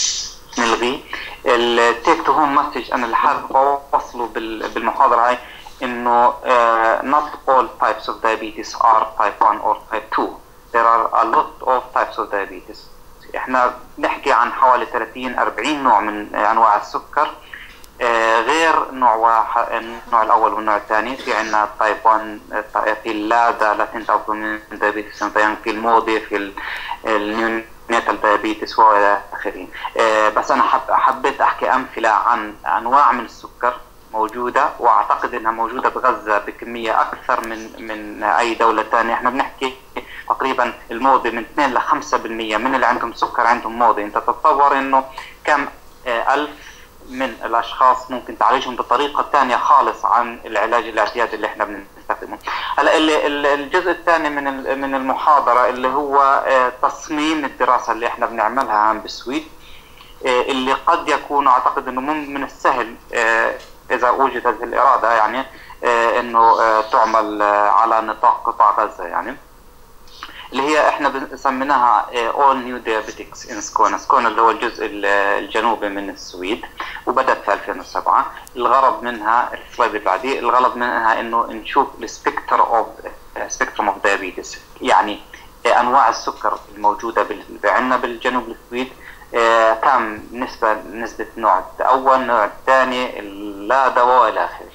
نلغي. التيك تو هوم مسج انا اللي حابب اوصله بالمحاضره هاي إنه not all types of diabetes are type 1 or type 2. There are a lot of types of diabetes. إحنا نحكي عن حوالي 30-40 نوع من أنواع السكر، غير النوع الأول والنوع الثاني. في عندنا تايب 1، في اللادا لاتنت أوتوميون دايابيتس، في المودي، في النيونيتال دايابيتس وإلى آخره. بس أنا حبيت أحكي أمثلة عن أنواع من السكر موجودة، وأعتقد أنها موجودة بغزة بكمية أكثر من أي دولة ثانية. إحنا بنحكي تقريبا المودي من 2 ل 5% من اللي عندهم سكر عندهم موضي. أنت تتصور إنه كم ألف من الأشخاص ممكن تعالجهم بطريقة ثانية خالص عن العلاج الاعتيادي اللي إحنا بنستخدمه. هلا الجزء الثاني من المحاضرة اللي هو تصميم الدراسة اللي إحنا بنعملها عن بالسويد، اللي قد يكون أعتقد إنه من السهل إذا وجدت الإرادة يعني إنه تعمل على نطاق قطاع غزة، يعني اللي هي احنا سميناها All New Diabetics in Skåne. سكونا اللي هو الجزء الجنوبي من السويد، وبدأت في 2007. الغرض منها السلايد اللي بعديه، الغرض منها انه نشوف السبيكتروم اوف دايابيتس، يعني انواع السكر الموجودة عندنا بالجنوب السويد، كم نسبة نوع الأول، نوع الثاني، اللادا والى اخره.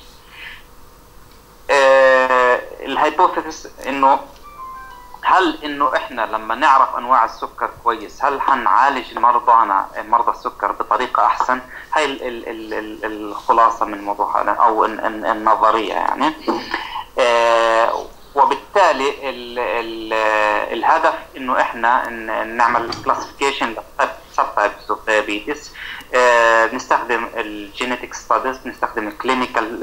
الهايبوثيسيس انه هل انه احنا لما نعرف انواع السكر كويس هل حنعالج مرضى السكر بطريقه احسن؟ هاي الخلاصه من الموضوع هذا او النظريه يعني. وبالتالي الهدف انه احنا نعمل كلاسيفيكيشن لسب تايبس اوف دايابيتس. بنستخدم الجينيتيك ستاديز، بنستخدم الكلينيكال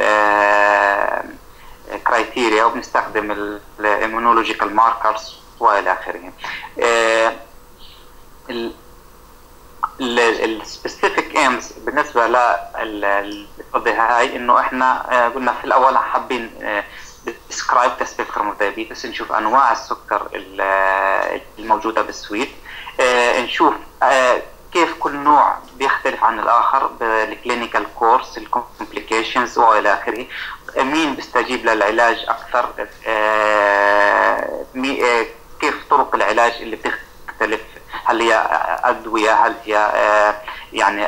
كرايتيريا، وبنستخدم الاميونولوجيكال ماركرز والى اخره. السبيسيفيك ايمز بالنسبه للقضيه هاي انه احنا قلنا في الاول حابين ديسكرايب ذا سبيكتروم اوف دايابيتس، نشوف انواع السكر الموجوده بالسويد، نشوف كيف كل نوع بيختلف عن الآخر بالكلينيكال كورس، الكومبليكيشنز والى آخره، مين بيستجيب للعلاج أكثر، كيف طرق العلاج اللي بتختلف، هل هي أدوية، هل هي يعني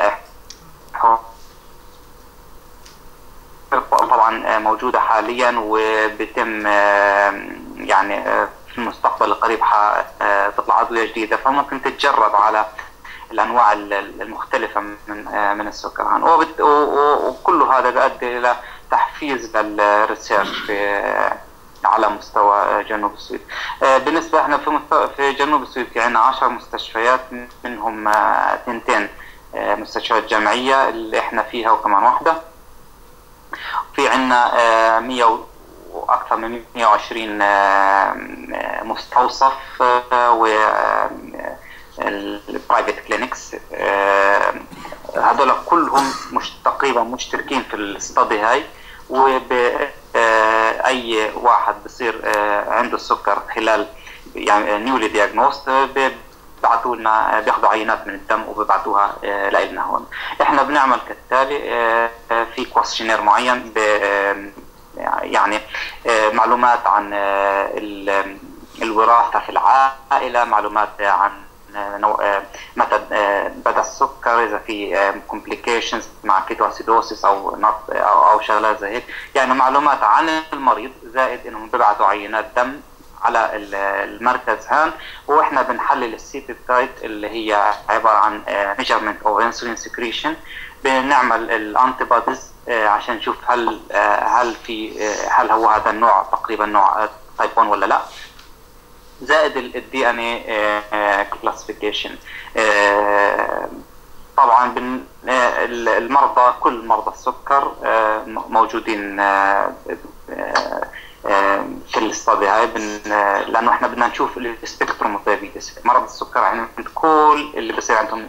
طبعا موجودة حاليا وبتم يعني في المستقبل القريب تطلع أدوية جديدة، فممكن تتجرب على الأنواع المختلفة من السكر. وكل هذا بيؤدي إلى تحفيز للريسيرش على مستوى جنوب السويد. بالنسبة احنا في جنوب السويد في عندنا 10 مستشفيات، منهم 2 مستشفيات جامعية اللي احنا فيها وكمان واحدة. في عندنا 100 وأكثر من 120 مستوصف و البرايفت كلينكس. هذول كلهم تقريبا مشتركين في الستادي هاي، وبأي واحد بصير عنده السكر خلال يعني نيولي دياجنوست بيبعثوا لنا، بياخذوا عينات من الدم وبيبعثوها لنا هون. احنا بنعمل كالتالي، في كويشنير معين يعني معلومات عن الوراثة في العائلة، معلومات عن متى بدا السكر، اذا في كومبليكيشنز مع كيتواسيدوسيس او شغلات زي هيك، يعني معلومات عن المريض، زائد انهم بيبعثوا عينات دم على المركز هان، واحنا بنحلل السيتي تايت اللي هي عباره عن ميجرمنت اوف انسولين سكريشن. بنعمل الانتي بوديز عشان نشوف هل هو هذا النوع تقريبا نوع تايب 1 ولا لا، زائد الدي ان اي كلاسيفيكيشن. طبعا المرضى، كل مرضى السكر موجودين في الاستادي هاي، لانه احنا بدنا نشوف السبيكتروم اوف دايابيتس، مرض السكر عند كل اللي بصير عندهم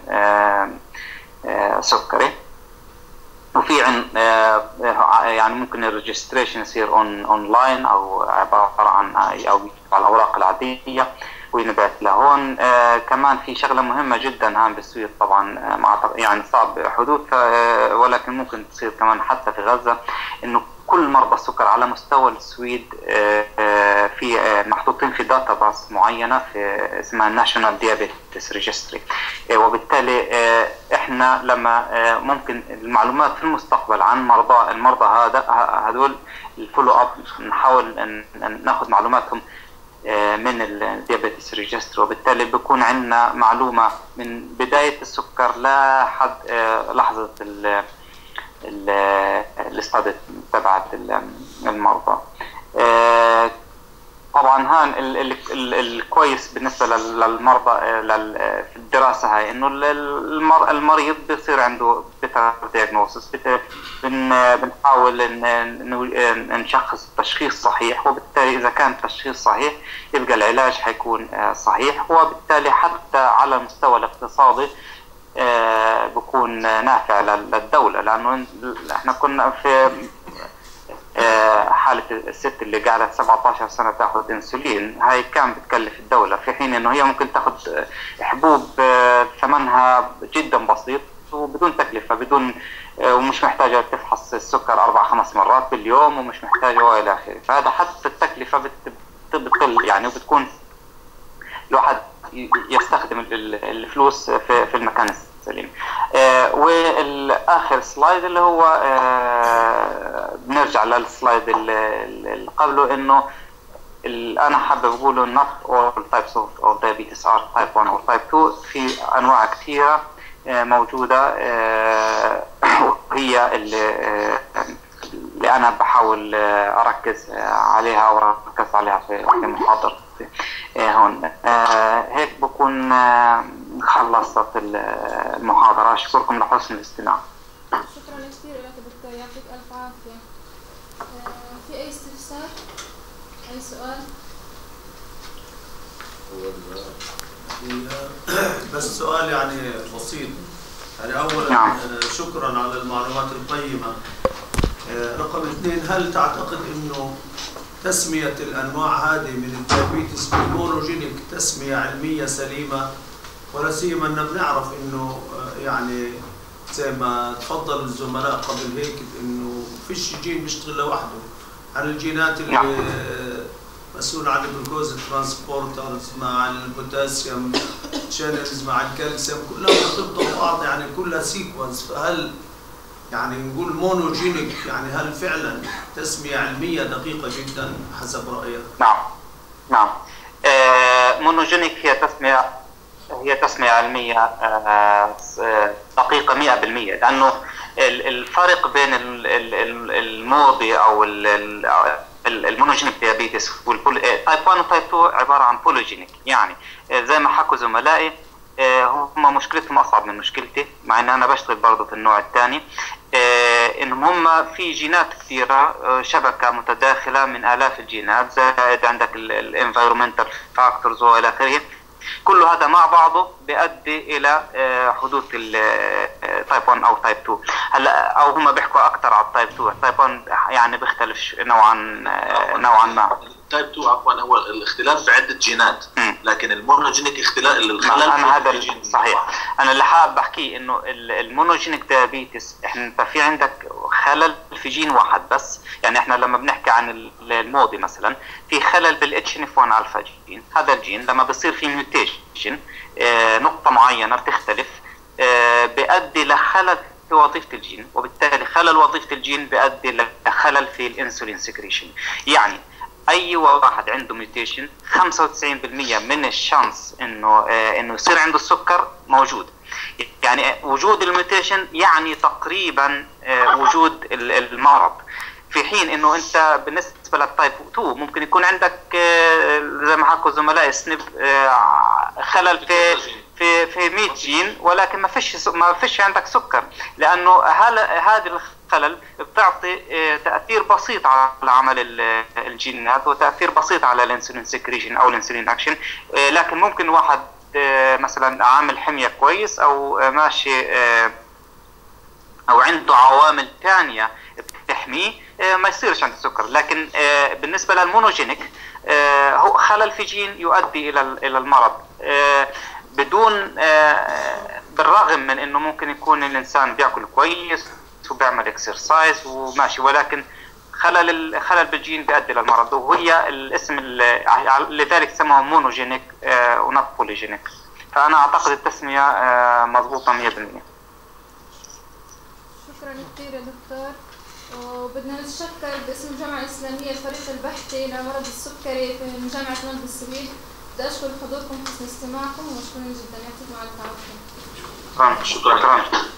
سكري. وفي يعني ممكن الريجستريشن يصير اونلاين او عباره عن او على الاوراق العاديه وينبعث لهون. كمان في شغله مهمه جدا هان بالسويد، طبعا يعني صعب حدوثها ولكن ممكن تصير كمان حتى في غزه، انه كل مرضى السكر على مستوى السويد في محطوطين في داتا باس معينه في اسمها ناشونال ديابيتس ريجستري. وبالتالي احنا لما ممكن المعلومات في المستقبل عن المرضى هذول الفولو اب نحاول ان ناخذ معلوماتهم من الديابيتس ريجستري، وبالتالي بيكون عندنا معلومه من بدايه السكر لحد لحظه الاستادي تبعت المرضى. طبعا هان الكويس بالنسبه للمرضى في الدراسه هاي انه المريض بيصير عنده بيتر دياجنوستس، بنحاول نشخص التشخيص صحيح، وبالتالي اذا كان التشخيص صحيح يبقى العلاج حيكون صحيح، وبالتالي حتى على المستوى الاقتصادي بكون نافع للدولة، لأنه احنا كنا في حالة الست اللي قاعدة 17 سنة تاخذ انسولين، هاي كان بتكلف الدولة، في حين انه هي ممكن تاخذ حبوب ثمنها جدا بسيط وبدون تكلفة، ومش محتاجة تفحص السكر 4-5 مرات باليوم، ومش محتاجة والى اخره. فهذا حتى التكلفة بتقل يعني، وبتكون الواحد يستخدم الفلوس في المكان السليم. والاخر سلايد اللي هو بنرجع للسلايد اللي قبله، انه انا حابب اقوله not all types of diabetes are type 1 or type 2. في انواع كثيره موجوده، وهي اللي انا بحاول اركز عليها او ركزت عليها في محاضرتي هون. هيك بكون خلصت المحاضرة. أشكركم لحسن الاستماع. شكرا كثير لك دكتور، يعطيك ألف عافية. في أي استفسار؟ أي سؤال؟ بس سؤال يعني بسيط. يعني أولا شكرا على المعلومات القيمة. رقم 2، هل تعتقد إنه تسمية الأنواع هذه من الديابيتس بالمونوجينيك تسمية علمية سليمة؟ ولا سيما أن بنعرف إنه يعني زي ما تفضل الزملاء قبل هيك إنه فيش جين بيشتغل لوحده، عن الجينات اللي مسؤول عن الجلوكوز ترانسبورترز مع البوتاسيوم شانلز مع الكالسيوم كلها مرتبطة ببعض، يعني كلها سيكونس. فهل يعني نقول مونوجينيك، يعني هل فعلا تسمية علمية دقيقة جدا حسب رأيك؟ نعم. مونوجينيك هي تسمية علمية دقيقة 100%، لأنه الفرق بين الموضي أو المونوجينيك ديابيتس تايب 1 وتايب 2 عبارة عن بولوجينيك. يعني زي ما حكوا زملائي هم مشكلتهم أصعب من مشكلتي، مع أن أنا بشتغل برضه في النوع الثاني، إنهم هم في جينات كثيرة، شبكة متداخلة من آلاف الجينات، زائد عندك الانفيرومنتال فاكتورز وإلى آخره. كل هذا مع بعضه بيؤدي الى حدوث التايب 1 او تايب 2. هلا او هم بيحكوا اكثر على التايب 2، التايب 1 يعني بيختلف نوعا ما. التايب 2 عفوا هو الاختلاف في عده جينات، لكن المونوجينيك اختلاف الخلل انا هذا صحيح. انا اللي حابب احكيه انه المونوجينيك ديابيتس انت في عندك خلل في جين واحد بس. يعني احنا لما بنحكي عن الموضي مثلا في خلل بالHNF1 الفا جين، هذا الجين لما بصير فيه ميوتيشن نقطه معينه بتختلف بيؤدي لخلل في وظيفه الجين، وبالتالي خلل وظيفه الجين بيؤدي لخلل في الانسولين سكريشن. يعني اي واحد عنده ميوتيشن 95% من الشانس انه يصير عنده السكر موجود. يعني وجود الميوتيشن يعني تقريبا وجود المرض، في حين انه انت بالنسبه للتايب 2 ممكن يكون عندك زي ما حكوا زملائي سنب خلل في 100 جين، ولكن ما فيش عندك سكر، لانه هذا الخلل بتعطي تاثير بسيط على عمل الجينات وتاثير بسيط على الانسولين سكريشن او الانسولين اكشن. لكن ممكن واحد مثلا عامل حميه كويس او ماشي او عنده عوامل ثانيه بتحميه ما يصيرش عنده سكر. لكن بالنسبه للمونوجينيك هو خلل في جين يؤدي الى المرض بدون بالرغم من انه ممكن يكون الانسان بياكل كويس وبيعمل اكسرسايز وماشي، ولكن خلل بالجين بيؤدي للمرض، وهي الاسم لذلك سموه مونوجينيك ونوت بوليجينيك. فأنا أعتقد التسمية مضبوطة 100%. شكرا كثير يا دكتور، وبدنا نتشكر باسم الجامعة الإسلامية الفريق البحثي لمرض السكري في جامعة الملك السويد. بدي أشكر حضوركم حسن استماعكم ومشكورين جدا، يعطيكم العافية. شكرا.